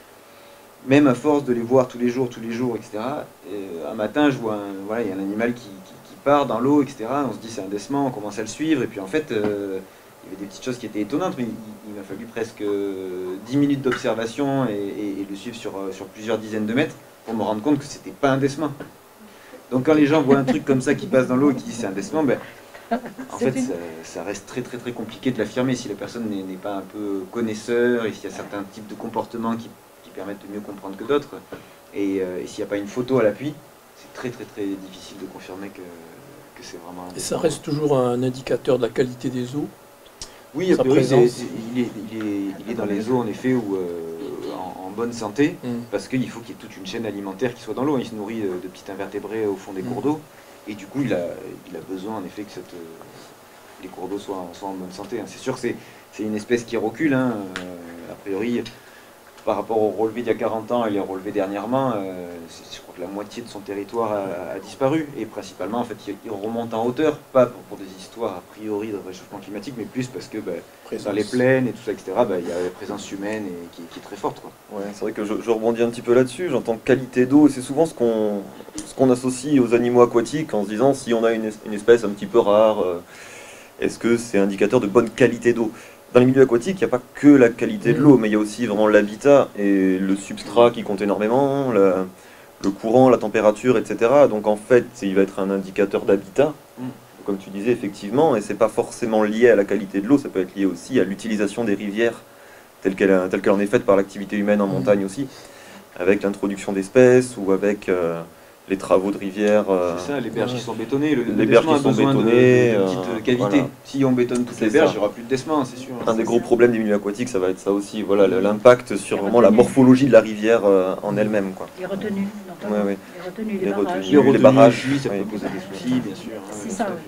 Même à force de les voir tous les jours, etc. Et un matin, je vois voilà, il y a un animal qui part dans l'eau, etc. On se dit c'est un décement, on commence à le suivre, et puis en fait, il y avait des petites choses qui étaient étonnantes, mais il m'a fallu presque 10 minutes d'observation et le suivre sur plusieurs dizaines de mètres pour me rendre compte que c'était pas un décement. Donc quand les gens voient un truc comme ça qui passe dans l'eau et qui disent c'est un décement, ben, en fait, ça reste très très très compliqué de l'affirmer si la personne n'est pas un peu connaisseur et s'il y a certains types de comportements qui permettent de mieux comprendre que d'autres. Et s'il n'y a pas une photo à l'appui, c'est très très très difficile de confirmer que c'est vraiment... Et ça reste toujours un indicateur de la qualité des eaux? Oui, a priori, il est dans les eaux en effet où, en bonne santé, parce qu'il faut qu'il y ait toute une chaîne alimentaire qui soit dans l'eau. Il se nourrit de petits invertébrés au fond des cours d'eau, et du coup il a besoin en effet que les cours d'eau soient en bonne santé. C'est sûr que c'est une espèce qui recule, a priori. Par rapport au relevé d'il y a 40 ans et les relevés dernièrement, je crois que la moitié de son territoire a disparu. Et principalement, en fait, il remonte en hauteur, pas pour des histoires a priori de réchauffement climatique, mais plus parce que dans les plaines et tout ça, etc., il y a la présence humaine qui est très forte. Quoi. Ouais, c'est vrai que je rebondis un petit peu là-dessus. J'entends qualité d'eau, et c'est souvent ce qu'on associe aux animaux aquatiques en se disant si on a une espèce un petit peu rare, est-ce que c'est indicateur de bonne qualité d'eau? Dans les milieux aquatiques, il n'y a pas que la qualité de l'eau, mais il y a aussi vraiment l'habitat et le substrat qui compte énormément, le courant, la température, etc. Donc en fait, il va être un indicateur d'habitat, comme tu disais effectivement, et c'est pas forcément lié à la qualité de l'eau, ça peut être lié aussi à l'utilisation des rivières telle qu'elle en est faite par l'activité humaine en montagne aussi, avec l'introduction d'espèces ou avec les travaux de rivières. C'est ça, les berges qui sont bétonnées. Les berges qui sont bétonnées. De petites cavités. Voilà. Si on bétonne toutes les berges, il n'y aura plus de décement, c'est sûr. Un des gros problèmes des milieux aquatiques, ça va être ça aussi. Voilà, l'impact sur vraiment la morphologie de la rivière en elle-même. Les retenues, ouais. Les barrages. Oui, ça peut poser des soucis, bien sûr. C'est ça, oui.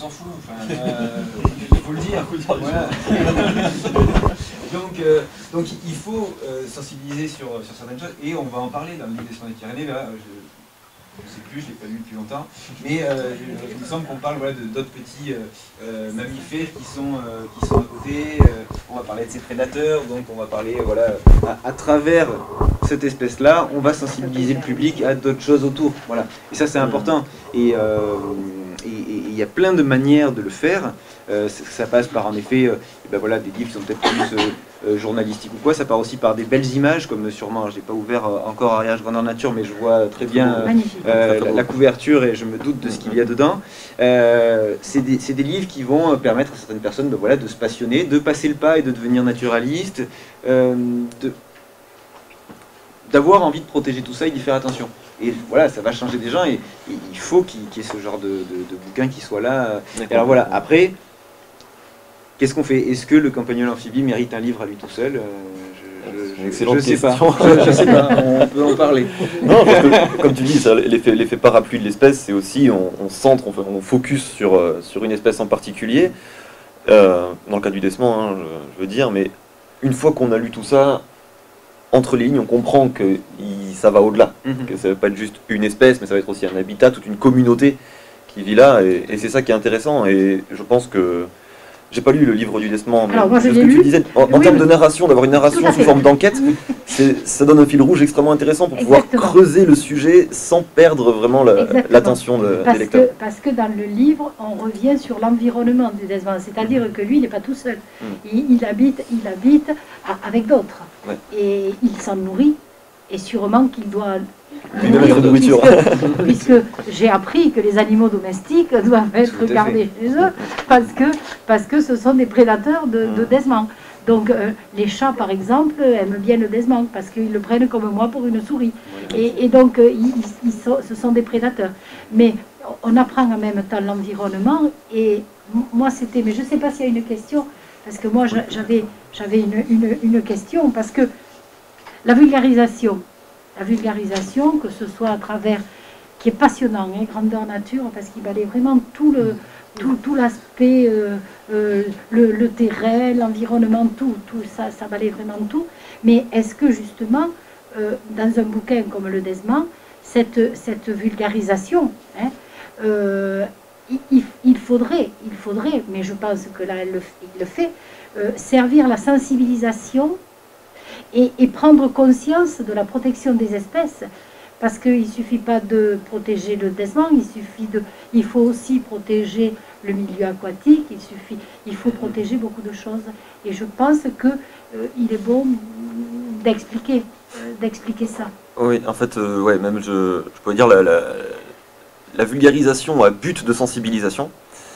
s'en fout, il faut le dire. Voilà. Donc il faut sensibiliser sur certaines choses, et on va en parler dans le livre des Descendants des Pyrénées. Là, je ne sais plus, je ne l'ai pas lu depuis longtemps, mais il me semble qu'on parle d'autres petits mammifères qui sont à côté. On va parler de ces prédateurs, donc on va parler, à travers cette espèce-là, on va sensibiliser le public à d'autres choses autour. Voilà. Et ça, c'est important. Et il y a plein de manières de le faire. Ça passe par, en effet, des livres qui sont peut-être plus journalistiques ou quoi. Ça part aussi par des belles images, comme sûrement, je n'ai pas ouvert encore Ariage Grandeur Nature, mais je vois très bien la couverture et je me doute de ce qu'il y a dedans. C'est des livres qui vont permettre à certaines personnes de se passionner, de passer le pas et de devenir naturaliste, d'avoir envie de protéger tout ça et d'y faire attention. Et voilà, ça va changer des gens, et il faut qu'il y ait ce genre de bouquin qui soit là. Et alors voilà, après, qu'est-ce qu'on fait? Est-ce que le Campagnol amphibie mérite un livre à lui tout seul? Je sais pas. Je sais pas, on peut en parler. Non, parce que, comme tu dis, l'effet parapluie de l'espèce, c'est aussi, on centre, on focus sur une espèce en particulier, dans le cas du Desman, hein, je veux dire, mais une fois qu'on a lu tout ça, entre les lignes, on comprend que ça va au-delà, que ça ne va pas être juste une espèce, mais ça va être aussi un habitat, toute une communauté qui vit là, et c'est ça qui est intéressant, et je pense que j'ai pas lu le livre du Desman, mais ce que tu disais, en termes de narration, d'avoir une narration sous forme d'enquête, ça donne un fil rouge extrêmement intéressant pour pouvoir creuser le sujet sans perdre vraiment l'attention des lecteurs. Parce que dans le livre, on revient sur l'environnement du Desman, c'est-à-dire que lui, il n'est pas tout seul, il habite avec d'autres, et il s'en nourrit, et sûrement qu'il doit... puisque j'ai appris que les animaux domestiques doivent être gardés chez eux parce que ce sont des prédateurs de Desman. Donc les chats par exemple aiment bien le Desman parce qu'ils le prennent comme moi pour une souris. Et donc ce sont des prédateurs. Mais on apprend en même temps l'environnement, et moi c'était, mais je ne sais pas s'il y a une question, parce que moi j'avais une question, parce que la vulgarisation, que ce soit à travers, qui est passionnant, hein, Grandeur Nature, parce qu'il balaye vraiment tout l'aspect, le terrain, l'environnement, tout ça balaye vraiment tout. Mais est-ce que justement, dans un bouquin comme le Desman, cette vulgarisation, hein, il faudrait, mais je pense que là il le fait, servir la sensibilisation et prendre conscience de la protection des espèces, parce qu'il ne suffit pas de protéger le Desman, il faut aussi protéger le milieu aquatique, il faut protéger beaucoup de choses. Et je pense qu'il est bon d'expliquer ça. Oui, en fait, même je pourrais dire la vulgarisation à but de sensibilisation.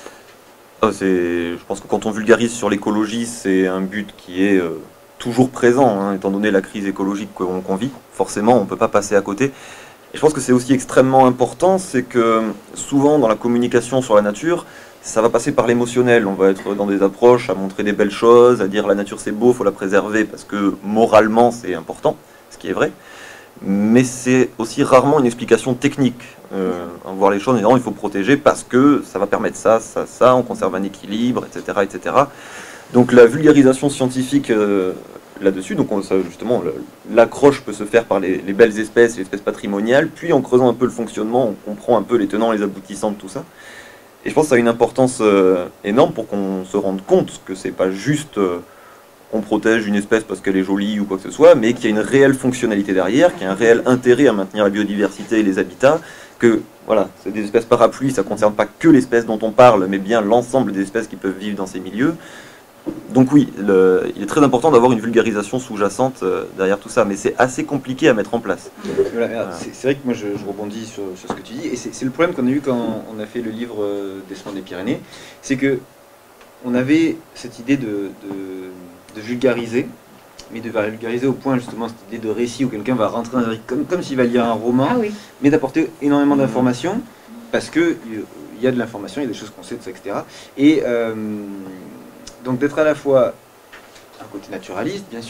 Je pense que quand on vulgarise sur l'écologie, c'est un but qui est toujours présent, hein, étant donné la crise écologique qu'on vit. Forcément, on ne peut pas passer à côté. Et je pense que c'est aussi extrêmement important, c'est que souvent dans la communication sur la nature, ça va passer par l'émotionnel. On va être dans des approches à montrer des belles choses, à dire la nature c'est beau, il faut la préserver parce que moralement c'est important, ce qui est vrai. Mais c'est aussi rarement une explication technique. En voir les choses en disant il faut protéger parce que ça va permettre ça, on conserve un équilibre, etc. etc. Donc la vulgarisation scientifique là-dessus, donc justement l'accroche peut se faire par les belles espèces, les espèces patrimoniales, puis en creusant un peu le fonctionnement, on comprend un peu les tenants, les aboutissants de tout ça. Et je pense que ça a une importance énorme pour qu'on se rende compte que c'est pas juste on protège une espèce parce qu'elle est jolie ou quoi que ce soit, mais qu'il y a une réelle fonctionnalité derrière, qu'il y a un réel intérêt à maintenir la biodiversité et les habitats, que voilà, c'est des espèces parapluies, ça ne concerne pas que l'espèce dont on parle, mais bien l'ensemble des espèces qui peuvent vivre dans ces milieux. Donc oui, il est très important d'avoir une vulgarisation sous-jacente derrière tout ça, mais c'est assez compliqué à mettre en place. Voilà, c'est vrai que moi je rebondis sur ce que tu dis, et c'est le problème qu'on a eu quand on a fait le livre Descendants des Pyrénées, c'est que on avait cette idée de vulgariser, mais de vulgariser au point justement cette idée de récit où quelqu'un va rentrer dans un récit comme s'il va lire un roman, mais d'apporter énormément d'informations, parce qu'il y a de l'information, il y a des choses qu'on sait, etc. Et donc d'être à la fois un côté naturaliste, bien sûr,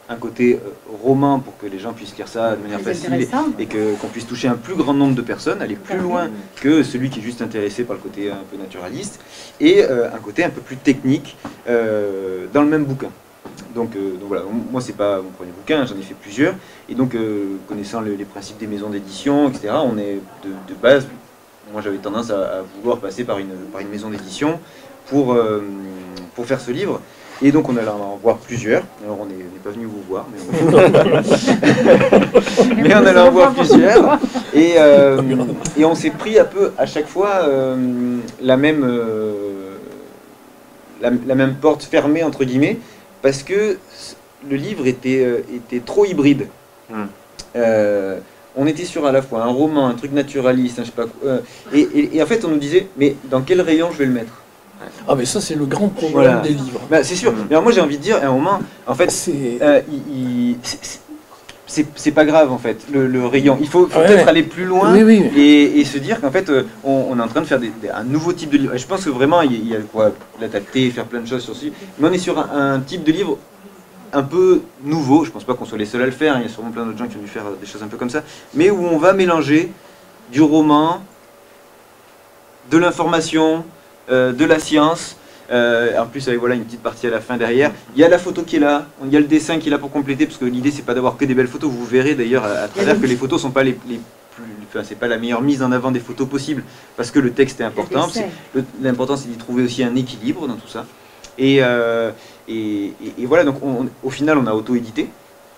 un côté roman pour que les gens puissent lire ça de manière facile et qu'on puisse toucher un plus grand nombre de personnes, aller plus loin que celui qui est juste intéressé par le côté un peu naturaliste, et un côté un peu plus technique dans le même bouquin. Donc voilà, moi c'est pas mon premier bouquin, j'en ai fait plusieurs, et donc connaissant les principes des maisons d'édition, etc., on est de base, moi j'avais tendance à vouloir passer par une maison d'édition pour faire ce livre. Et donc on allait en voir plusieurs. Alors on n'est pas venu vous voir, mais on allait en voir plusieurs. Et on s'est pris un peu à chaque fois la même porte fermée entre guillemets, parce que le livre était trop hybride. On était sur à la fois un roman, un truc naturaliste, je sais pas quoi, et en fait on nous disait mais dans quel rayon je vais le mettre? Ah mais ça c'est le grand problème des livres. Bah, c'est sûr. Mais alors, moi j'ai envie de dire, à un moment, en fait, c'est pas grave en fait, le rayon. Il faut peut-être aller plus loin et se dire qu'en fait on est en train de faire un nouveau type de livre. Et je pense que vraiment il y a quoi l'adapter, faire plein de choses sur ce livre. Mais on est sur un type de livre un peu nouveau. Je pense pas qu'on soit les seuls à le faire. Il y a sûrement plein d'autres gens qui ont dû faire des choses un peu comme ça. Mais où on va mélanger du roman, de l'information, de la science, en plus avec voilà, une petite partie à la fin derrière. Il y a la photo qui est là, il y a le dessin qui est là pour compléter, parce que l'idée c'est pas d'avoir que des belles photos. Vous verrez d'ailleurs à travers que les photos sont pas c'est pas la meilleure mise en avant des photos possible, parce que le texte est important. L'important c'est d'y trouver aussi un équilibre dans tout ça. Et voilà, donc au final on a auto-édité,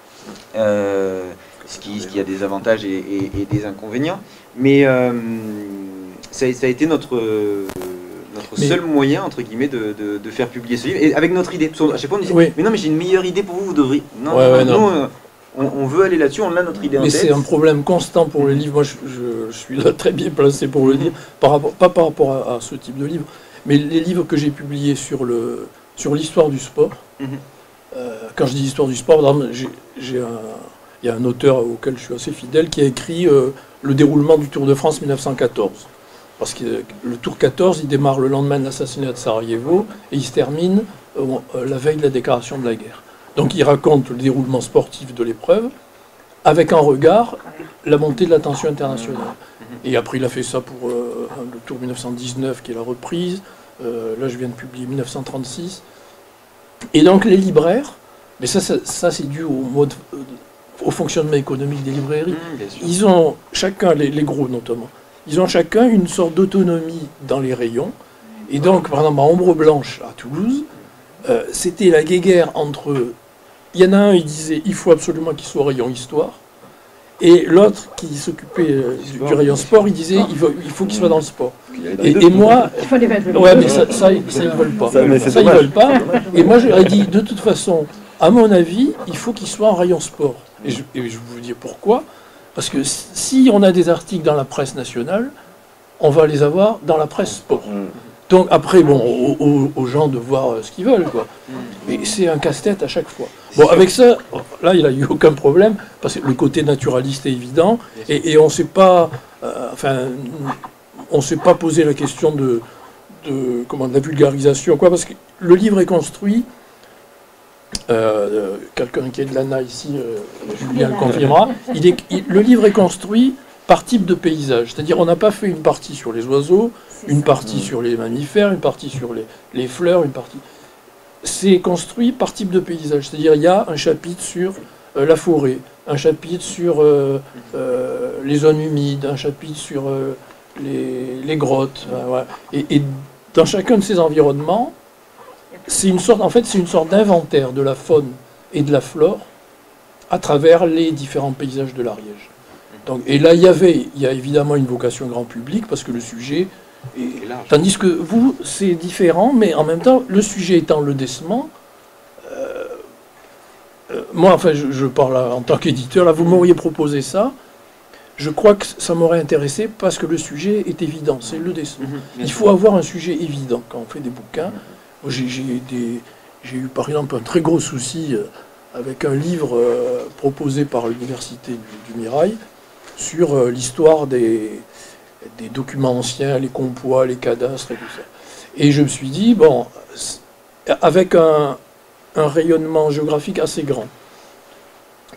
ce qui a des avantages et des inconvénients, mais ça a été notre seul moyen, entre guillemets, de faire publier ce livre, et avec notre idée. Parce à chaque fois on disait, mais non, mais j'ai une meilleure idée pour vous, vous devriez... Non. On veut aller là-dessus, on a notre idée en tête. Mais c'est un problème constant pour les livres. Moi, je suis là très bien placé pour le dire, pas par rapport à ce type de livre, mais les livres que j'ai publiés sur l'histoire du sport. Quand je dis histoire du sport, par exemple, il y a un auteur auquel je suis assez fidèle qui a écrit le déroulement du Tour de France 1914. Parce que le Tour 14, il démarre le lendemain de l'assassinat de Sarajevo et il se termine la veille de la déclaration de la guerre. Donc il raconte le déroulement sportif de l'épreuve avec en regard la montée de la tension internationale. Et après il a fait ça pour le Tour 1919 qui est la reprise. Là je viens de publier 1936. Et donc les libraires, mais ça c'est dû au fonctionnement économique des librairies. Ils ont chacun, les gros notamment, ils ont chacun une sorte d'autonomie dans les rayons. Et donc, par exemple, à Ombre Blanche, à Toulouse, c'était la guéguerre entre... Il y en a un, il disait, il faut absolument qu'il soit au rayon histoire. Et l'autre, qui s'occupait du rayon sport, il disait, il faut qu'il soit dans le sport. Et moi... Il faut les mettre. Ouais, mais ça ils ne veulent pas. Ça, ils ne veulent pas. Et moi, j'aurais dit, de toute façon, à mon avis, il faut qu'il soit en rayon sport. Et je vais vous dire pourquoi. Parce que si on a des articles dans la presse nationale, on va les avoir dans la presse sport. Donc après, bon, aux gens de voir ce qu'ils veulent, quoi. Mais c'est un casse-tête à chaque fois. Bon, avec ça, là, il n'y a eu aucun problème, parce que le côté naturaliste est évident, et on ne s'est pas... on s'est pas posé la question de la vulgarisation, quoi, parce que le livre est construit... quelqu'un qui est de l'ANA ici, Julien le confirmera, le livre est construit par type de paysage, c'est-à-dire on n'a pas fait une partie sur les oiseaux, une partie sur les mammifères, une partie sur les fleurs, une partie... C'est construit par type de paysage, c'est-à-dire il y a un chapitre sur la forêt, un chapitre sur les zones humides, un chapitre sur les grottes, voilà. Et dans chacun de ces environnements, c'est une sorte d'inventaire de la faune et de la flore à travers les différents paysages de l'Ariège. Donc, et là, il y a évidemment une vocation grand public parce que le sujet est large. Tandis que vous, c'est différent, mais en même temps, le sujet étant le décement, moi, enfin, je parle en tant qu'éditeur, là, vous m'auriez proposé ça, je crois que ça m'aurait intéressé parce que le sujet est évident, c'est le décement. Il faut avoir un sujet évident quand on fait des bouquins. J'ai eu par exemple un très gros souci avec un livre proposé par l'université du Mirail sur l'histoire des documents anciens, les compois, les cadastres et tout ça. Et je me suis dit, bon, avec un rayonnement géographique assez grand,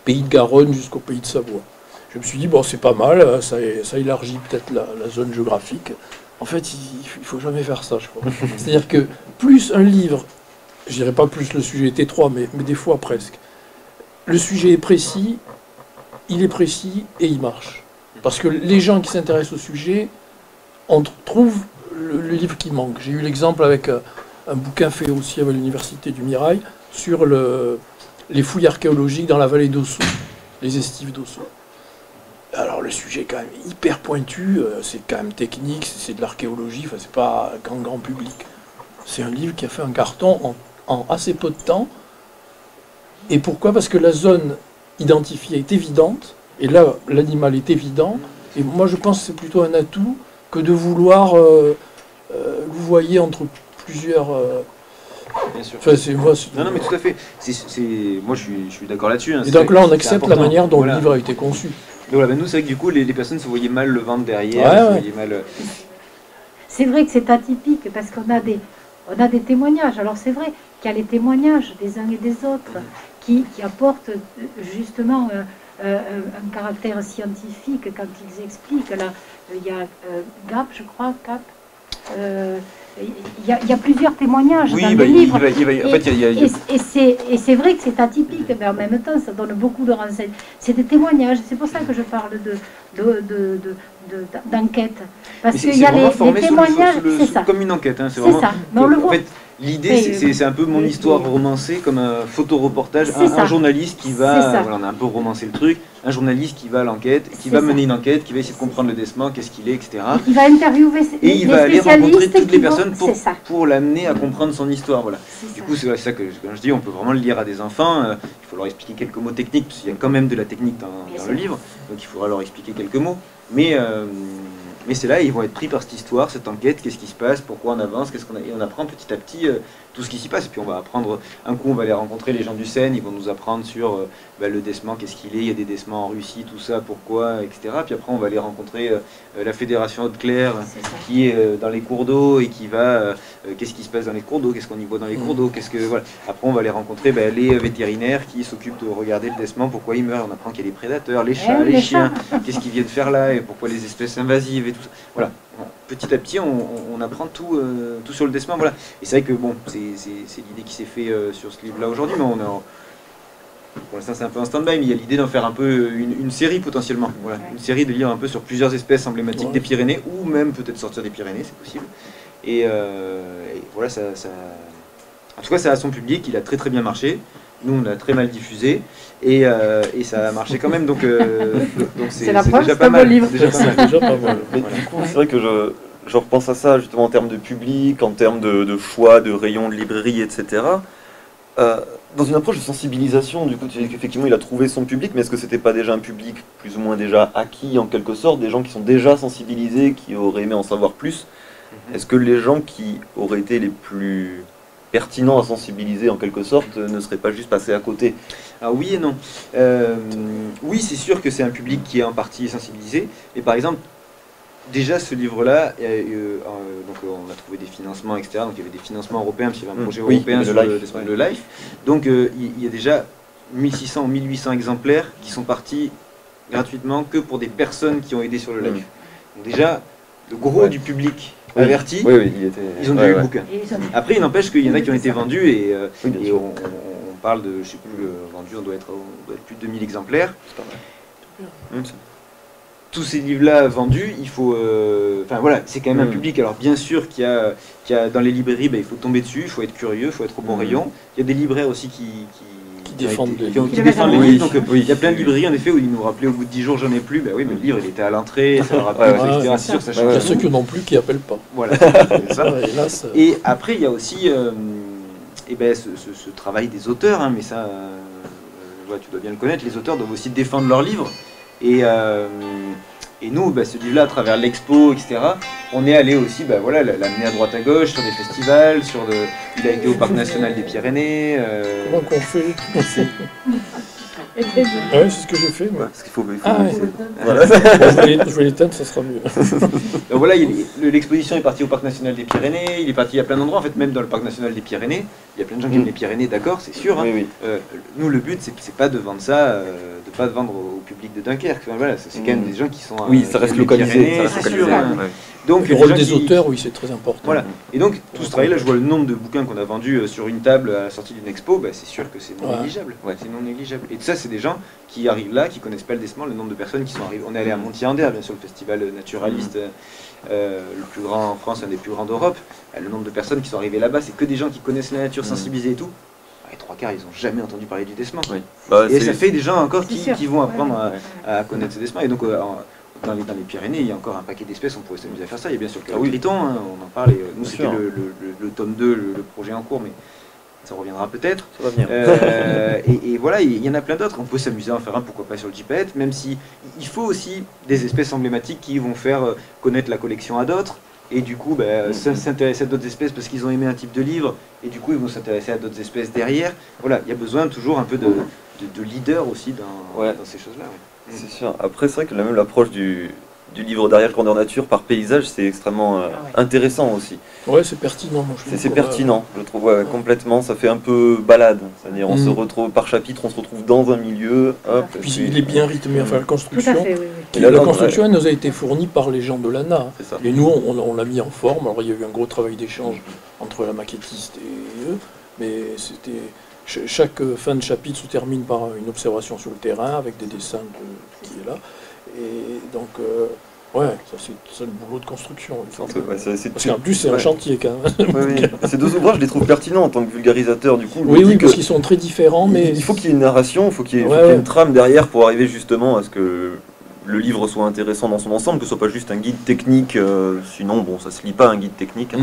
pays de Garonne jusqu'au pays de Savoie. Je me suis dit, bon, c'est pas mal, ça élargit peut-être la zone géographique. En fait, il faut jamais faire ça, je crois. C'est-à-dire que plus un livre, je dirais pas plus le sujet est étroit, mais des fois presque, le sujet est précis, il est précis et il marche. Parce que les gens qui s'intéressent au sujet, on trouve le livre qui manque. J'ai eu l'exemple avec un bouquin fait aussi avec l'Université du Mirail sur les fouilles archéologiques dans la vallée d'Ossau, les estives d'Ossau. Alors le sujet est quand même hyper pointu, c'est quand même technique, c'est de l'archéologie, enfin, c'est pas un grand public. C'est un livre qui a fait un carton en assez peu de temps. Et pourquoi? Parce que la zone identifiée est évidente, et là l'animal est évident, et moi je pense que c'est plutôt un atout que de vouloir louvoyer entre plusieurs... Bien sûr. Enfin, c'est moi, non, mais tout à fait. Moi, je suis d'accord là-dessus. Hein. Et donc là, on accepte la manière dont le livre a été conçu. Donc, voilà, nous, c'est vrai que du coup, les personnes se voyaient mal le ventre derrière. Ouais. C'est vrai que c'est atypique parce qu'on a des témoignages. Alors c'est vrai qu'il y a les témoignages des uns et des autres qui apportent justement un caractère scientifique quand ils expliquent. Là, il y a Gap, je crois, Cap. Il y a plusieurs témoignages dans le livre. Et c'est vrai que c'est atypique, mais en même temps, ça donne beaucoup de renseignements. C'est des témoignages. C'est pour ça que je parle d'enquête. Parce qu'il y a des témoignages. C'est ça. Comme une enquête. Hein, c'est ça. Mais on le voit. L'idée, c'est un peu mon histoire romancée, comme un photoreportage, un journaliste qui va, voilà, on a un peu romancé le truc, un journaliste qui va à l'enquête, qui va mener une enquête, qui va essayer de comprendre le décement, qu'est-ce qu'il est, etc. Il va interviewer et il va aller rencontrer toutes les personnes pour l'amener à comprendre son histoire. Voilà. Du coup, c'est ça que quand je dis, on peut vraiment le lire à des enfants, il faut leur expliquer quelques mots techniques, parce qu'il y a quand même de la technique dans le livre, donc il faudra leur expliquer quelques mots. Mais c'est là, ils vont être pris par cette histoire, cette enquête, qu'est-ce qui se passe, pourquoi on avance, et on apprend petit à petit tout ce qui s'y passe. Et puis on va apprendre, un coup on va aller rencontrer les gens du Seine, ils vont nous apprendre sur le décement, qu'est-ce qu'il est, il y a des décements en Russie, tout ça, pourquoi, etc. Puis après on va aller rencontrer la Fédération Haute-Claire qui est dans les cours d'eau et qui va, qu'est-ce qui se passe dans les cours d'eau, qu'est-ce qu'on y voit dans les cours d'eau, voilà. Après on va aller rencontrer les vétérinaires qui s'occupent de regarder le décement, pourquoi il meurt, on apprend qu'il y a les prédateurs, les chats, les chiens, qu'est-ce qu'ils viennent faire là et pourquoi les espèces invasives et tout ça. Voilà. Petit à petit, on apprend tout sur le décement. Voilà. Et c'est vrai que bon, c'est l'idée qui s'est faite sur ce livre-là aujourd'hui, mais pour l'instant c'est un peu en stand-by, mais il y a l'idée d'en faire un peu une série potentiellement. Voilà. Une série de livres un peu sur plusieurs espèces emblématiques des Pyrénées, ou même peut-être sortir des Pyrénées, c'est possible. Et voilà, en tout cas ça a son public, il a très très bien marché. Nous on a très mal diffusé et ça a marché quand même, donc c'est déjà pas mal. Déjà pas mal. Mais du coup c'est vrai que je repense à ça justement en termes de public, en termes de choix, de rayons de librairie, etc. Dans une approche de sensibilisation, du coup tu dis qu'effectivement il a trouvé son public, mais est-ce que c'était pas déjà un public plus ou moins déjà acquis en quelque sorte, des gens qui sont déjà sensibilisés, qui auraient aimé en savoir plus? Est-ce que les gens qui auraient été les plus pertinent à sensibiliser en quelque sorte ne serait pas juste passé à côté? Alors oui et non. Oui, c'est sûr que c'est un public qui est en partie sensibilisé, mais par exemple, déjà ce livre-là, donc on a trouvé des financements, etc. Donc il y avait des financements européens, parce qu'il y avait un projet européen sur le LIFE. Donc il y a déjà 1600 ou 1800 exemplaires qui sont partis gratuitement que pour des personnes qui ont aidé sur le LIFE. Donc déjà, le gros du public avertis, ils ont déjà eu le bouquin. Après, il n'empêche qu'il y en a qui ont été vendus et on parle de, je ne sais plus, vendu, on doit être plus de 2000 exemplaires. Tous ces livres-là vendus, il faut, enfin voilà, c'est quand même un public. Alors bien sûr qu'il y a dans les librairies, il faut tomber dessus, il faut être curieux, il faut être au bon rayon. Il y a des libraires aussi qui défendent les livres. Donc il y a plein de librairies en effet où ils nous rappelaient au bout de 10 jours j'en ai plus. Ben oui, mais le livre il était à l'entrée, ça leur rappelle, etc. C'est sûr que ça change. Il y a ceux qui n'ont plus qui appellent pas. Voilà. Et après il y a aussi ce travail des auteurs, mais ça, tu dois bien le connaître. Les auteurs doivent aussi défendre leurs livres. Et nous, ce livre-là, à travers l'expo, etc., on est allé aussi l'amener à droite à gauche, sur des festivals, il a été au Parc National des Pyrénées. Comment qu'on fait Et très bien. Ah oui, c'est ce que j'ai fait. Ouais, parce qu'il faut. Ah, ouais. Voilà. Je vais l'éteindre, ça sera mieux. Donc voilà, l'exposition est partie au Parc National des Pyrénées, il est parti à plein d'endroits, en fait, même dans le Parc National des Pyrénées, il y a plein de gens qui aiment les Pyrénées, d'accord, c'est sûr. Hein. Oui, oui. Nous, le but, c'est pas de vendre ça, de pas vendre au public de Dunkerque. Enfin, voilà, c'est quand même des gens qui sont. Oui, ça reste localisé. Ça reste localisé. Sûr, hein. Ouais. Donc, le rôle des auteurs, oui, c'est très important. Voilà. Et donc, tout ce travail-là, je vois le nombre de bouquins qu'on a vendus sur une table à la sortie d'une expo, bah, c'est sûr que c'est non négligeable. Ouais. C'est non négligeable. Et tout ça, c'est des gens qui arrivent là, qui connaissent pas le Desman, le nombre de personnes qui sont arrivées. On est allé à Montier-Ander, bien sûr, le festival naturaliste, le plus grand en France, un des plus grands d'Europe. Le nombre de personnes qui sont arrivées là-bas, c'est que des gens qui connaissent la nature, sensibilisés et tout. Les trois quarts, ils n'ont jamais entendu parler du Desman. Oui. Bah, et ça fait des gens encore qui vont apprendre à connaître ce Desman. Et donc, dans les Pyrénées, il y a encore un paquet d'espèces, on pourrait s'amuser à faire ça. Il y a bien sûr le triton, hein, on en parle. Et, nous, c'était le tome 2, le projet en cours, mais ça reviendra peut-être. Ça va venir. Et voilà, il y en a plein d'autres. On peut s'amuser à en faire un, pourquoi pas sur le gypaète, même si il faut aussi des espèces emblématiques qui vont faire connaître la collection à d'autres. Et du coup, s'intéresser à d'autres espèces parce qu'ils ont aimé un type de livre. Et du coup, ils vont s'intéresser à d'autres espèces derrière. Voilà, il y a besoin toujours un peu de leader aussi dans ces choses-là. Ouais. C'est sûr. Après, c'est vrai que même l'approche du livre d'Ariège grandeur nature par paysage, c'est extrêmement intéressant aussi. Ouais, c'est pertinent. C'est pertinent, je trouve, complètement. Ça fait un peu balade. C'est-à-dire, on se retrouve par chapitre, on se retrouve dans un milieu. Hop, puis il est bien rythmé. Enfin, la construction. Tout à fait, oui. Et la construction, elle nous a été fournie par les gens de l'ANA. Et nous, on l'a mis en forme. Alors, il y a eu un gros travail d'échange entre la maquettiste et eux. Mais c'était. Chaque fin de chapitre se termine par une observation sur le terrain avec des dessins de qui est là. Et donc, ça c'est le boulot de construction. Parce qu'en plus, c'est un chantier quand même. Ces deux ouvrages, je les trouve pertinents en tant que vulgarisateur. Du coup, oui, parce qu'ils sont très différents. Mais il faut qu'il y ait une narration, il faut qu'il y ait une trame derrière pour arriver justement à ce que le livre soit intéressant dans son ensemble, que ce soit pas juste un guide technique, sinon bon, ça se lit pas un guide technique.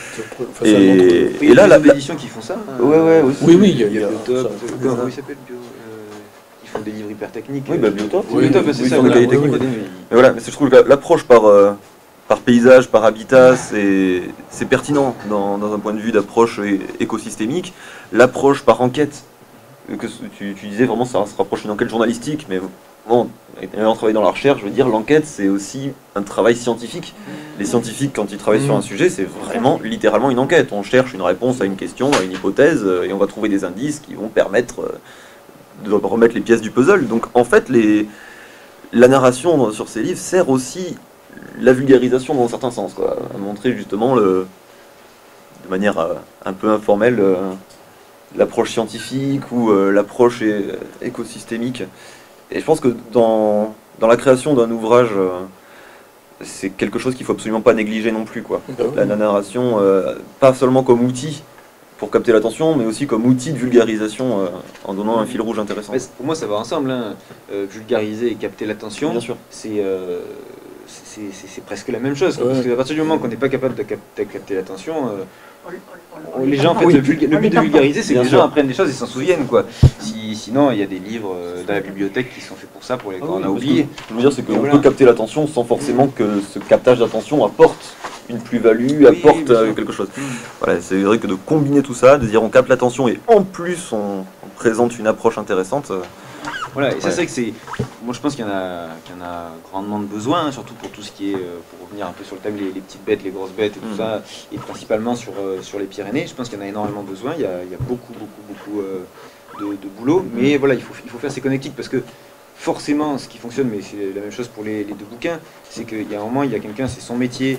Et là, il y a des éditions qui font ça. Oui, il y a Biotop, comment il s'appelle Ils font des livres hyper techniques. Oui, Biotop, c'est ça. Mais voilà, mais je trouve que l'approche par paysage, par habitat, c'est pertinent dans un point de vue d'approche écosystémique. L'approche par enquête, que tu disais vraiment, ça se rapproche d'une enquête journalistique, mais bon, ayant travaillé dans la recherche, je veux dire, l'enquête, c'est aussi un travail scientifique. Les scientifiques, quand ils travaillent sur un sujet, c'est vraiment littéralement une enquête. On cherche une réponse à une question, à une hypothèse, et on va trouver des indices qui vont permettre de remettre les pièces du puzzle. Donc, en fait, la narration sur ces livres sert aussi la vulgarisation dans un certain sens, quoi, à montrer justement, de manière un peu informelle, l'approche scientifique ou l'approche écosystémique. Et je pense que dans la création d'un ouvrage, c'est quelque chose qu'il ne faut absolument pas négliger non plus, quoi. La narration, pas seulement comme outil pour capter l'attention, mais aussi comme outil de vulgarisation en donnant un fil rouge intéressant. Pour moi, ça va ensemble, hein. Vulgariser et capter l'attention, c'est presque la même chose. Parce qu'à partir du moment qu'on n'est pas capable de capter l'attention, les gens, en fait, le but de vulgariser, c'est que les gens apprennent des choses et s'en souviennent, quoi. Sinon, il y a des livres dans la bibliothèque qui sont faits pour ça, pour les quand on a oublié. Ce que je veux dire, c'est qu'on peut capter l'attention sans forcément que ce captage d'attention apporte une plus-value, apporte quelque chose. Voilà, c'est vrai que de combiner tout ça, de dire on capte l'attention et en plus on présente une approche intéressante. Voilà, et ça c'est que c'est. Moi je pense qu'il y en a grandement de besoin, hein, surtout pour tout ce qui est, pour revenir un peu sur le thème, les petites bêtes, les grosses bêtes et tout ça, et principalement sur les Pyrénées. Je pense qu'il y en a énormément besoin, il y a beaucoup de boulot, mais voilà, il faut faire ces connectiques parce que forcément ce qui fonctionne, mais c'est la même chose pour les deux bouquins, c'est qu'il y a un moment, il y a quelqu'un, c'est son métier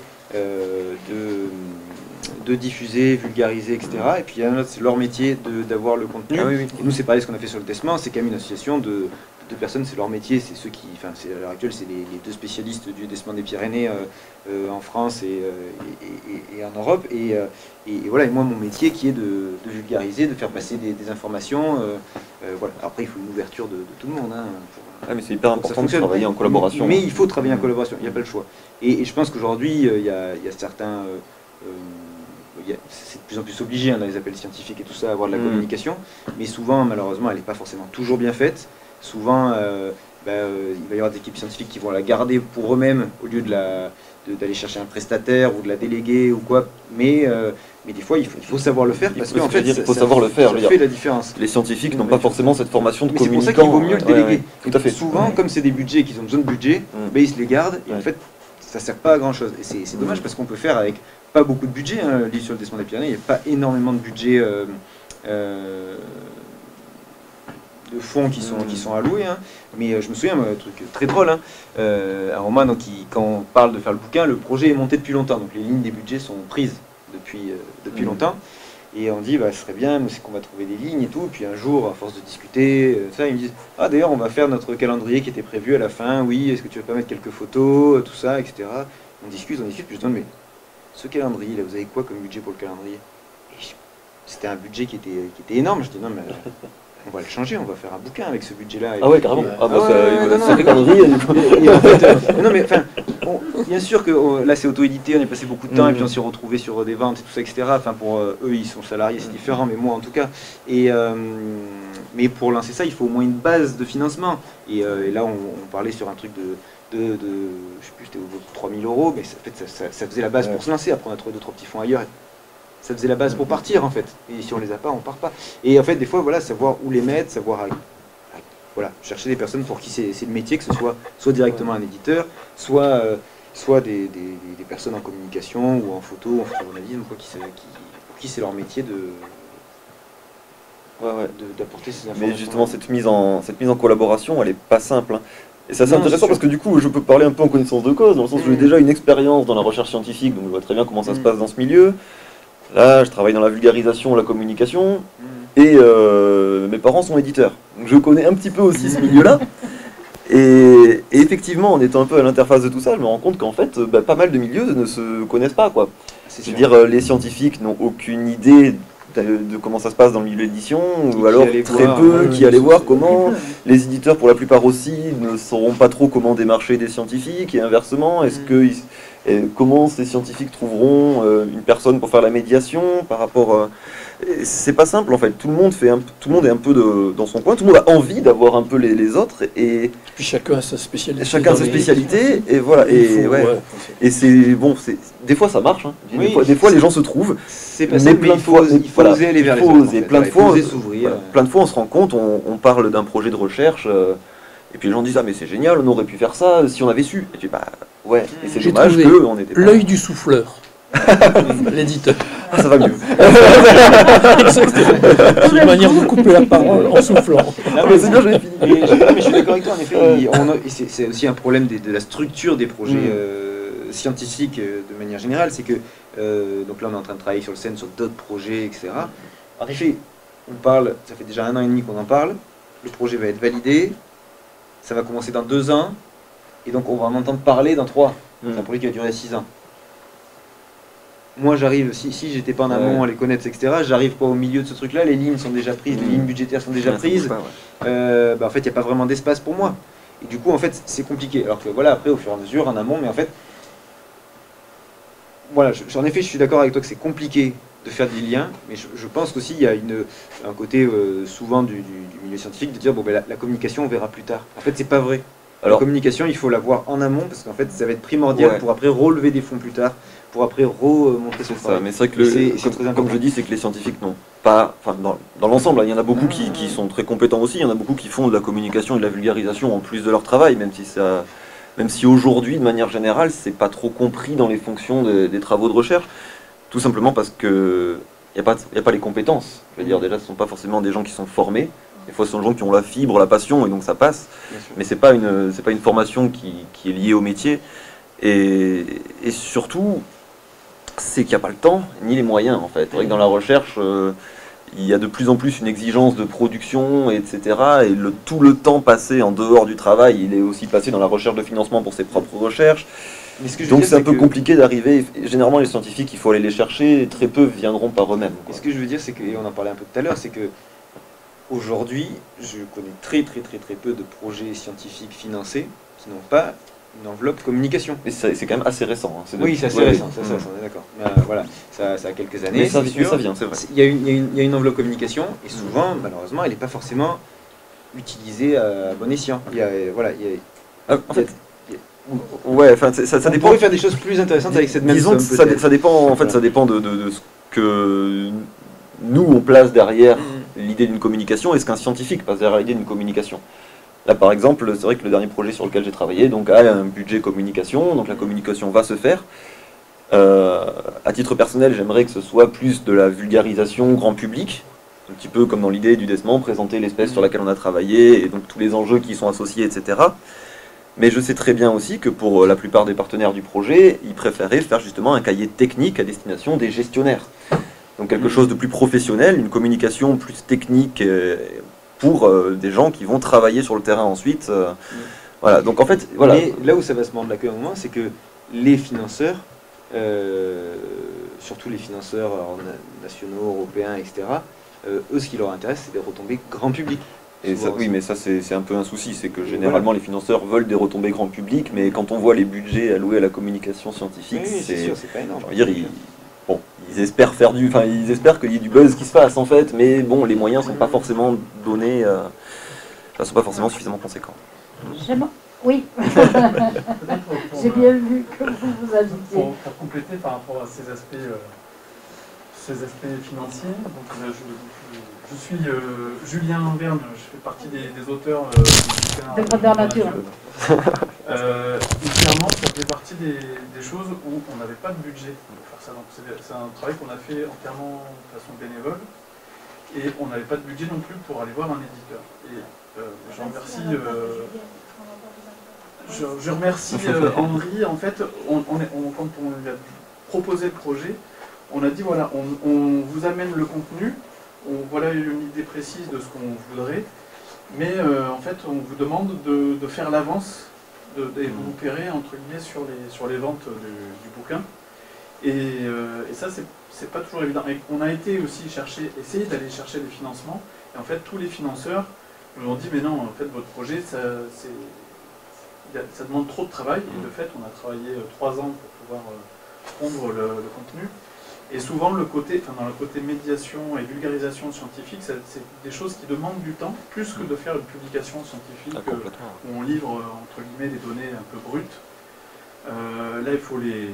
de diffuser, vulgariser, etc. Et puis il y a un autre, c'est leur métier d'avoir le contenu. Et nous, c'est pareil, ce qu'on a fait sur le Desman, c'est quand même une association de personnes, c'est leur métier, c'est ceux qui, enfin, à l'heure actuelle, c'est les deux spécialistes du Desman des Pyrénées en France et en Europe. Et voilà, et moi, mon métier qui est de vulgariser, de faire passer des informations. Voilà. Après, il faut une ouverture de tout le monde. Hein, mais c'est hyper important de travailler en collaboration. Mais il faut travailler en collaboration, il n'y a pas le choix. Et je pense qu'aujourd'hui, il y a certains... c'est de plus en plus obligé dans les appels scientifiques et tout ça à avoir de la communication, mais souvent malheureusement elle n'est pas forcément toujours bien faite. Souvent il va y avoir des équipes scientifiques qui vont la garder pour eux-mêmes au lieu d'aller chercher un prestataire ou de la déléguer ou quoi. Mais des fois, il faut savoir le faire parce qu'en fait, il faut savoir le faire. Ça fait la différence. Les scientifiques n'ont pas forcément cette formation de communicant. C'est pour ça qu'il vaut mieux le déléguer. Tout à fait. Souvent, comme c'est des budgets qu'ils ont besoin de budget, ils se les gardent et en fait, ça sert pas à grand chose. Et c'est dommage parce qu'on peut faire avec pas beaucoup de budget. Le livre sur le descendant des Pyrénées, il n'y a pas énormément de budget de fonds qui sont alloués. Mais je me souviens, un truc très drôle, un roman, donc, quand on parle de faire le bouquin, le projet est monté depuis longtemps. Donc les lignes des budgets sont prises depuis longtemps. Et on dit, ce serait bien, c'est qu'on va trouver des lignes et tout. Puis un jour, à force de discuter, ils me disent, d'ailleurs, on va faire notre calendrier qui était prévu à la fin. Oui, est-ce que tu veux pas mettre quelques photos, tout ça, etc. On discute, puis je demande, mais ce calendrier, là, vous avez quoi comme budget pour le calendrier? C'était un budget qui était énorme. Je dis, non, mais on va le changer, on va faire un bouquin avec ce budget-là. Ah ouais, carrément. Non, mais enfin, bien sûr que là c'est auto-édité, on est passé beaucoup de temps et puis on s'est retrouvé sur des ventes et tout ça, etc. Enfin, pour eux, ils sont salariés, c'est différent, mais moi en tout cas. Mais pour lancer ça, il faut au moins une base de financement. Et là, on parlait sur un truc je sais plus, c'était 3000 €, mais ça faisait la base pour se lancer. Après, on a trouvé 2-3 petits fonds ailleurs. Ça faisait la base pour partir en fait. Et si on les a pas, on part pas. Et en fait, des fois, voilà, savoir où les mettre, savoir chercher des personnes pour qui c'est le métier, que ce soit directement un éditeur, soit des personnes en communication ou en photojournalisme, pour qui c'est leur métier d'apporter ces informations. Mais justement, cette mise en collaboration, elle est pas simple. Et ça, c'est intéressant parce que du coup, je peux parler un peu en connaissance de cause, dans le sens où j'ai déjà une expérience dans la recherche scientifique, donc je vois très bien comment ça se passe dans ce milieu. Là, je travaille dans la vulgarisation, la communication, et mes parents sont éditeurs. Donc je connais un petit peu aussi ce milieu-là. Et effectivement, en étant un peu à l'interface de tout ça, je me rends compte qu'en fait, pas mal de milieux ne se connaissent pas, quoi. C'est-à-dire, les scientifiques n'ont aucune idée de comment ça se passe dans le milieu de l'édition, ou alors très peu, qui allaient voir comment. Les éditeurs, pour la plupart aussi, ne sauront pas trop comment démarcher des scientifiques, et inversement, comment ces scientifiques trouveront une personne pour faire la médiation par rapport... c'est pas simple en fait, tout le monde est un peu dans son coin, tout le monde a envie d'avoir un peu les autres, et puis chacun a sa spécialité. Chacun a sa spécialité, et voilà, et c'est bon, des fois ça marche, des fois les gens se trouvent, mais plein de fois il faut oser aller vers les autres, plein de fois on se rend compte, on parle d'un projet de recherche, et puis les gens disent mais c'est génial, on aurait pu faire ça si on avait su, et tu dis ouais, et c'est dommage qu'on était pas... L'œil du souffleur. L'éditeur. Ça va mieux. C'est une manière de couper la parole en soufflant. C'est bien, j'avais fini. Mais je suis d'accord avec toi, en effet. C'est aussi un problème de la structure des projets scientifiques de manière générale. C'est que, donc là, on est en train de travailler sur le CERN, sur d'autres projets, etc. En effet, on parle, ça fait déjà 1 an et demi qu'on en parle. Le projet va être validé. Ça va commencer dans 2 ans. Et donc, on va en entendre parler dans 3. C'est un projet qui va durer 6 ans. Moi j'arrive, si j'étais pas en amont à les connaître, etc., j'arrive pas au milieu de ce truc-là, les lignes sont déjà prises, les lignes budgétaires sont déjà prises, en fait il n'y a pas vraiment d'espace pour moi. Et du coup en fait c'est compliqué. Alors que voilà, après au fur et à mesure, en amont, mais en fait, voilà, en effet je suis d'accord avec toi que c'est compliqué de faire des liens, mais je pense qu'aussi il y a un côté souvent du milieu scientifique de dire la communication on verra plus tard. En fait c'est pas vrai. La communication il faut la voir en amont parce qu'en fait ça va être primordial pour après relever des fonds plus tard, pour après remonter son travail. Mais c'est vrai que comme je dis, c'est que les scientifiques n'ont pas, enfin dans l'ensemble, il y en a beaucoup qui sont très compétents aussi, il y en a beaucoup qui font de la communication et de la vulgarisation en plus de leur travail, même si aujourd'hui, de manière générale, c'est pas trop compris dans les fonctions des travaux de recherche, tout simplement parce que il n'y a pas les compétences. Je veux dire, déjà, ce ne sont pas forcément des gens qui sont formés. Des fois, ce sont des gens qui ont la fibre, la passion, et donc ça passe. Mais c'est pas une formation qui est liée au métier. Et surtout, c'est qu'il n'y a pas le temps, ni les moyens, en fait. C'est vrai que dans la recherche, il y a de plus en plus une exigence de production, etc. Et tout le temps passé en dehors du travail, il est aussi passé dans la recherche de financement pour ses propres recherches. Donc c'est un peu compliqué d'arriver. Généralement, les scientifiques, il faut aller les chercher, et très peu viendront par eux-mêmes. Et ce que je veux dire, c'est que, et on en parlait un peu tout à l'heure, c'est que aujourd'hui, je connais très peu de projets scientifiques financés qui n'ont pas une enveloppe communication. Mais c'est quand même assez récent. Oui, c'est assez récent, ça, on est d'accord. Voilà, ça a quelques années. Mais ça vient, c'est vrai. Il y a une enveloppe communication, et souvent, malheureusement, elle n'est pas forcément utilisé à bon escient. En fait, ouais, enfin, ça on dépend. pourrait faire des choses plus intéressantes avec cette même Disons somme, que ça, peut-être. ça dépend, en fait, ça dépend de ce que nous on place derrière l'idée d'une communication et ce qu'un scientifique place derrière l'idée d'une communication. Là, par exemple, c'est vrai que le dernier projet sur lequel j'ai travaillé donc, a un budget communication, donc la communication va se faire. À titre personnel, j'aimerais que ce soit plus de la vulgarisation grand public, un petit peu comme dans l'idée du décement, présenter l'espèce sur laquelle on a travaillé et donc tous les enjeux qui y sont associés, etc. Mais je sais très bien aussi que pour la plupart des partenaires du projet, ils préféraient faire justement un cahier technique à destination des gestionnaires. Donc quelque chose de plus professionnel, une communication plus technique pour des gens qui vont travailler sur le terrain ensuite. Voilà, donc en fait, voilà. Mais là où ça va se mordre la queue à un moment, c'est que les financeurs, surtout les financeurs nationaux, européens, etc., eux, ce qui leur intéresse, c'est des retombées grand public. Et ça, oui, mais ça c'est un peu un souci, c'est que généralement les financeurs veulent des retombées grand public, mais quand on voit les budgets alloués à la communication scientifique, c'est pas énorme. Je veux dire, ils espèrent faire ils espèrent qu'il y ait du buzz qui se passe en fait, mais bon, les moyens sont pas forcément donnés, sont pas forcément suffisamment conséquents. Oui, j'ai bien vu que vous vous ajoutiez. Pour compléter par rapport à ces aspects financiers, donc, je suis Julien Verne, je fais partie des auteurs de Grandeur Nature. Clairement, ça fait partie des choses où on n'avait pas de budget pour faire ça. Donc c'est un travail qu'on a fait entièrement de façon bénévole et on n'avait pas de budget non plus pour aller voir un éditeur. Et je remercie Henri. En fait, quand on lui a proposé le projet, on a dit voilà, on vous amène le contenu, voilà une idée précise de ce qu'on voudrait, mais en fait on vous demande de faire l'avance et vous paierez entre guillemets sur les ventes du bouquin. Et ça c'est pas toujours évident. Et on a été aussi essayer d'aller chercher des financements, et en fait tous les financeurs nous ont dit mais non, en fait votre projet ça demande trop de travail, et de fait on a travaillé 3 ans pour pouvoir pondre le contenu. Et souvent, dans le côté médiation et vulgarisation scientifique, c'est des choses qui demandent du temps, plus que de faire une publication scientifique où on livre, entre guillemets, des données un peu brutes. Là, il faut les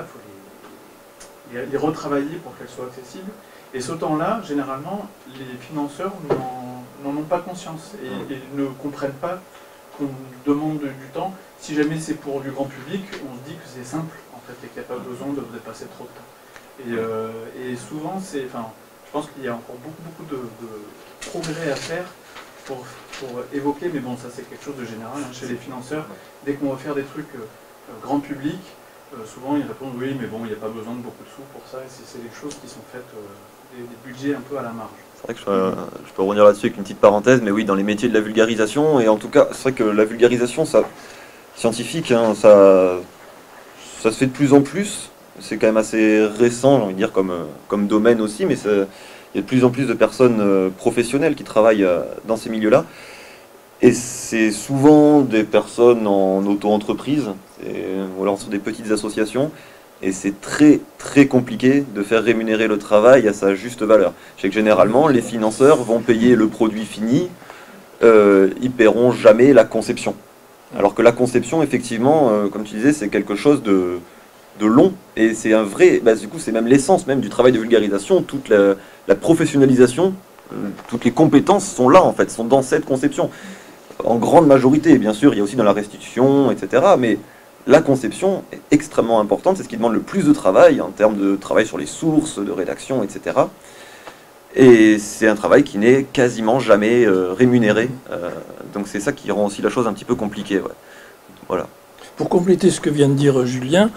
retravailler pour qu'elles soient accessibles. Et ce temps-là, généralement, les financeurs n'en ont pas conscience et ne comprennent pas qu'on demande du temps. Si jamais c'est pour du grand public, on se dit que c'est simple, en fait, et qu'il n'y a pas besoin de dépasser trop de temps. Et souvent, je pense qu'il y a encore beaucoup de progrès à faire pour évoquer, mais bon, ça c'est quelque chose de général chez les financeurs. Dès qu'on va faire des trucs grand public, souvent ils répondent oui, mais bon, il n'y a pas besoin de beaucoup de sous pour ça, et c'est des choses qui sont faites, des budgets un peu à la marge. C'est vrai que je peux revenir là-dessus avec une petite parenthèse, mais oui, dans les métiers de la vulgarisation, et en tout cas, c'est vrai que la vulgarisation scientifique, hein, ça se fait de plus en plus. C'est quand même assez récent, j'ai envie de dire, comme domaine aussi, mais il y a de plus en plus de personnes professionnelles qui travaillent dans ces milieux-là. Et c'est souvent des personnes en auto-entreprise, ou alors sur des petites associations, et c'est très très compliqué de faire rémunérer le travail à sa juste valeur. Je sais que généralement, les financeurs vont payer le produit fini, ils paieront jamais la conception. Alors que la conception, effectivement, comme tu disais, c'est quelque chose de long, et c'est un vrai, du coup c'est même l'essence même du travail de vulgarisation, toute la professionnalisation, toutes les compétences sont là en fait, sont dans cette conception, en grande majorité, bien sûr, il y a aussi dans la restitution, etc., mais la conception est extrêmement importante, c'est ce qui demande le plus de travail, en termes de travail sur les sources, de rédaction, etc., et c'est un travail qui n'est quasiment jamais rémunéré, donc c'est ça qui rend aussi la chose un petit peu compliquée, ouais. Voilà. Pour compléter ce que vient de dire Julien,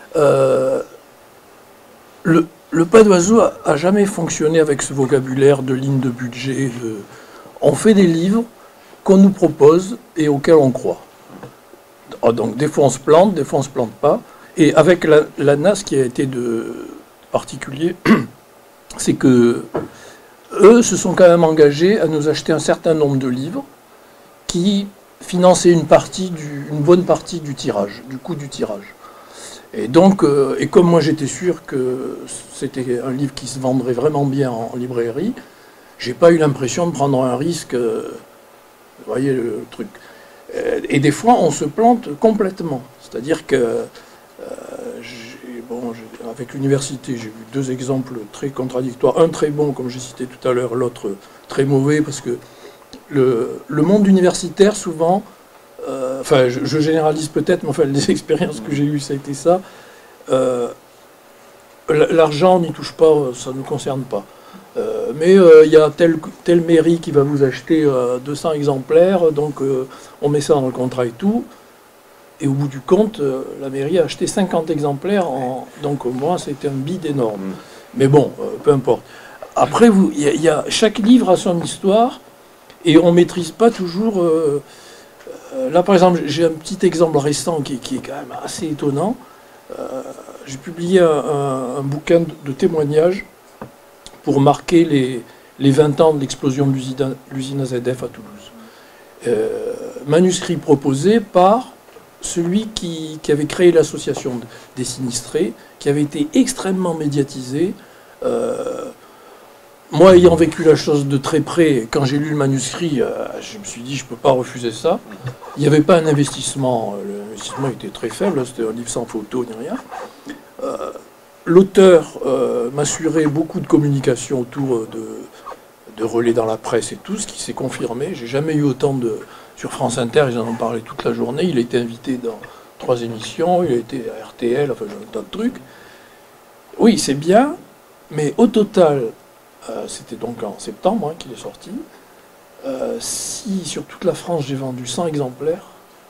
le pas d'oiseau a jamais fonctionné avec ce vocabulaire de ligne de budget. On fait des livres qu'on nous propose et auxquels on croit. Donc des fois on se plante, des fois on se plante pas. Et avec l'ANA, ce qui a été de particulier, c'est que eux se sont quand même engagés à nous acheter un certain nombre de livres qui finançaient une bonne partie du tirage, du coût du tirage. Et donc, et comme moi j'étais sûr que c'était un livre qui se vendrait vraiment bien en librairie, j'ai pas eu l'impression de prendre un risque Vous voyez le truc. Et des fois, on se plante complètement. C'est-à-dire que, avec l'université, j'ai vu 2 exemples très contradictoires. Un très bon, comme j'ai cité tout à l'heure, l'autre très mauvais, parce que le monde universitaire, souvent, enfin, je généralise peut-être, mais enfin, les expériences que j'ai eues, ça a été ça. L'argent, on n'y touche pas, ça ne nous concerne pas. Mais il y a telle mairie qui va vous acheter 200 exemplaires, donc on met ça dans le contrat et tout. Et au bout du compte, la mairie a acheté 50 exemplaires, donc au moins c'était un bid énorme. Mais bon, peu importe. Après, chaque livre a son histoire, et on ne maîtrise pas toujours... là, par exemple, j'ai un petit exemple récent qui est quand même assez étonnant. J'ai publié un bouquin de témoignages pour marquer les 20 ans de l'explosion de l'usine AZF à Toulouse. Manuscrit proposé par celui qui avait créé l'association des sinistrés, qui avait été extrêmement médiatisé. Moi, ayant vécu la chose de très près, quand j'ai lu le manuscrit, je me suis dit, je ne peux pas refuser ça. Il n'y avait pas un investissement, l'investissement était très faible, c'était un livre sans photo ni rien. L'auteur m'assurait beaucoup de communication autour de relais dans la presse et tout, ce qui s'est confirmé. J'ai jamais eu autant de... Sur France Inter, ils en ont parlé toute la journée. Il a été invité dans 3 émissions, il a été à RTL, enfin, un tas de trucs. Oui, c'est bien, mais au total, c'était donc en septembre qu'il est sorti. Si sur toute la France, j'ai vendu 100 exemplaires,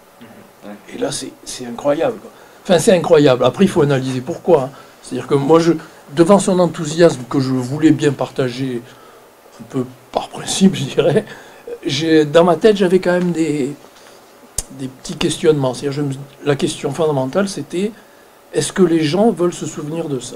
et là, c'est incroyable, quoi. Enfin, c'est incroyable. Après, il faut analyser pourquoi. Hein. C'est-à-dire que moi, devant son enthousiasme que je voulais bien partager, un peu par principe, je dirais, dans ma tête, j'avais quand même des petits questionnements. C'est-à-dire, la question fondamentale, c'était, est-ce que les gens veulent se souvenir de ça?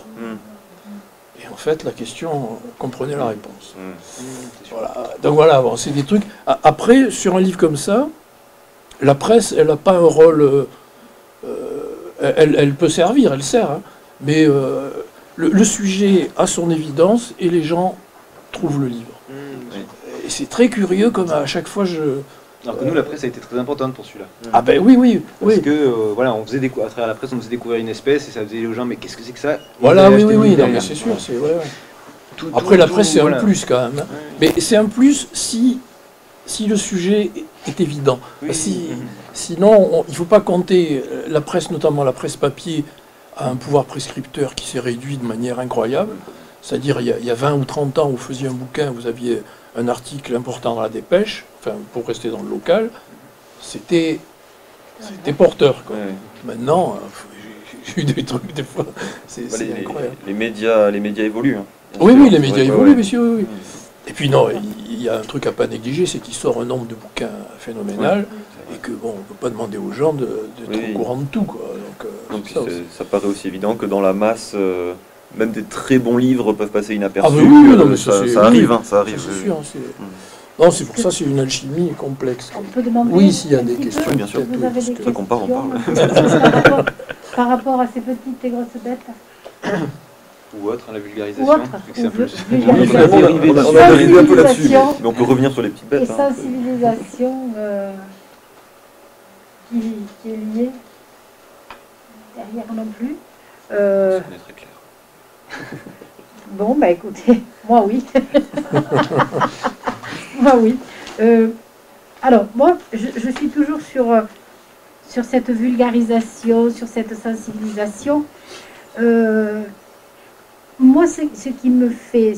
Et en fait, la question comprenait la réponse. Voilà. Donc voilà, bon, c'est des trucs... Après, sur un livre comme ça, la presse, elle n'a pas un rôle... Elle peut servir, elle sert, hein, mais le sujet a son évidence et les gens trouvent le livre. Et c'est très curieux comme à chaque fois Alors que nous, la presse a été très importante pour celui-là. Ah ben oui. Parce que, voilà, on faisait à travers la presse, on faisait découvrir une espèce et ça faisait aux gens, mais qu'est-ce que c'est que ça? Voilà, oui, non, mais c'est sûr, c'est vrai. Après, la presse, c'est un plus quand même. Mais c'est un plus si le sujet est évident. Sinon, il ne faut pas compter, la presse, notamment la presse papier, a un pouvoir prescripteur qui s'est réduit de manière incroyable. C'est-à-dire, il y a 20 ou 30 ans, vous faisiez un bouquin, vous aviez un article important dans la dépêche, enfin, pour rester dans le local, c'était porteur, quoi. Maintenant, j'ai eu des trucs, des fois, c'est incroyable. Les médias évoluent. Hein. Oui, les médias évoluent, monsieur, oui. Et puis non, il y a un truc à pas négliger, c'est qu'il sort un nombre de bouquins phénoménal, et que bon, on ne peut pas demander aux gens d'être au courant de tout, quoi. Donc ça paraît aussi évident que dans la masse, même des très bons livres peuvent passer inaperçus. Ah oui, non, mais ça arrive, hein, ça arrive. C'est sûr. Non, c'est pour ça, c'est une alchimie complexe. On peut demander. Oui, s'il y a des questions. Oui, bien sûr. Vous avez des questions qu'on parle, on parle. Par rapport à ces petites et grosses bêtes. Ou autre, hein, la vulgarisation. Ou autre. On a dérivé un peu là-dessus, mais on peut revenir sur les petites bêtes. Et sensibilisation qui est liée derrière non plus. C'est très clair. Bon, bah écoutez, moi oui. Moi oui. Alors, moi, je suis toujours sur cette vulgarisation, sur cette sensibilisation. Moi, ce qui me fait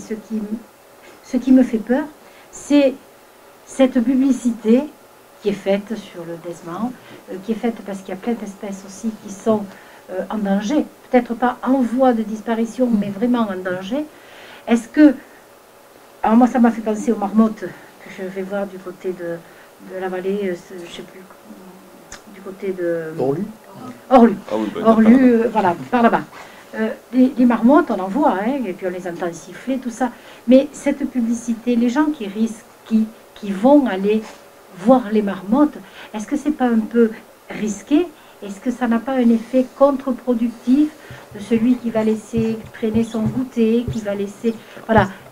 peur, c'est cette publicité qui est faite sur le décement, qui est faite parce qu'il y a plein d'espèces aussi qui sont en danger, peut-être pas en voie de disparition, mais vraiment en danger. Est-ce que... Alors moi, ça m'a fait penser aux marmottes que je vais voir du côté de la vallée, je ne sais plus, du côté de... Orlu. Orlu, voilà, par là-bas. Les marmottes, on en voit, hein, et puis on les entend siffler, tout ça. Mais cette publicité, les gens qui risquent, qui vont aller voir les marmottes, est-ce que c'est pas un peu risqué? Est-ce que ça n'a pas un effet contre-productif de celui qui va laisser traîner son goûter, qui va laisser... Voilà.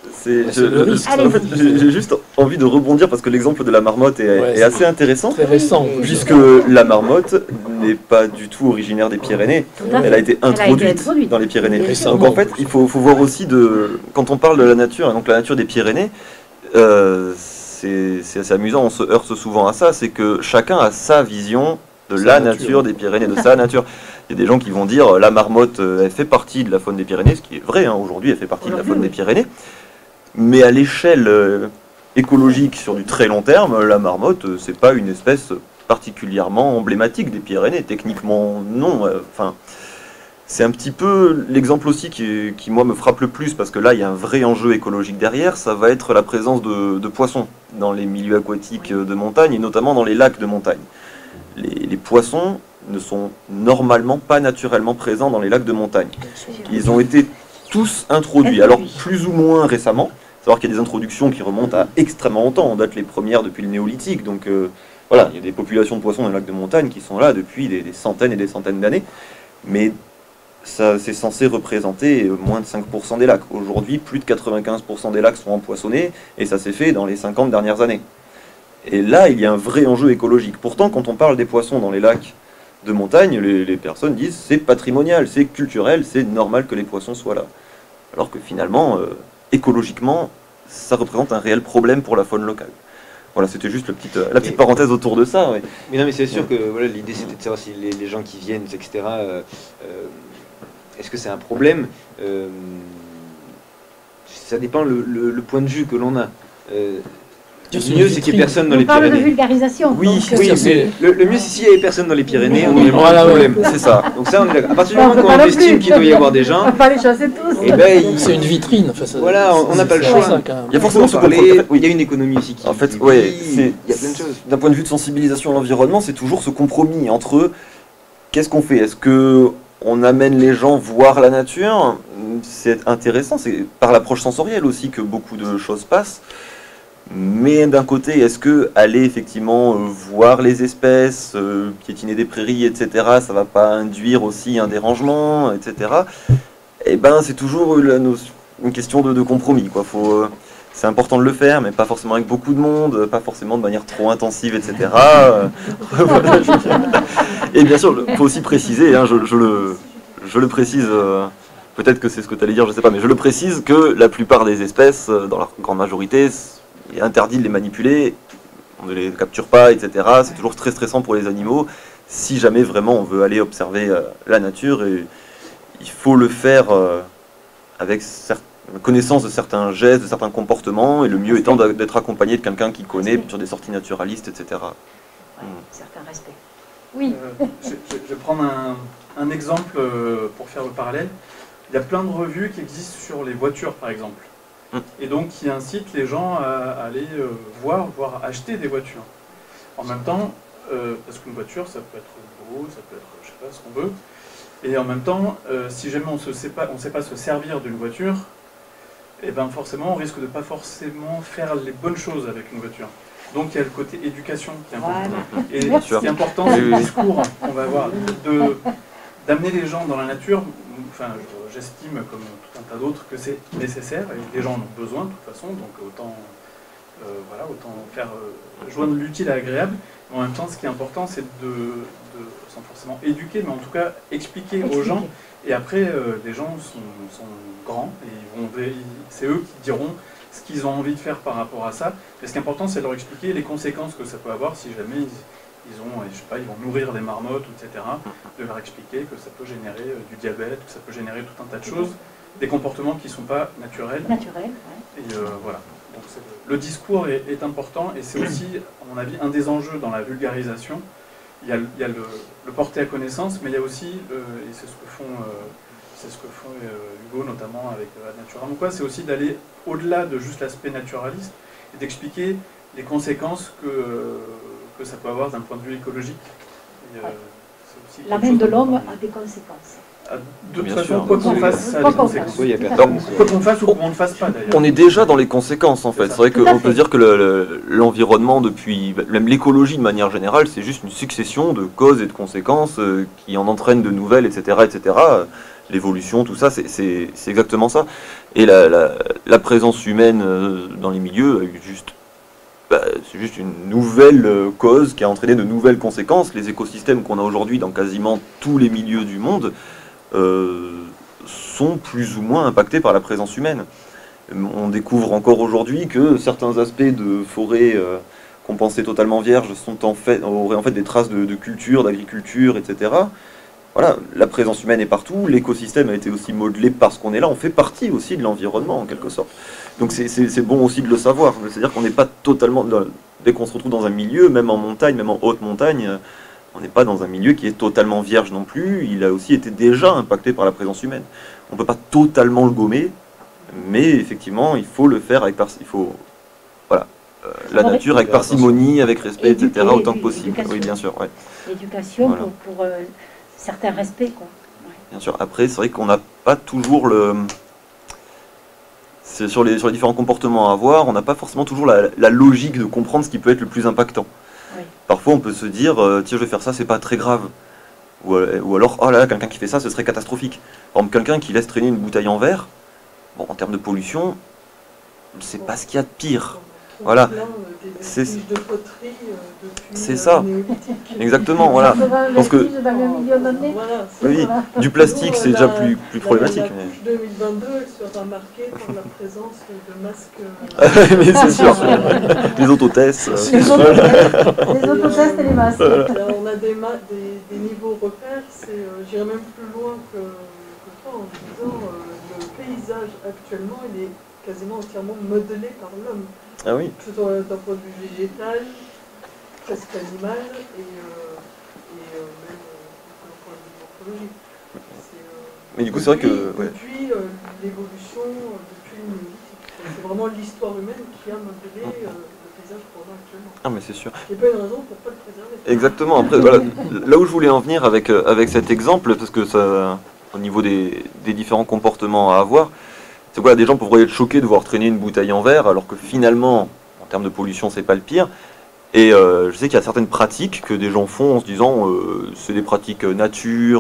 J'ai juste envie de rebondir parce que l'exemple de la marmotte est assez intéressant. Très récent. Puisque la marmotte n'est pas du tout originaire des Pyrénées. Elle a été introduite dans les Pyrénées. Donc en fait, il faut voir aussi quand on parle de la nature, et donc la nature des Pyrénées, c'est assez amusant, on se heurte souvent à ça, c'est que chacun a sa vision de la nature des Pyrénées, de sa nature. Il y a des gens qui vont dire la marmotte, elle fait partie de la faune des Pyrénées, ce qui est vrai, hein, aujourd'hui elle fait partie de la faune des Pyrénées. Mais à l'échelle écologique sur du très long terme, la marmotte, c'est pas une espèce particulièrement emblématique des Pyrénées. Techniquement, non. C'est un petit peu l'exemple aussi qui, moi, me frappe le plus, parce que là, il y a un vrai enjeu écologique derrière, ça va être la présence de poissons dans les milieux aquatiques de montagne, et notamment dans les lacs de montagne. Les poissons ne sont normalement pas naturellement présents dans les lacs de montagne. Ils ont été tous introduits, alors plus ou moins récemment. Savoir qu'il y a des introductions qui remontent à extrêmement longtemps, on date les premières depuis le néolithique, donc voilà, il y a des populations de poissons dans les lacs de montagne qui sont là depuis des centaines et des centaines d'années, mais ça c'est censé représenter moins de 5% des lacs. Aujourd'hui, plus de 95% des lacs sont empoisonnés, et ça s'est fait dans les 50 dernières années. Et là, il y a un vrai enjeu écologique. Pourtant, quand on parle des poissons dans les lacs de montagne, les personnes disent c'est patrimonial, c'est culturel, c'est normal que les poissons soient là. Alors que finalement, écologiquement, ça représente un réel problème pour la faune locale. Voilà, c'était juste la petite parenthèse autour de ça. Ouais. Mais non, mais c'est sûr que voilà, l'idée c'était de savoir si les gens qui viennent, etc., est-ce que c'est un problème ça dépend le point de vue que l'on a. Le mieux, c'est qu'il n'y ait personne dans les Pyrénées. On parle de vulgarisation. Oui, donc, oui, mais le mieux, c'est s'il n'y avait personne dans les Pyrénées, on n'aurait pas de problème. C'est ça. Donc ça, on est d'accord. À partir du moment où on estime qu'il doit y avoir des gens, on va pas les chasser tous. Et ben, c'est une vitrine. Enfin, voilà, on n'a pas le choix. Il y a forcément ce parler. Il y a une économie aussi qui. En fait, ouais, il y a plein de choses. D'un point de vue de sensibilisation à l'environnement, c'est toujours ce compromis entre qu'est-ce qu'on fait. Est-ce que on amène les gens voir la nature? C'est intéressant. C'est par l'approche sensorielle aussi que beaucoup de choses passent. Mais d'un côté, est-ce que aller effectivement voir les espèces, piétiner des prairies, etc., ça va pas induire aussi un dérangement, etc. Eh ben, c'est toujours une question de compromis, quoi. C'est important de le faire, mais pas forcément avec beaucoup de monde, pas forcément de manière trop intensive, etc. Voilà, et bien sûr, il faut aussi préciser, hein, je le précise, peut-être que c'est ce que tu allais dire, je sais pas, mais je le précise que la plupart des espèces, dans la grande majorité, il est interdit de les manipuler, on ne les capture pas, etc. C'est toujours très stressant pour les animaux. Si jamais vraiment on veut aller observer la nature, et il faut le faire avec connaissance de certains gestes, de certains comportements, et le mieux étant d'être accompagné de quelqu'un qui connaît sur des sorties naturalistes, etc. Certain respect. Oui. Je vais prendre un exemple pour faire le parallèle. Il y a plein de revues qui existent sur les voitures, par exemple. Et donc qui incite les gens à aller voir, voire acheter des voitures. En même temps, parce qu'une voiture, ça peut être beau, ça peut être, je sais pas, ce qu'on veut. Et en même temps, si jamais on sait pas se servir d'une voiture, et ben forcément, on risque de pas forcément faire les bonnes choses avec une voiture. Donc il y a le côté éducation qui est important. Voilà. Et ce qui est important, c'est le discours qu'on va avoir, d'amener les gens dans la nature. Enfin, j'estime, comme tout un tas d'autres, que c'est nécessaire, et les gens en ont besoin de toute façon, donc autant faire joindre l'utile à l'agréable. En même temps, ce qui est important, c'est sans forcément éduquer, mais en tout cas expliquer aux gens, et après, les gens sont grands, et c'est eux qui diront ce qu'ils ont envie de faire par rapport à ça. Mais ce qui est important, c'est de leur expliquer les conséquences que ça peut avoir si jamais ils vont nourrir des marmottes, etc., de leur expliquer que ça peut générer du diabète, que ça peut générer tout un tas de choses, des comportements qui ne sont pas naturels. Et voilà. Donc le discours est important, et c'est aussi, à mon avis, un des enjeux dans la vulgarisation. Il y a le porter à connaissance, mais il y a aussi, et c'est ce que font Hugo, notamment avec Naturarum, c'est aussi d'aller au-delà de juste l'aspect naturaliste, et d'expliquer les conséquences que ça peut avoir d'un point de vue écologique. La main de l'homme a des conséquences. De toute façon, quoi qu'on fasse, ça a des conséquences. Quoi qu'on fasse ou qu'on ne fasse pas, d'ailleurs. On est déjà dans les conséquences, en fait. C'est vrai qu'on peut dire que l'environnement, même l'écologie de manière générale, c'est juste une succession de causes et de conséquences qui en entraînent de nouvelles, etc., etc. l'évolution, tout ça, c'est exactement ça. Et la présence humaine dans les milieux a eu c'est juste une nouvelle cause qui a entraîné de nouvelles conséquences. Les écosystèmes qu'on a aujourd'hui dans quasiment tous les milieux du monde sont plus ou moins impactés par la présence humaine. On découvre encore aujourd'hui que certains aspects de forêts qu'on pensait totalement vierges auraient en fait des traces de culture, d'agriculture, etc. Voilà, la présence humaine est partout, l'écosystème a été aussi modelé parce qu'on est là, on fait partie aussi de l'environnement en quelque sorte. Donc c'est bon aussi de le savoir, c'est-à-dire qu'on n'est pas totalement, dès qu'on se retrouve dans un milieu, même en montagne, même en haute montagne, on n'est pas dans un milieu qui est totalement vierge non plus, il a aussi été déjà impacté par la présence humaine. On ne peut pas totalement le gommer, mais effectivement il faut le faire avec la nature avec parcimonie, avec respect, etc. autant que possible. Oui, bien sûr. Ouais. L'éducation voilà. pour certains respects, quoi. Ouais. Bien sûr. Après, c'est vrai qu'on n'a pas toujours sur les différents comportements à avoir, on n'a pas forcément toujours la logique de comprendre ce qui peut être le plus impactant. Oui. Parfois, on peut se dire, tiens, je vais faire ça, c'est pas très grave. Ou alors, oh là là, quelqu'un qui fait ça, ce serait catastrophique. Par exemple, quelqu'un qui laisse traîner une bouteille en verre, bon, en termes de pollution, c'est pas ce qu'il y a de pire. Voilà, c'est ça, exactement, voilà. Parce que oui, du plastique c'est déjà plus problématique. La couche 2022, elle sera marquée par la présence de masques. Mais c'est sûr, les autotests. Les autotests et les masques. On a des niveaux repères, j'irais même plus loin que toi en disant le paysage actuellement il est quasiment entièrement modelé par l'homme. Ah oui. Que ce soit d'un point de vue végétal, presque animal, et même d'un point de vue morphologique. Mais du coup, c'est vrai que... Depuis l'évolution, depuis le néolithique. C'est vraiment l'histoire humaine qui a modelé le paysage qu'on a actuellement. Ah mais c'est sûr. Il n'y a pas une raison pour ne pas le préserver. Exactement. Après, voilà, là où je voulais en venir avec cet exemple, parce que ça, au niveau des différents comportements à avoir, c'est quoi, des gens pourraient être choqués de voir traîner une bouteille en verre, alors que finalement, en termes de pollution, c'est pas le pire. Et je sais qu'il y a certaines pratiques que des gens font en se disant, c'est des pratiques nature,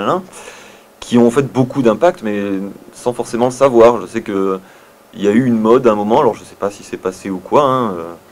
qui ont en fait beaucoup d'impact, mais sans forcément le savoir. Je sais qu'il y a eu une mode à un moment, alors je sais pas si c'est passé ou quoi,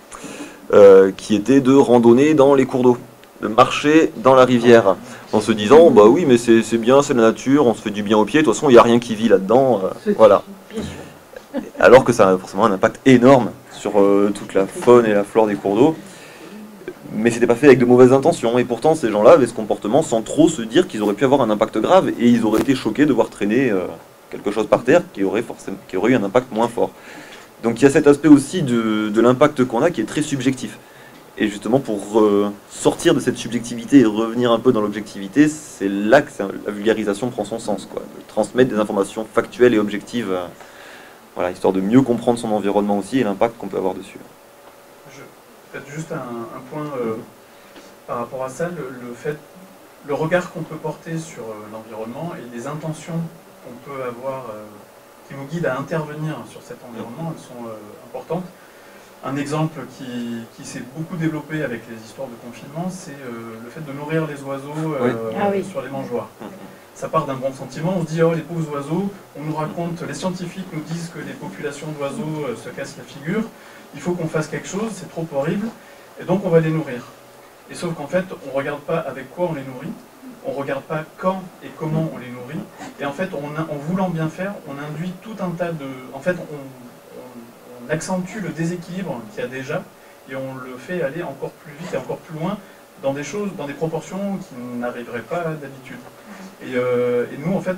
qui était de randonner dans les cours d'eau, de marcher dans la rivière, en se disant, bah oui, mais c'est bien, c'est la nature, on se fait du bien aux pieds, de toute façon, il n'y a rien qui vit là-dedans, voilà. Alors que ça a forcément un impact énorme sur toute la faune et la flore des cours d'eau. Mais c'était pas fait avec de mauvaises intentions. Et pourtant, ces gens-là avaient ce comportement sans trop se dire qu'ils auraient pu avoir un impact grave. Et ils auraient été choqués de voir traîner quelque chose par terre qui aurait eu un impact moins fort. Donc il y a cet aspect aussi de l'impact qu'on a qui est très subjectif. Et justement, pour sortir de cette subjectivité et revenir un peu dans l'objectivité, c'est là que la vulgarisation prend son sens, quoi. De transmettre des informations factuelles et objectives, voilà, histoire de mieux comprendre son environnement aussi et l'impact qu'on peut avoir dessus. Peut-être juste un point par rapport à ça, le regard qu'on peut porter sur l'environnement et les intentions qu'on peut avoir qui nous guident à intervenir sur cet environnement, elles sont importantes. Un exemple qui s'est beaucoup développé avec les histoires de confinement, c'est le fait de nourrir les oiseaux sur les mangeoires. Ça part d'un bon sentiment, on se dit oh les pauvres oiseaux, on nous raconte, les scientifiques nous disent que les populations d'oiseaux se cassent la figure, il faut qu'on fasse quelque chose, c'est trop horrible, et donc on va les nourrir. Et sauf qu'en fait, on ne regarde pas avec quoi on les nourrit, on ne regarde pas quand et comment on les nourrit, et en fait, en voulant bien faire, on induit tout un tas de... En fait, on accentue le déséquilibre qu'il y a déjà, et on le fait aller encore plus vite et encore plus loin dans des choses, dans des proportions qui n'arriveraient pas d'habitude. Et nous, en fait,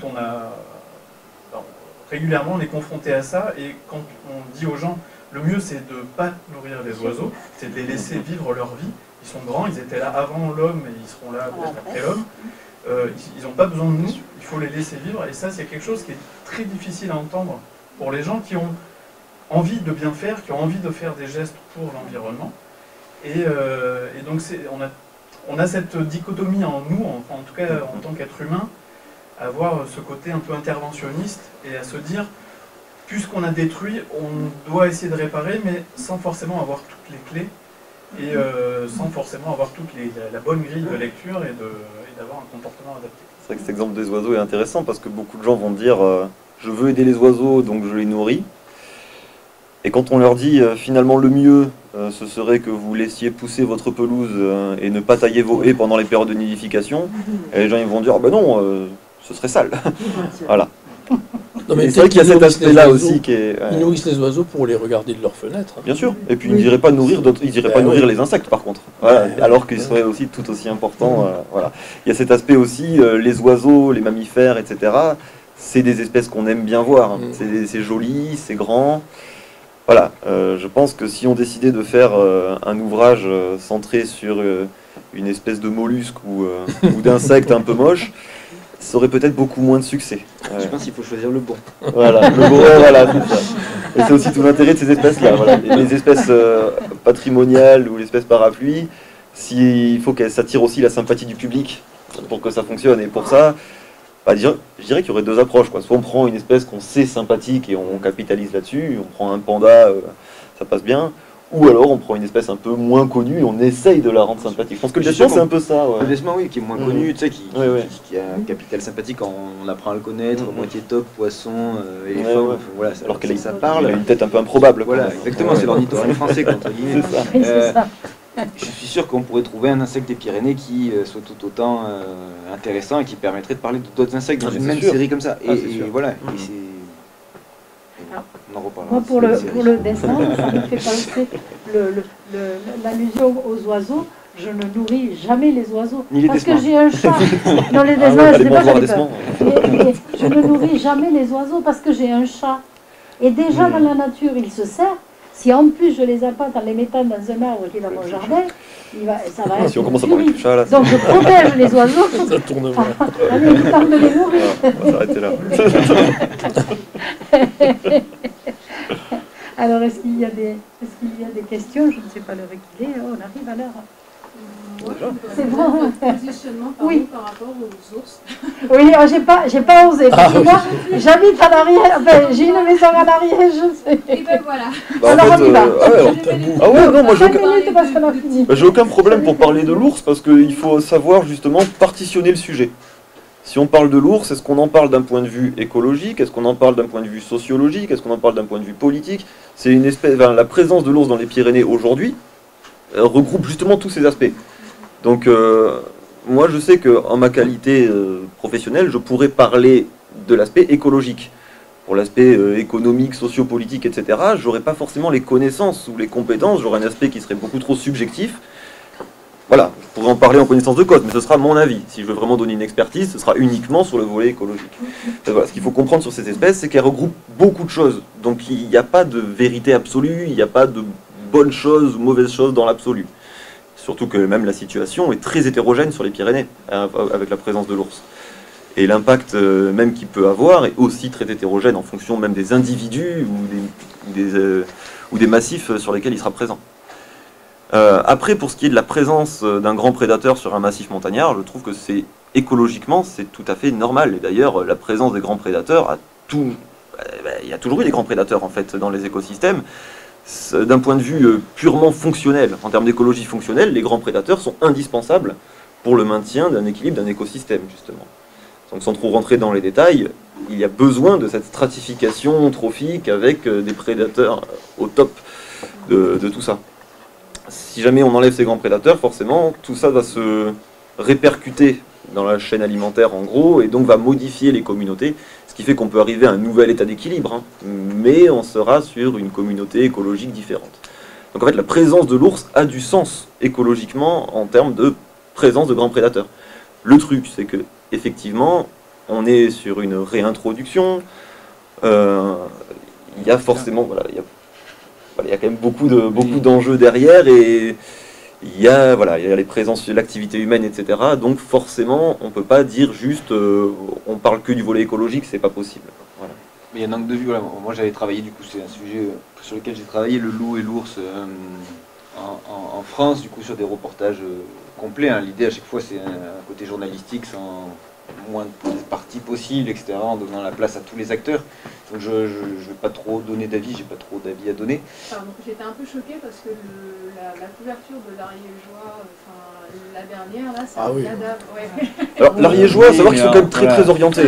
régulièrement, on est confronté à ça, et quand on dit aux gens, le mieux, c'est de ne pas nourrir les oiseaux, c'est de les laisser vivre leur vie. Ils sont grands, ils étaient là avant l'homme, et ils seront là peut-être après l'homme. Ils n'ont pas besoin de nous, il faut les laisser vivre, et ça, c'est quelque chose qui est très difficile à entendre pour les gens qui ont envie de bien faire, qui ont envie de faire des gestes pour l'environnement. Et donc, on a cette dichotomie en nous, en tout cas en tant qu'être humain, à avoir ce côté un peu interventionniste et à se dire, puisqu'on a détruit, on doit essayer de réparer, mais sans forcément avoir toutes les clés et sans forcément avoir la bonne grille de lecture et d'avoir un comportement adapté. C'est vrai que cet exemple des oiseaux est intéressant parce que beaucoup de gens vont dire je veux aider les oiseaux donc je les nourris. Et quand on leur dit finalement le mieux ce serait que vous laissiez pousser votre pelouse et ne pas tailler vos haies pendant les périodes de nidification, et les gens ils vont dire bah non, ce serait sale. Voilà. Non, mais c'est vrai qu'il y a cet aspect-là aussi qui est. Ils nourrissent les oiseaux pour les regarder de leur fenêtre. Bien sûr. Et puis ils n'iraient pas nourrir nourrir les insectes par contre. Voilà. Alors qu'ils seraient aussi tout aussi importants. Voilà. Il y a cet aspect aussi, les oiseaux, les mammifères, etc. C'est des espèces qu'on aime bien voir. C'est joli, c'est grand. Voilà. Je pense que si on décidait de faire un ouvrage centré sur une espèce de mollusque ou d'insecte un peu moche, ça aurait peut-être beaucoup moins de succès. Je pense qu'il faut choisir le bon. Voilà, le bon, voilà, c'est ça. Et c'est aussi tout l'intérêt de ces espèces-là. Voilà. Les espèces patrimoniales ou l'espèce parapluie, il faut qu'elles s'attirent aussi la sympathie du public pour que ça fonctionne. Et pour ça, je dirais qu'il y aurait deux approches, quoi. Soit on prend une espèce qu'on sait sympathique et on capitalise là-dessus, on prend un panda, ça passe bien. Ou alors on prend une espèce un peu moins connue et on essaye de la rendre sympathique. Je pense que le dessin c'est un peu ça. Ouais. Le dessin oui, qui est moins connu, tu sais, qui a un capital sympathique quand on apprend à le connaître, moitié top, poisson, éléphant, enfin, voilà, alors que ça parle. Il a une tête un peu improbable. Voilà, exactement, c'est l'ornithorynque français entre guillemets. C'est ça. Je suis sûr qu'on pourrait trouver un insecte des Pyrénées qui soit tout autant intéressant et qui permettrait de parler d'autres insectes dans une même série comme ça. Et voilà, et c'est... Moi, pour le dessin, ça me fait penser l'allusion aux oiseaux. Je ne nourris jamais les oiseaux. Parce que j'ai un chat. Non, les dessins, je ne sais pas, j'avais peur. Mais je ne nourris jamais les oiseaux parce que j'ai un chat. Et déjà, dans la nature, il se sert. Si en plus je les appâte en les mettant dans un arbre qui est dans mon jardin, ça va être. Si on commence à parler du chat là. Donc je protège les oiseaux. Ça tourne mal. En évitant de les nourrir. On va s'arrêter là. Alors est-ce qu'il y a des questions? Je ne sais pas l'heure qu'il est. Oh, on arrive à l'heure. C'est bon. Positionnement par rapport aux ours. Oui, j'ai pas osé. Parce que moi, j'habite à l'arrière. Enfin, j'ai une maison à l'arrière, je sais. Et ben voilà. Alors on y va. Ah ouais, non, moi j'ai aucun problème pour parler de l'ours parce qu'il faut savoir justement partitionner le sujet. Si on parle de l'ours, est-ce qu'on en parle d'un point de vue écologique? Est-ce qu'on en parle d'un point de vue sociologique? Est-ce qu'on en parle d'un point de vue politique? C'est une espèce, la présence de l'ours dans les Pyrénées aujourd'hui regroupe justement tous ces aspects. Donc moi je sais qu'en ma qualité professionnelle, je pourrais parler de l'aspect écologique. Pour l'aspect économique, sociopolitique, etc., j'aurais pas forcément les connaissances ou les compétences, j'aurais un aspect qui serait beaucoup trop subjectif. Voilà, je pourrais en parler en connaissance de cause, mais ce sera mon avis. Si je veux vraiment donner une expertise, ce sera uniquement sur le volet écologique. Voilà, ce qu'il faut comprendre sur ces espèces, c'est qu'elles regroupent beaucoup de choses. Donc il n'y a pas de vérité absolue, il n'y a pas de bonnes choses ou mauvaises choses dans l'absolu. Surtout que même la situation est très hétérogène sur les Pyrénées, avec la présence de l'ours. Et l'impact même qu'il peut avoir est aussi très hétérogène en fonction même des individus ou des massifs sur lesquels il sera présent. Après, pour ce qui est de la présence d'un grand prédateur sur un massif montagnard, je trouve que écologiquement, c'est tout à fait normal. Et d'ailleurs, la présence des grands prédateurs il y a toujours eu des grands prédateurs en fait dans les écosystèmes. D'un point de vue purement fonctionnel, en termes d'écologie fonctionnelle, les grands prédateurs sont indispensables pour le maintien d'un équilibre d'un écosystème, justement. Donc sans trop rentrer dans les détails, il y a besoin de cette stratification trophique avec des prédateurs au top de tout ça. Si jamais on enlève ces grands prédateurs, forcément, tout ça va se répercuter dans la chaîne alimentaire en gros, et donc va modifier les communautés, ce qui fait qu'on peut arriver à un nouvel état d'équilibre, mais on sera sur une communauté écologique différente. Donc en fait, la présence de l'ours a du sens écologiquement en termes de présence de grands prédateurs. Le truc, c'est que effectivement, on est sur une réintroduction, il y a forcément, il y a quand même beaucoup d'enjeux derrière, et il y a les présences, l'activité humaine, etc. Donc forcément, on ne peut pas dire juste on parle que du volet écologique, c'est pas possible. Voilà. Mais il y a un angle de vue. Voilà. Moi j'avais travaillé, du coup c'est un sujet sur lequel j'ai travaillé, le loup et l'ours en France, du coup sur des reportages complet. Hein. L'idée à chaque fois c'est un côté journalistique sans moins de parties possibles, etc., en donnant la place à tous les acteurs. Donc je ne vais pas trop donner d'avis, j'ai pas trop d'avis à donner. Pardon, j'étais un peu choquée parce que la couverture de l'Ariégeois, la dernière, là, c'est un cadavre. Ouais. Alors, l'Ariégeois, savoir qu'ils sont quand même très orientés.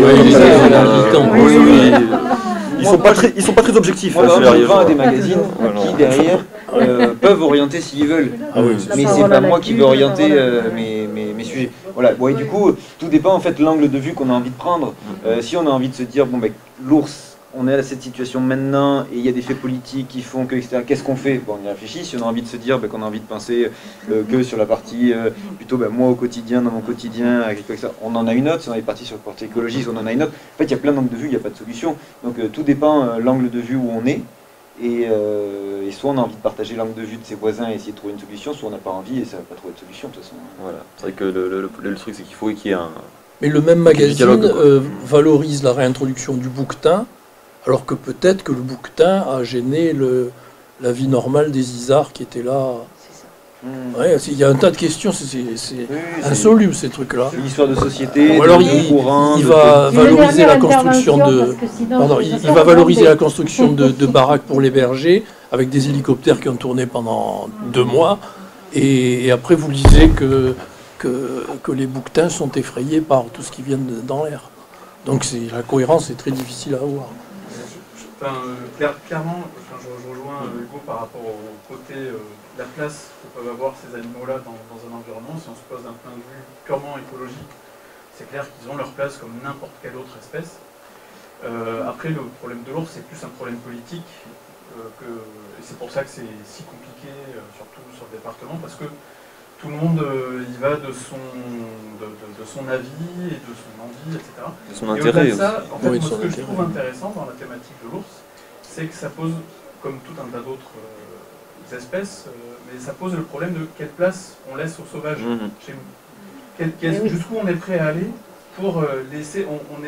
Ils sont pas très objectifs. Moi, je vends à des magazines qui, derrière, peuvent orienter s'ils veulent. Mais c'est pas moi qui veux orienter mes sujets. Voilà. Bon, et du coup, tout dépend en fait de l'angle de vue qu'on a envie de prendre. Si on a envie de se dire, bon, ben, l'ours, on est à cette situation maintenant et il y a des faits politiques qui font que, etc. Qu'est-ce qu'on fait? Bon, on y réfléchit. Si on a envie de se dire qu'on a envie de penser que sur la partie plutôt moi au quotidien, dans mon quotidien, etc., on en a une autre. Si on est parti sur la partie écologiste, on en a une autre. En fait, il y a plein d'angles de vue, il n'y a pas de solution. Donc tout dépend l'angle de vue où on est. Et soit on a envie de partager l'angle de vue de ses voisins et essayer de trouver une solution, soit on n'a pas envie et ça ne va pas trouver de solution de toute façon. Voilà. C'est vrai que le truc c'est qu'il faut qu'il y ait un... Mais le même magazine valorise la réintroduction du bouquetin, alors que peut-être que le bouquetin a gêné la vie normale des isards qui étaient là. Ouais, il y a un tas de questions, c'est insoluble ces trucs-là. C'est l'histoire de société. Ou alors il va valoriser la construction de baraques pour les bergers avec des hélicoptères qui ont tourné pendant 2 mois. Et après vous lisez que les bouquetins sont effrayés par tout ce qui vient dans l'air. Donc la cohérence est très difficile à avoir. Clairement, je rejoins Hugo par rapport au côté la place que peuvent avoir ces animaux-là dans un environnement. Si on se pose d'un point de vue purement écologique, c'est clair qu'ils ont leur place comme n'importe quelle autre espèce. Après, le problème de l'ours, c'est plus un problème politique, et c'est pour ça que c'est si compliqué, surtout sur le département, parce que tout le monde y va de son avis et de son envie, etc. De son intérêt. Et au-delà de ça, en fait, moi, ce que je trouve intéressant dans la thématique de l'ours, c'est que ça pose, comme tout un tas d'autres espèces, mais ça pose le problème de quelle place on laisse aux sauvages chez nous. Jusqu'où on est prêt à aller pour laisser...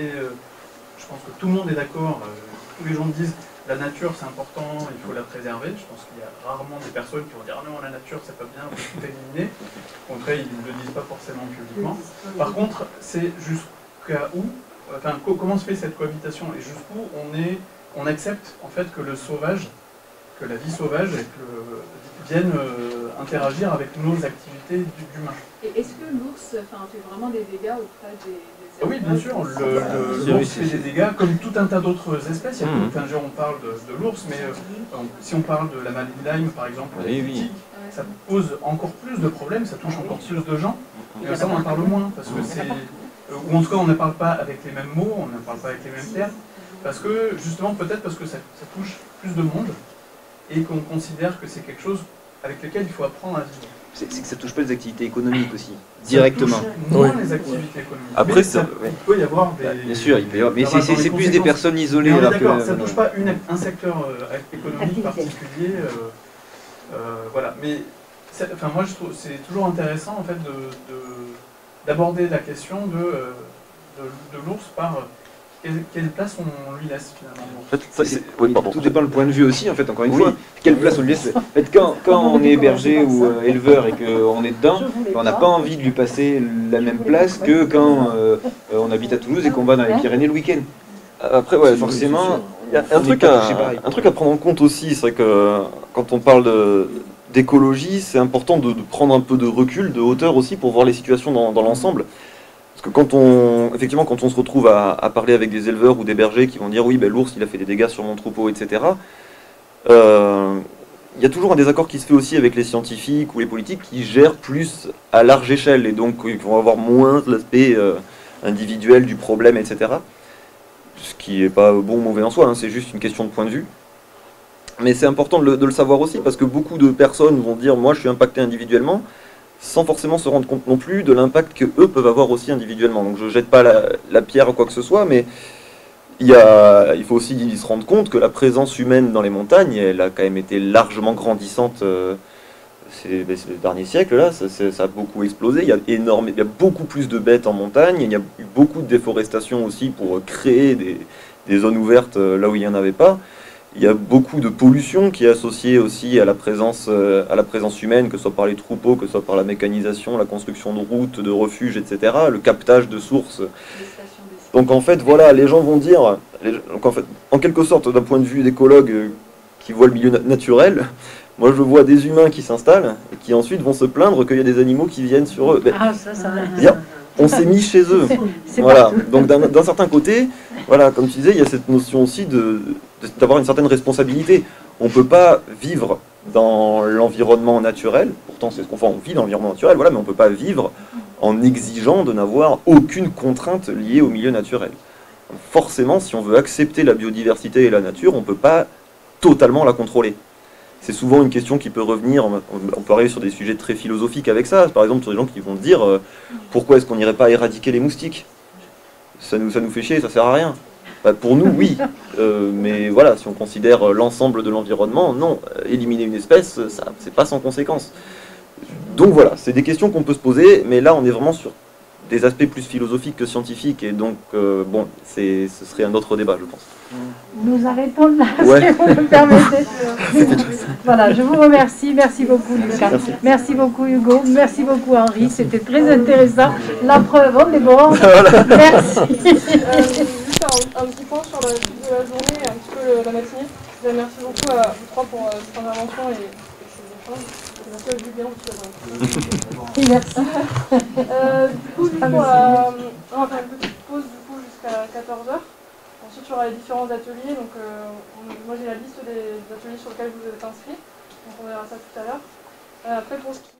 je pense que tout le monde est d'accord, tous les gens disent la nature c'est important, il faut la préserver. Je pense qu'il y a rarement des personnes qui vont dire non, la nature c'est pas bien, il faut tout éliminer. Au contraire, ils ne le disent pas forcément publiquement. Par contre, c'est jusqu'à où, comment se fait cette cohabitation et jusqu'où on accepte en fait que le sauvage, que la vie sauvage vienne interagir avec nos activités d'humains. Et est-ce que l'ours fait vraiment des dégâts auprès des oui, bien sûr, l'ours fait des dégâts comme tout un tas d'autres espèces. On parle de l'ours, mais si on parle de la maladie de Lyme, par exemple, ça pose encore plus de problèmes, ça touche encore plus de gens. Et ça, on en parle moins, parce que c'est... Ou en tout cas, on ne parle pas avec les mêmes mots, on ne parle pas avec les mêmes termes, parce que, justement, peut-être parce que ça touche plus de monde, et qu'on considère que c'est quelque chose avec lequel il faut apprendre à vivre. C'est que ça touche pas les activités économiques aussi, directement. Ça touche moins les activités économiques. Après, il peut y avoir des... Bien sûr, il peut y avoir, mais c'est plus des personnes isolées. D'accord, ça ne touche pas un secteur économique particulier. Voilà, mais moi je trouve c'est toujours intéressant en fait d'aborder la question de l'ours par quelle place on lui laisse finalement. Tout dépend du point de vue aussi, en fait, encore une fois. Quelle place on lui laisse. En fait, quand on est berger ou éleveur et qu'on est dedans, on n'a pas envie de lui passer la même place que quand on habite à Toulouse et qu'on va dans les Pyrénées le week-end. Après, forcément, il y a un truc à prendre en compte aussi, c'est vrai que quand on parle d'écologie, c'est important de prendre un peu de recul, de hauteur aussi, pour voir les situations dans l'ensemble. Parce que quand on se retrouve à parler avec des éleveurs ou des bergers qui vont dire oui, l'ours il a fait des dégâts sur mon troupeau, etc. Il y a toujours un désaccord qui se fait aussi avec les scientifiques ou les politiques qui gèrent plus à large échelle et donc ils vont avoir moins l'aspect individuel du problème, etc. Ce qui n'est pas bon ou mauvais en soi, c'est juste une question de point de vue. Mais c'est important de le savoir aussi parce que beaucoup de personnes vont dire moi je suis impacté individuellement, sans forcément se rendre compte non plus de l'impact qu'eux peuvent avoir aussi individuellement. Donc je ne jette pas la pierre à quoi que ce soit, mais il faut aussi se rendre compte que la présence humaine dans les montagnes, elle a quand même été largement grandissante ces derniers siècles. Là, ça a beaucoup explosé. Il y a beaucoup plus de bêtes en montagne, il y a eu beaucoup de déforestation aussi pour créer des zones ouvertes là où il n'y en avait pas. Il y a beaucoup de pollution qui est associée aussi à la présence humaine, que ce soit par les troupeaux, que ce soit par la mécanisation, la construction de routes, de refuges, etc., le captage de sources. Donc en fait, voilà, les gens vont dire, donc en quelque sorte, d'un point de vue d'écologue qui voit le milieu naturel, moi je vois des humains qui s'installent et qui ensuite vont se plaindre qu'il y a des animaux qui viennent sur eux. On s'est mis chez eux. Voilà. Donc d'un certain côté, voilà, comme tu disais, il y a cette notion aussi d'avoir une certaine responsabilité. On ne peut pas vivre dans l'environnement naturel, pourtant c'est ce qu'on fait, on vit dans l'environnement naturel, voilà, mais on ne peut pas vivre en exigeant de n'avoir aucune contrainte liée au milieu naturel. Forcément, si on veut accepter la biodiversité et la nature, on ne peut pas totalement la contrôler. C'est souvent une question qui peut revenir, on peut arriver sur des sujets très philosophiques avec ça, par exemple sur des gens qui vont dire pourquoi est-ce qu'on n'irait pas éradiquer les moustiques? Ça nous fait chier, ça sert à rien. Bah, pour nous, oui, mais voilà, si on considère l'ensemble de l'environnement, non, éliminer une espèce, c'est pas sans conséquence. Donc voilà, c'est des questions qu'on peut se poser, mais là on est vraiment sur des aspects plus philosophiques que scientifiques, et donc bon, ce serait un autre débat, je pense. Nous arrêtons là, ouais. si vous me permettez. Voilà, je vous remercie. Merci beaucoup, Lucas. Merci beaucoup, Hugo. Merci beaucoup, Henri. C'était très intéressant. La preuve, on est bon. Merci. Juste un petit point sur la suite de la journée et un petit peu la matinée. Merci beaucoup à vous trois pour cette intervention et ces échanges. Merci à Julien aussi. Merci. Du coup, on va faire une petite pause jusqu'à 14h. Ensuite, il y aura les différents ateliers. Donc, moi, j'ai la liste des ateliers sur lesquels vous êtes inscrits. Donc, on verra ça tout à l'heure. Après, pour ce qui